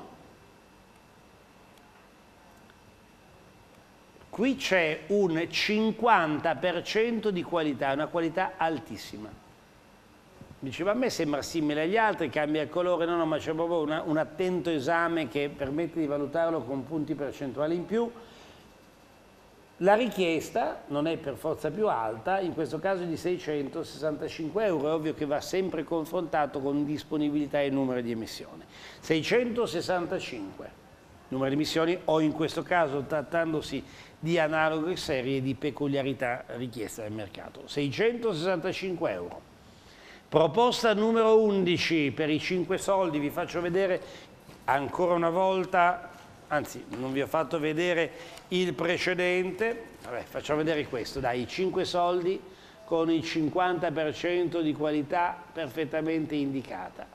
Qui c'è un cinquanta per cento di qualità, una qualità altissima. Diceva, a me sembra simile agli altri, cambia il colore, no, no, ma c'è proprio una, un attento esame che permette di valutarlo con punti percentuali in più. La richiesta non è per forza più alta, in questo caso è di seicentosessantacinque euro, è ovvio che va sempre confrontato con disponibilità e numero di emissione. seicentosessantacinque numero di emissioni, o in questo caso trattandosi di analoghe serie di peculiarità richiesta dal mercato. seicentosessantacinque euro. Proposta numero undici per i cinque soldi, vi faccio vedere ancora una volta, anzi non vi ho fatto vedere il precedente, vabbè, facciamo vedere questo, dai, i cinque soldi con il cinquanta per cento di qualità perfettamente indicata.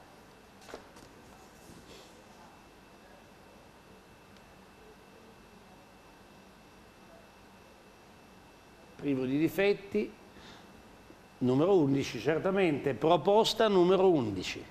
Privo di difetti, numero undici certamente, proposta numero undici.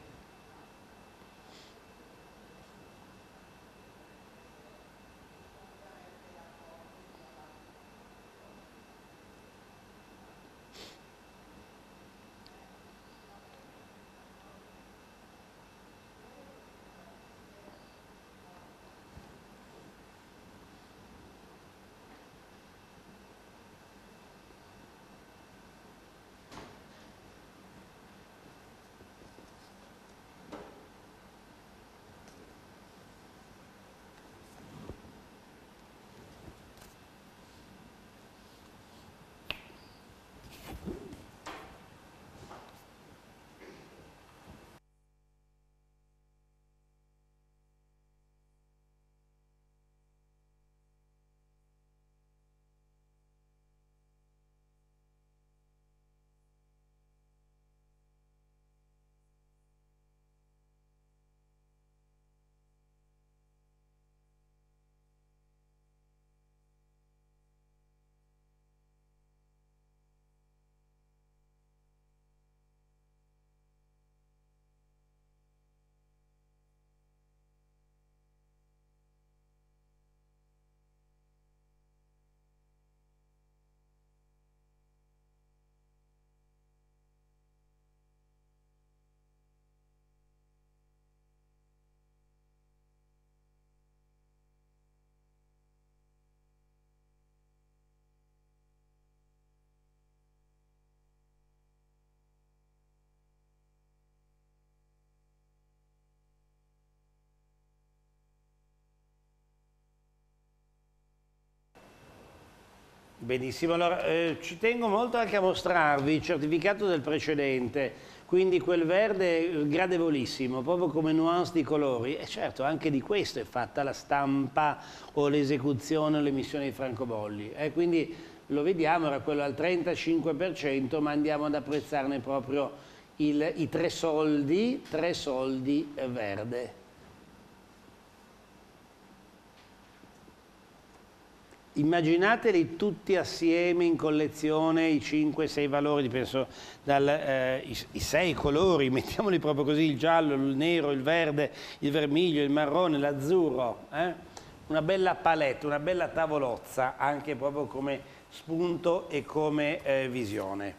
Benissimo, allora eh, ci tengo molto anche a mostrarvi il certificato del precedente, quindi quel verde gradevolissimo, proprio come nuance di colori, e certo anche di questo è fatta la stampa o l'esecuzione o l'emissione di francobolli, eh, quindi lo vediamo, era quello al trentacinque per cento, ma andiamo ad apprezzarne proprio il, i tre soldi, tre soldi verde. Immaginateli tutti assieme in collezione, i cinque sei valori, penso dal, eh, i, i sei colori, mettiamoli proprio così, il giallo, il nero, il verde, il vermiglio, il marrone, l'azzurro, eh? Una bella palette, una bella tavolozza, anche proprio come spunto e come eh, visione.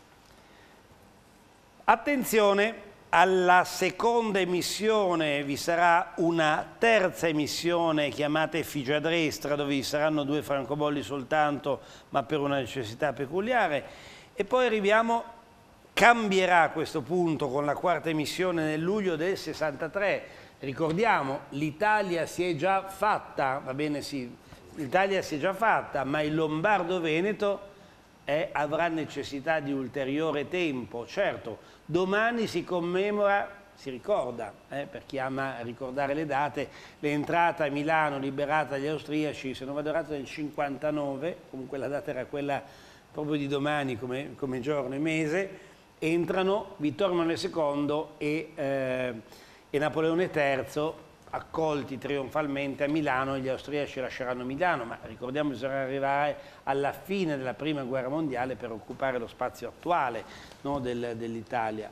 Attenzione! Alla seconda emissione vi sarà una terza emissione chiamata effigiadrestra, dove vi saranno due francobolli soltanto, ma per una necessità peculiare. E poi arriviamo, cambierà a questo punto con la quarta emissione nel luglio del sessantatré. Ricordiamo, l'Italia si è già fatta, va bene sì, l'Italia si è già fatta, ma il Lombardo-Veneto eh, avrà necessità di ulteriore tempo. Certo, domani si commemora, si ricorda, eh, per chi ama ricordare le date, l'entrata a Milano liberata dagli austriaci, se non vado errato, del cinquantanove, comunque la data era quella proprio di domani come, come giorno e mese, entrano Vittorio Emanuele secondo e, eh, e Napoleone terzo, accolti trionfalmente a Milano, e gli austriaci lasceranno Milano, ma ricordiamo che bisogna arrivare alla fine della prima guerra mondiale per occupare lo spazio attuale, no, del, dell'Italia,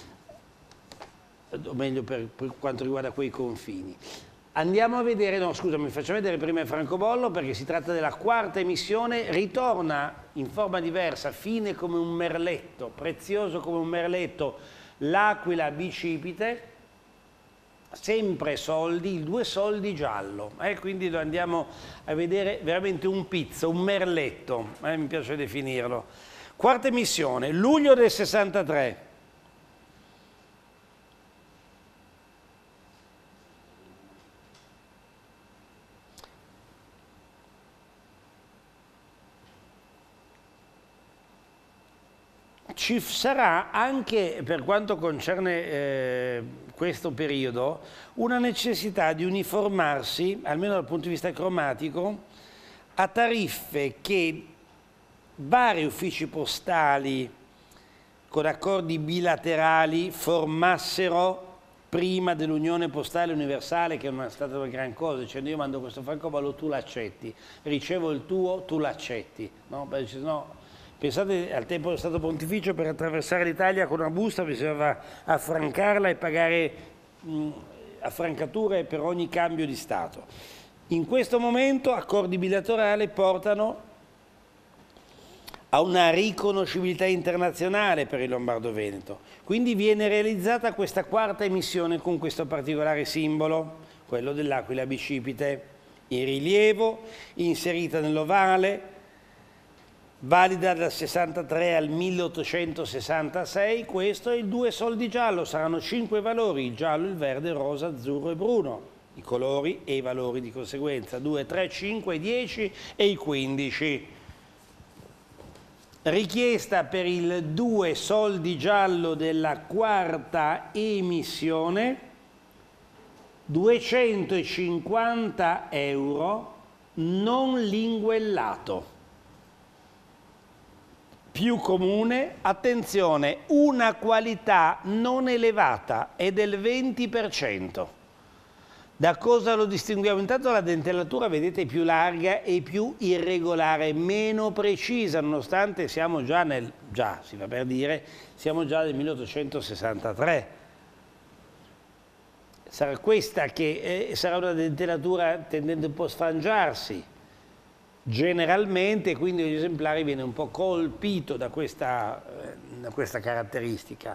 o meglio per, per quanto riguarda quei confini. Andiamo a vedere, no scusami, facciamo vedere prima il francobollo, perché si tratta della quarta emissione, ritorna in forma diversa, fine come un merletto, prezioso come un merletto, l'aquila bicipite, sempre soldi, il due soldi giallo, eh? Quindi lo andiamo a vedere veramente un pizzo, un merletto, eh? Mi piace definirlo. Quarta emissione, luglio del sessantatré. Ci sarà anche, per quanto concerne eh, questo periodo, una necessità di uniformarsi, almeno dal punto di vista cromatico, a tariffe che vari uffici postali con accordi bilaterali formassero prima dell'Unione Postale Universale, che non è stata una gran cosa, dicendo io mando questo francobollo, tu l'accetti, ricevo il tuo, tu l'accetti, no? Perché, no, pensate al tempo dello Stato Pontificio, per attraversare l'Italia con una busta bisognava affrancarla e pagare mh, affrancature per ogni cambio di Stato. In questo momento accordi bilaterali portano a una riconoscibilità internazionale per il Lombardo-Veneto. Quindi viene realizzata questa quarta emissione con questo particolare simbolo, quello dell'aquila bicipite, in rilievo, inserita nell'ovale, valida dal sessantatré al milleottocentosessantasei. Questo è il due soldi giallo, saranno cinque valori, il giallo, il verde, il rosa, azzurro e bruno, i colori e i valori di conseguenza, due, tre, cinque, dieci e i quindici. Richiesta per il due soldi giallo della quarta emissione, duecentocinquanta euro non linguellato. Più comune, attenzione, una qualità non elevata, è del venti per cento. Da cosa lo distinguiamo? Intanto la dentellatura, vedete, è più larga e più irregolare, meno precisa, nonostante siamo già nel, già si va per dire, siamo già nel milleottocentosessantatré. Sarà questa che eh, sarà una dentellatura tendente un po' a sfrangiarsi. Generalmente, quindi gli esemplari viene un po' colpito da questa, eh, da questa caratteristica.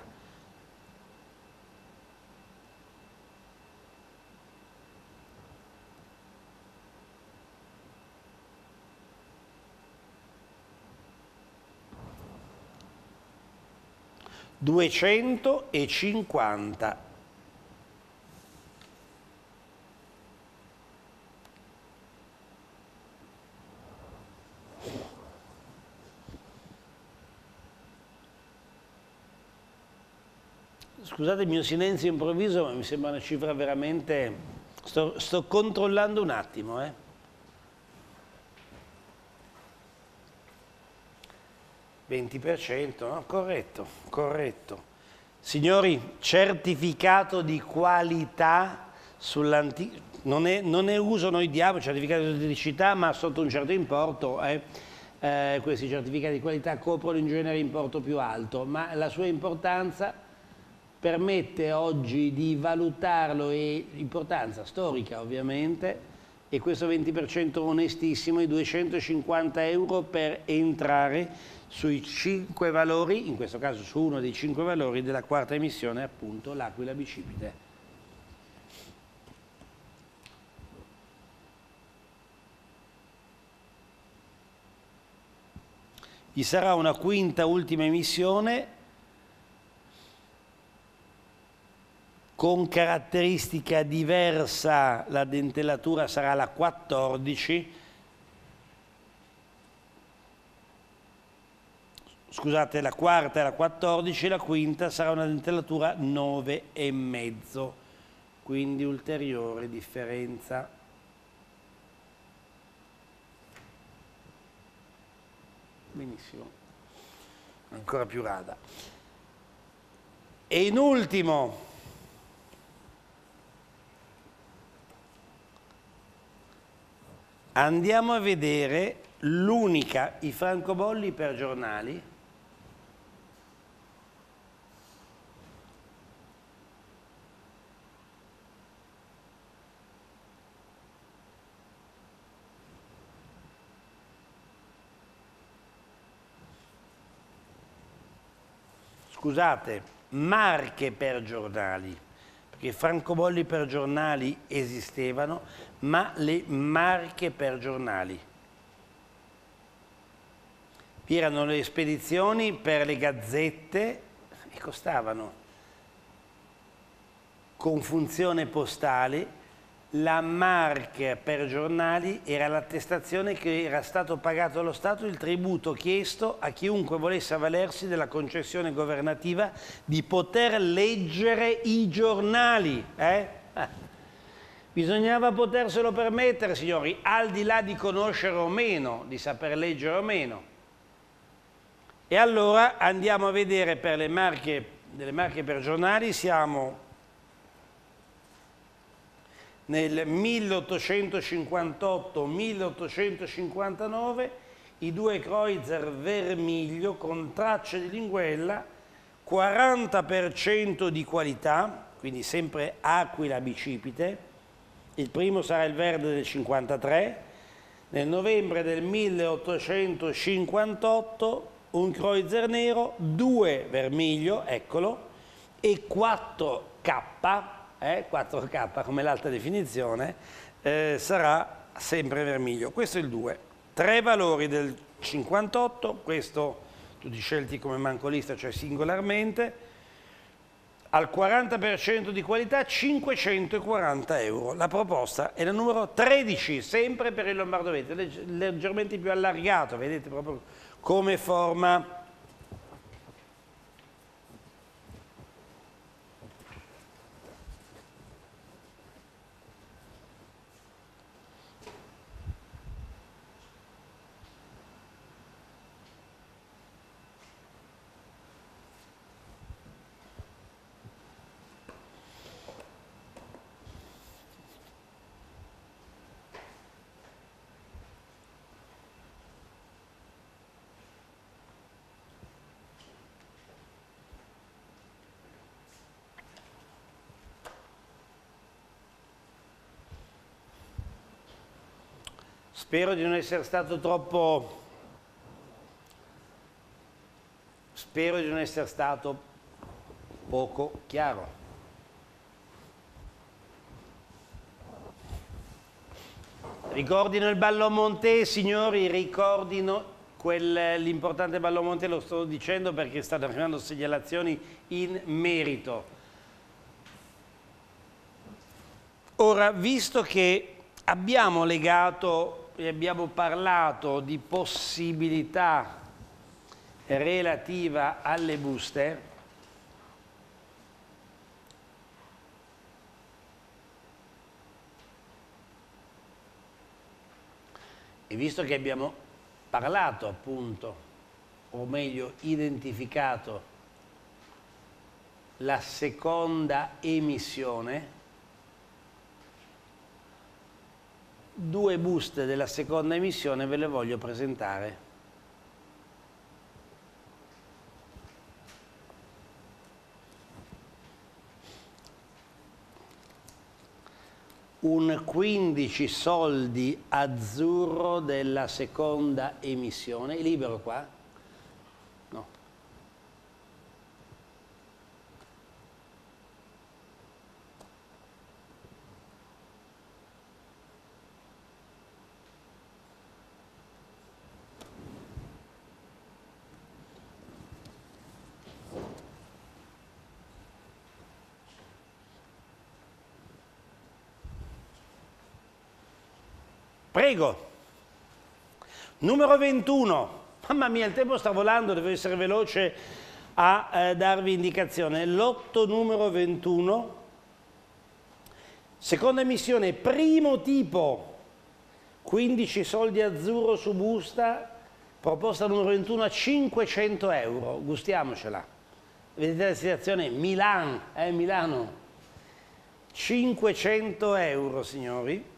duecentocinquanta. Scusate il mio silenzio improvviso, ma mi sembra una cifra veramente... Sto, sto controllando un attimo, eh. venti per cento, no? Corretto, corretto. Signori, certificato di qualità sull'antico... Non è, non è uso, noi diamo certificato di autenticità, ma sotto un certo importo, eh, eh, questi certificati di qualità coprono in genere importo più alto, ma la sua importanza permette oggi di valutarlo, e importanza storica ovviamente, e questo venti per cento onestissimo, i duecentocinquanta euro per entrare sui cinque valori, in questo caso su uno dei cinque valori della quarta emissione, appunto l'Aquila bicipite. Ci sarà una quinta ultima emissione con caratteristica diversa, la dentellatura sarà la quattordici, scusate, la quarta è la quattordici, la quinta sarà una dentellatura nove e mezzo, quindi ulteriore differenza. Benissimo, ancora più rada. E in ultimo, andiamo a vedere l'unica, i francobolli per giornali. Scusate, marche per giornali, perché francobolli per giornali esistevano, ma le marche per giornali. Vi erano le spedizioni per le gazzette e costavano, con funzione postale. La marca per giornali era l'attestazione che era stato pagato allo Stato il tributo chiesto a chiunque volesse avvalersi della concessione governativa di poter leggere i giornali. Eh? Eh. Bisognava poterselo permettere, signori, al di là di conoscere o meno, di saper leggere o meno. E allora andiamo a vedere per le marche, delle marche per giornali, siamo nel milleottocentocinquantotto milleottocentocinquantanove, i due Kreuzer Vermiglio con tracce di linguella, quaranta per cento di qualità, quindi sempre Aquila bicipite. Il primo sarà il verde del cinquantatré. Nel novembre del milleottocentocinquantotto un Kreuzer nero, due Vermiglio, eccolo, e quattro K, Eh, quattro K come l'alta definizione, eh, sarà sempre vermiglio. Questo è il due. Tre valori del cinquantotto, questo tutti scelti come mancolista, cioè singolarmente, al quaranta per cento di qualità, cinquecentoquaranta euro. La proposta è la numero tredici, sempre per il Lombardo Veneto, legge, leggermente più allargato, vedete proprio come forma. Spero di non essere stato troppo, spero di non essere stato poco chiaro. Ricordino il ballo Monte, signori, ricordino l'importante ballo Monte, lo sto dicendo perché stanno arrivando segnalazioni in merito. Ora, visto che abbiamo legato e abbiamo parlato di possibilità relativa alle buste, E visto che abbiamo parlato appunto, o meglio identificato la seconda emissione, due buste della seconda emissione ve le voglio presentare. Un quindici soldi azzurro della seconda emissione. È libero qua? No. Prego. Numero ventuno. Mamma mia, il tempo sta volando, devo essere veloce a eh, darvi indicazione. Lotto numero ventuno. Seconda emissione, primo tipo. quindici soldi azzurro su busta. Proposta numero ventuno a cinquecento euro. Gustiamocela. Vedete la situazione? Milan, eh, Milano. cinquecento euro, signori.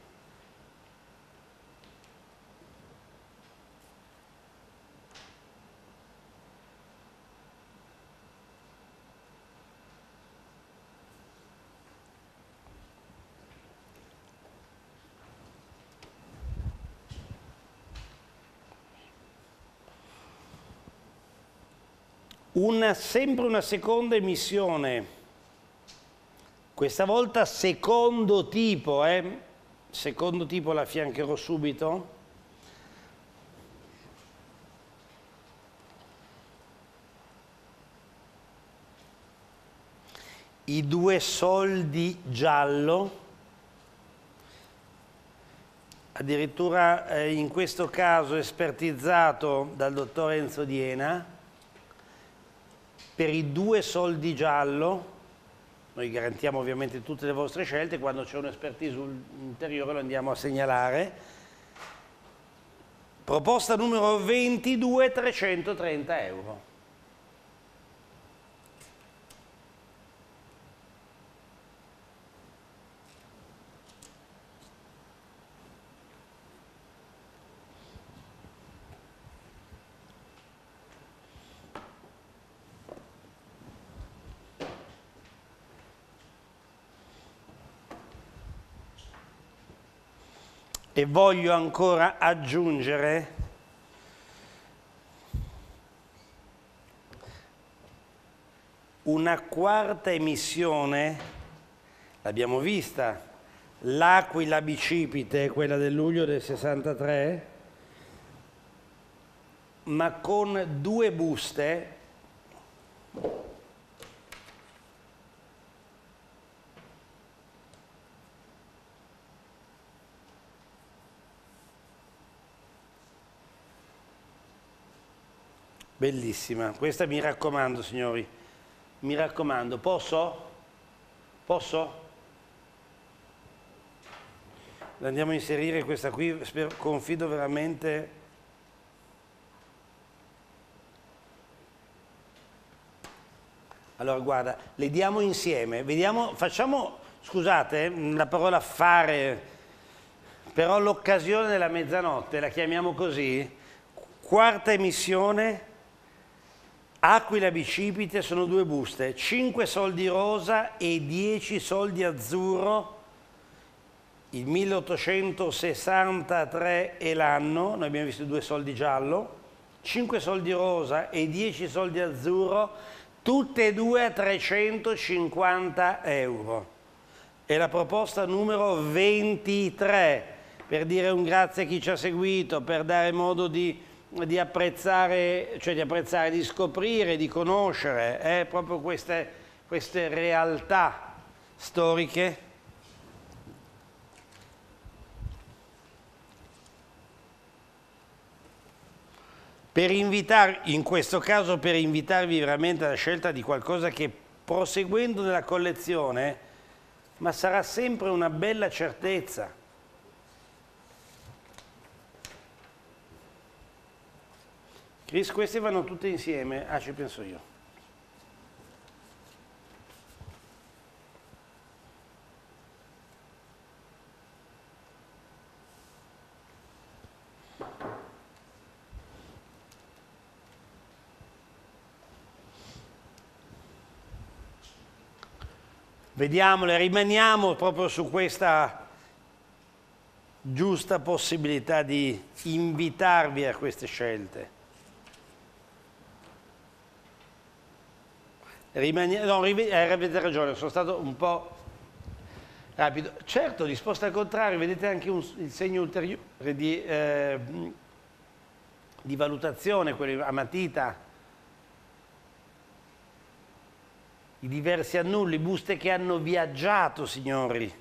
Una, sempre una seconda emissione, questa volta secondo tipo, eh? Secondo tipo la affiancherò subito. I due soldi giallo, addirittura eh, in questo caso espertizzato dal dottor Enzo Diena. Per i due soldi giallo, noi garantiamo ovviamente tutte le vostre scelte, quando c'è un'espertise ulteriore lo andiamo a segnalare. Proposta numero ventidue, trecentotrenta euro. E voglio ancora aggiungere una quarta emissione, l'abbiamo vista, l'Aquila bicipite, quella del luglio del sessantatré, ma con due buste bellissima. Questa mi raccomando, signori, mi raccomando. Posso? Posso? Andiamo a inserire questa qui, spero, confido veramente. Allora, guarda, le diamo insieme, vediamo, facciamo, scusate, la parola fare, però l'occasione della mezzanotte, la chiamiamo così, quarta emissione, Aquila bicipite, sono due buste, cinque soldi rosa e dieci soldi azzurro, il milleottocentosessantatré è l'anno, noi abbiamo visto due soldi giallo, cinque soldi rosa e dieci soldi azzurro, tutte e due a trecentocinquanta euro. È la proposta numero ventitré, per dire un grazie a chi ci ha seguito, per dare modo di... di apprezzare, cioè di apprezzare, di scoprire, di conoscere eh, proprio queste, queste realtà storiche. Per invitarvi, in questo caso per invitarvi veramente alla scelta di qualcosa che proseguendo nella collezione, ma sarà sempre una bella certezza. Chris, queste vanno tutte insieme? Ah, ci penso io. Vediamole, rimaniamo proprio su questa giusta possibilità di invitarvi a queste scelte. Rimani- no, rive- eh, avete ragione, sono stato un po' rapido. Certo, risposta al contrario, vedete anche un, il segno ulteriore di, eh, di valutazione, quello a matita. I diversi annulli, buste che hanno viaggiato, signori.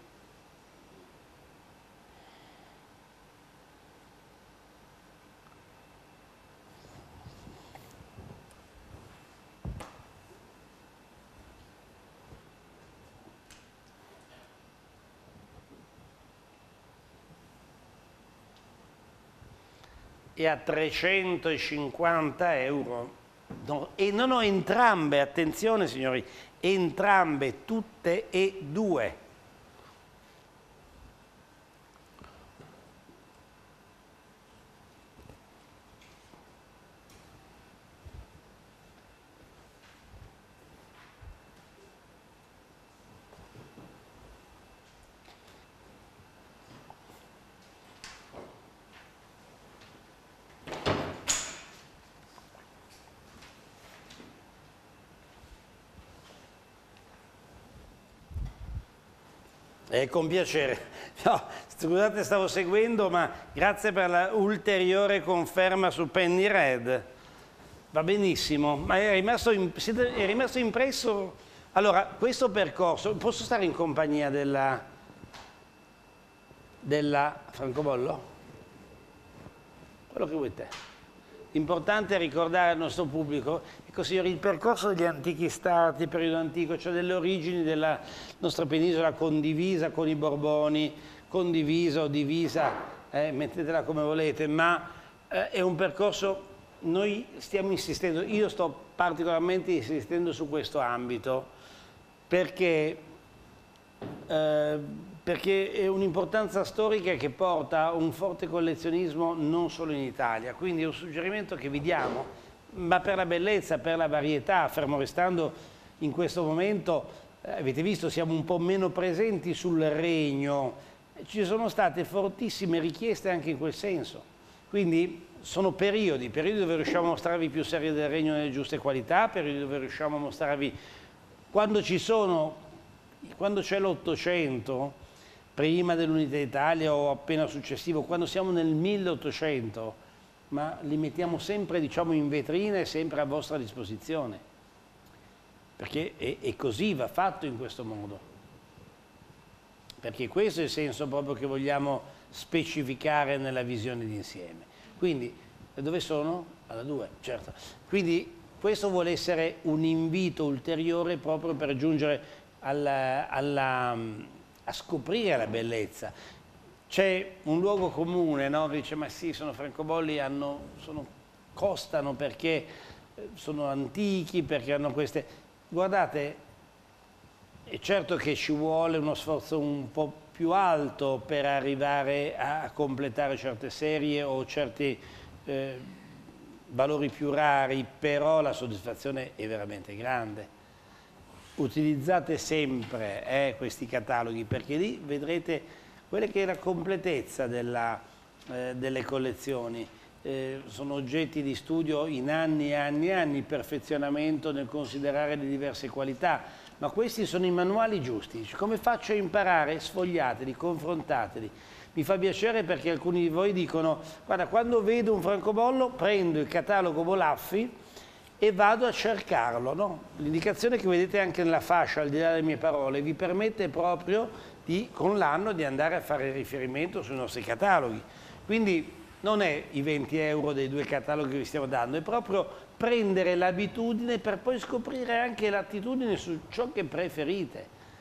E a trecentocinquanta euro. No, e non ho entrambe, attenzione signori, entrambe, tutte e due. Eh, con piacere. No, scusate, stavo seguendo, ma grazie per la ulteriore conferma su Penny Red. Va benissimo, ma è rimasto, in, è rimasto impresso. Allora, questo percorso, posso stare in compagnia della, della francobollo? Quello che vuoi te. L'importante è ricordare al nostro pubblico, ecco signori, il percorso degli antichi stati, il periodo antico, cioè delle origini della nostra penisola condivisa con i Borboni, condivisa o divisa, eh, mettetela come volete, ma eh, è un percorso, noi stiamo insistendo, io sto particolarmente insistendo su questo ambito, perché, eh, perché è un'importanza storica che porta a un forte collezionismo non solo in Italia, quindi è un suggerimento che vi diamo, ma per la bellezza, per la varietà, fermo restando in questo momento, eh, avete visto, siamo un po' meno presenti sul regno, ci sono state fortissime richieste anche in quel senso, quindi sono periodi, periodi dove riusciamo a mostrarvi più serie del regno nelle giuste qualità, periodi dove riusciamo a mostrarvi, quando ci sono, quando c'è l'Ottocento, prima dell'Unità d'Italia o appena successivo, quando siamo nel milleottocento, ma li mettiamo sempre, diciamo, in vetrina e sempre a vostra disposizione, perché è, è così, va fatto in questo modo, perché questo è il senso proprio che vogliamo specificare nella visione d'insieme. Quindi, dove sono? Alla due, certo. Quindi questo vuole essere un invito ulteriore proprio per giungere alla, alla a scoprire la bellezza. C'è un luogo comune, no? Dice, ma sì, sono francobolli, hanno, sono, costano perché sono antichi, perché hanno queste... Guardate, è certo che ci vuole uno sforzo un po' più alto per arrivare a completare certe serie o certi eh, valori più rari, però la soddisfazione è veramente grande. Utilizzate sempre eh, questi cataloghi, perché lì vedrete quella che è la completezza della, eh, delle collezioni. Eh, sono oggetti di studio in anni e anni e anni, perfezionamento nel considerare le diverse qualità, ma questi sono i manuali giusti. Come faccio a imparare? Sfogliateli, confrontateli. Mi fa piacere perché alcuni di voi dicono, guarda, quando vedo un francobollo prendo il catalogo Bolaffi e vado a cercarlo, no? L'indicazione che vedete anche nella fascia, al di là delle mie parole, vi permette proprio di, con l'anno, di andare a fare riferimento sui nostri cataloghi. Quindi non è i venti euro dei due cataloghi che vi stiamo dando, è proprio prendere l'abitudine per poi scoprire anche l'attitudine su ciò che preferite.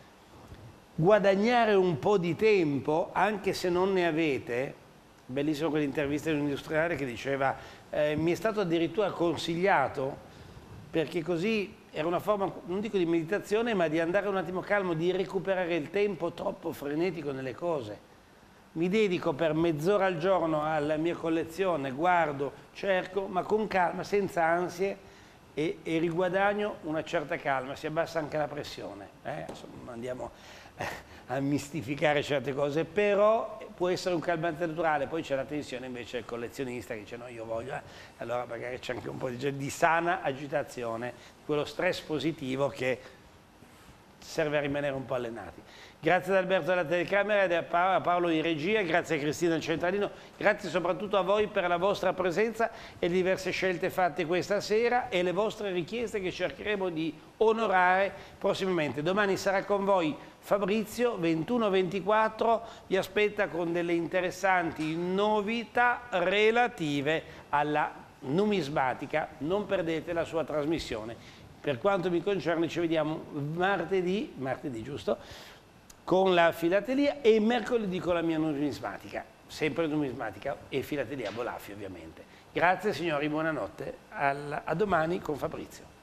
Guadagnare un po' di tempo, anche se non ne avete. Bellissimo quell'intervista di un industriale che diceva eh, mi è stato addirittura consigliato, perché così era una forma, non dico di meditazione, ma di andare un attimo calmo, di recuperare il tempo troppo frenetico nelle cose. Mi dedico per mezz'ora al giorno alla mia collezione, guardo, cerco, ma con calma, senza ansie, e, e riguadagno una certa calma, si abbassa anche la pressione. Eh? Insomma, andiamo a mistificare certe cose, però può essere un calmante naturale. Poi c'è la tensione invece del collezionista che dice no, io voglio, eh. Allora magari c'è anche un po' di, di sana agitazione, quello stress positivo che serve a rimanere un po' allenati. Grazie ad Alberto della telecamera e a Paolo in regia, grazie a Cristina del centralino, grazie soprattutto a voi per la vostra presenza e le diverse scelte fatte questa sera e le vostre richieste che cercheremo di onorare prossimamente. Domani sarà con voi Fabrizio, ventuno ventiquattro, vi aspetta con delle interessanti novità relative alla numismatica. Non perdete la sua trasmissione. Per quanto mi concerne ci vediamo martedì, martedì giusto, con la filatelia e mercoledì con la mia numismatica, sempre numismatica e filatelia Bolaffi ovviamente. Grazie signori, buonanotte, a domani con Fabrizio.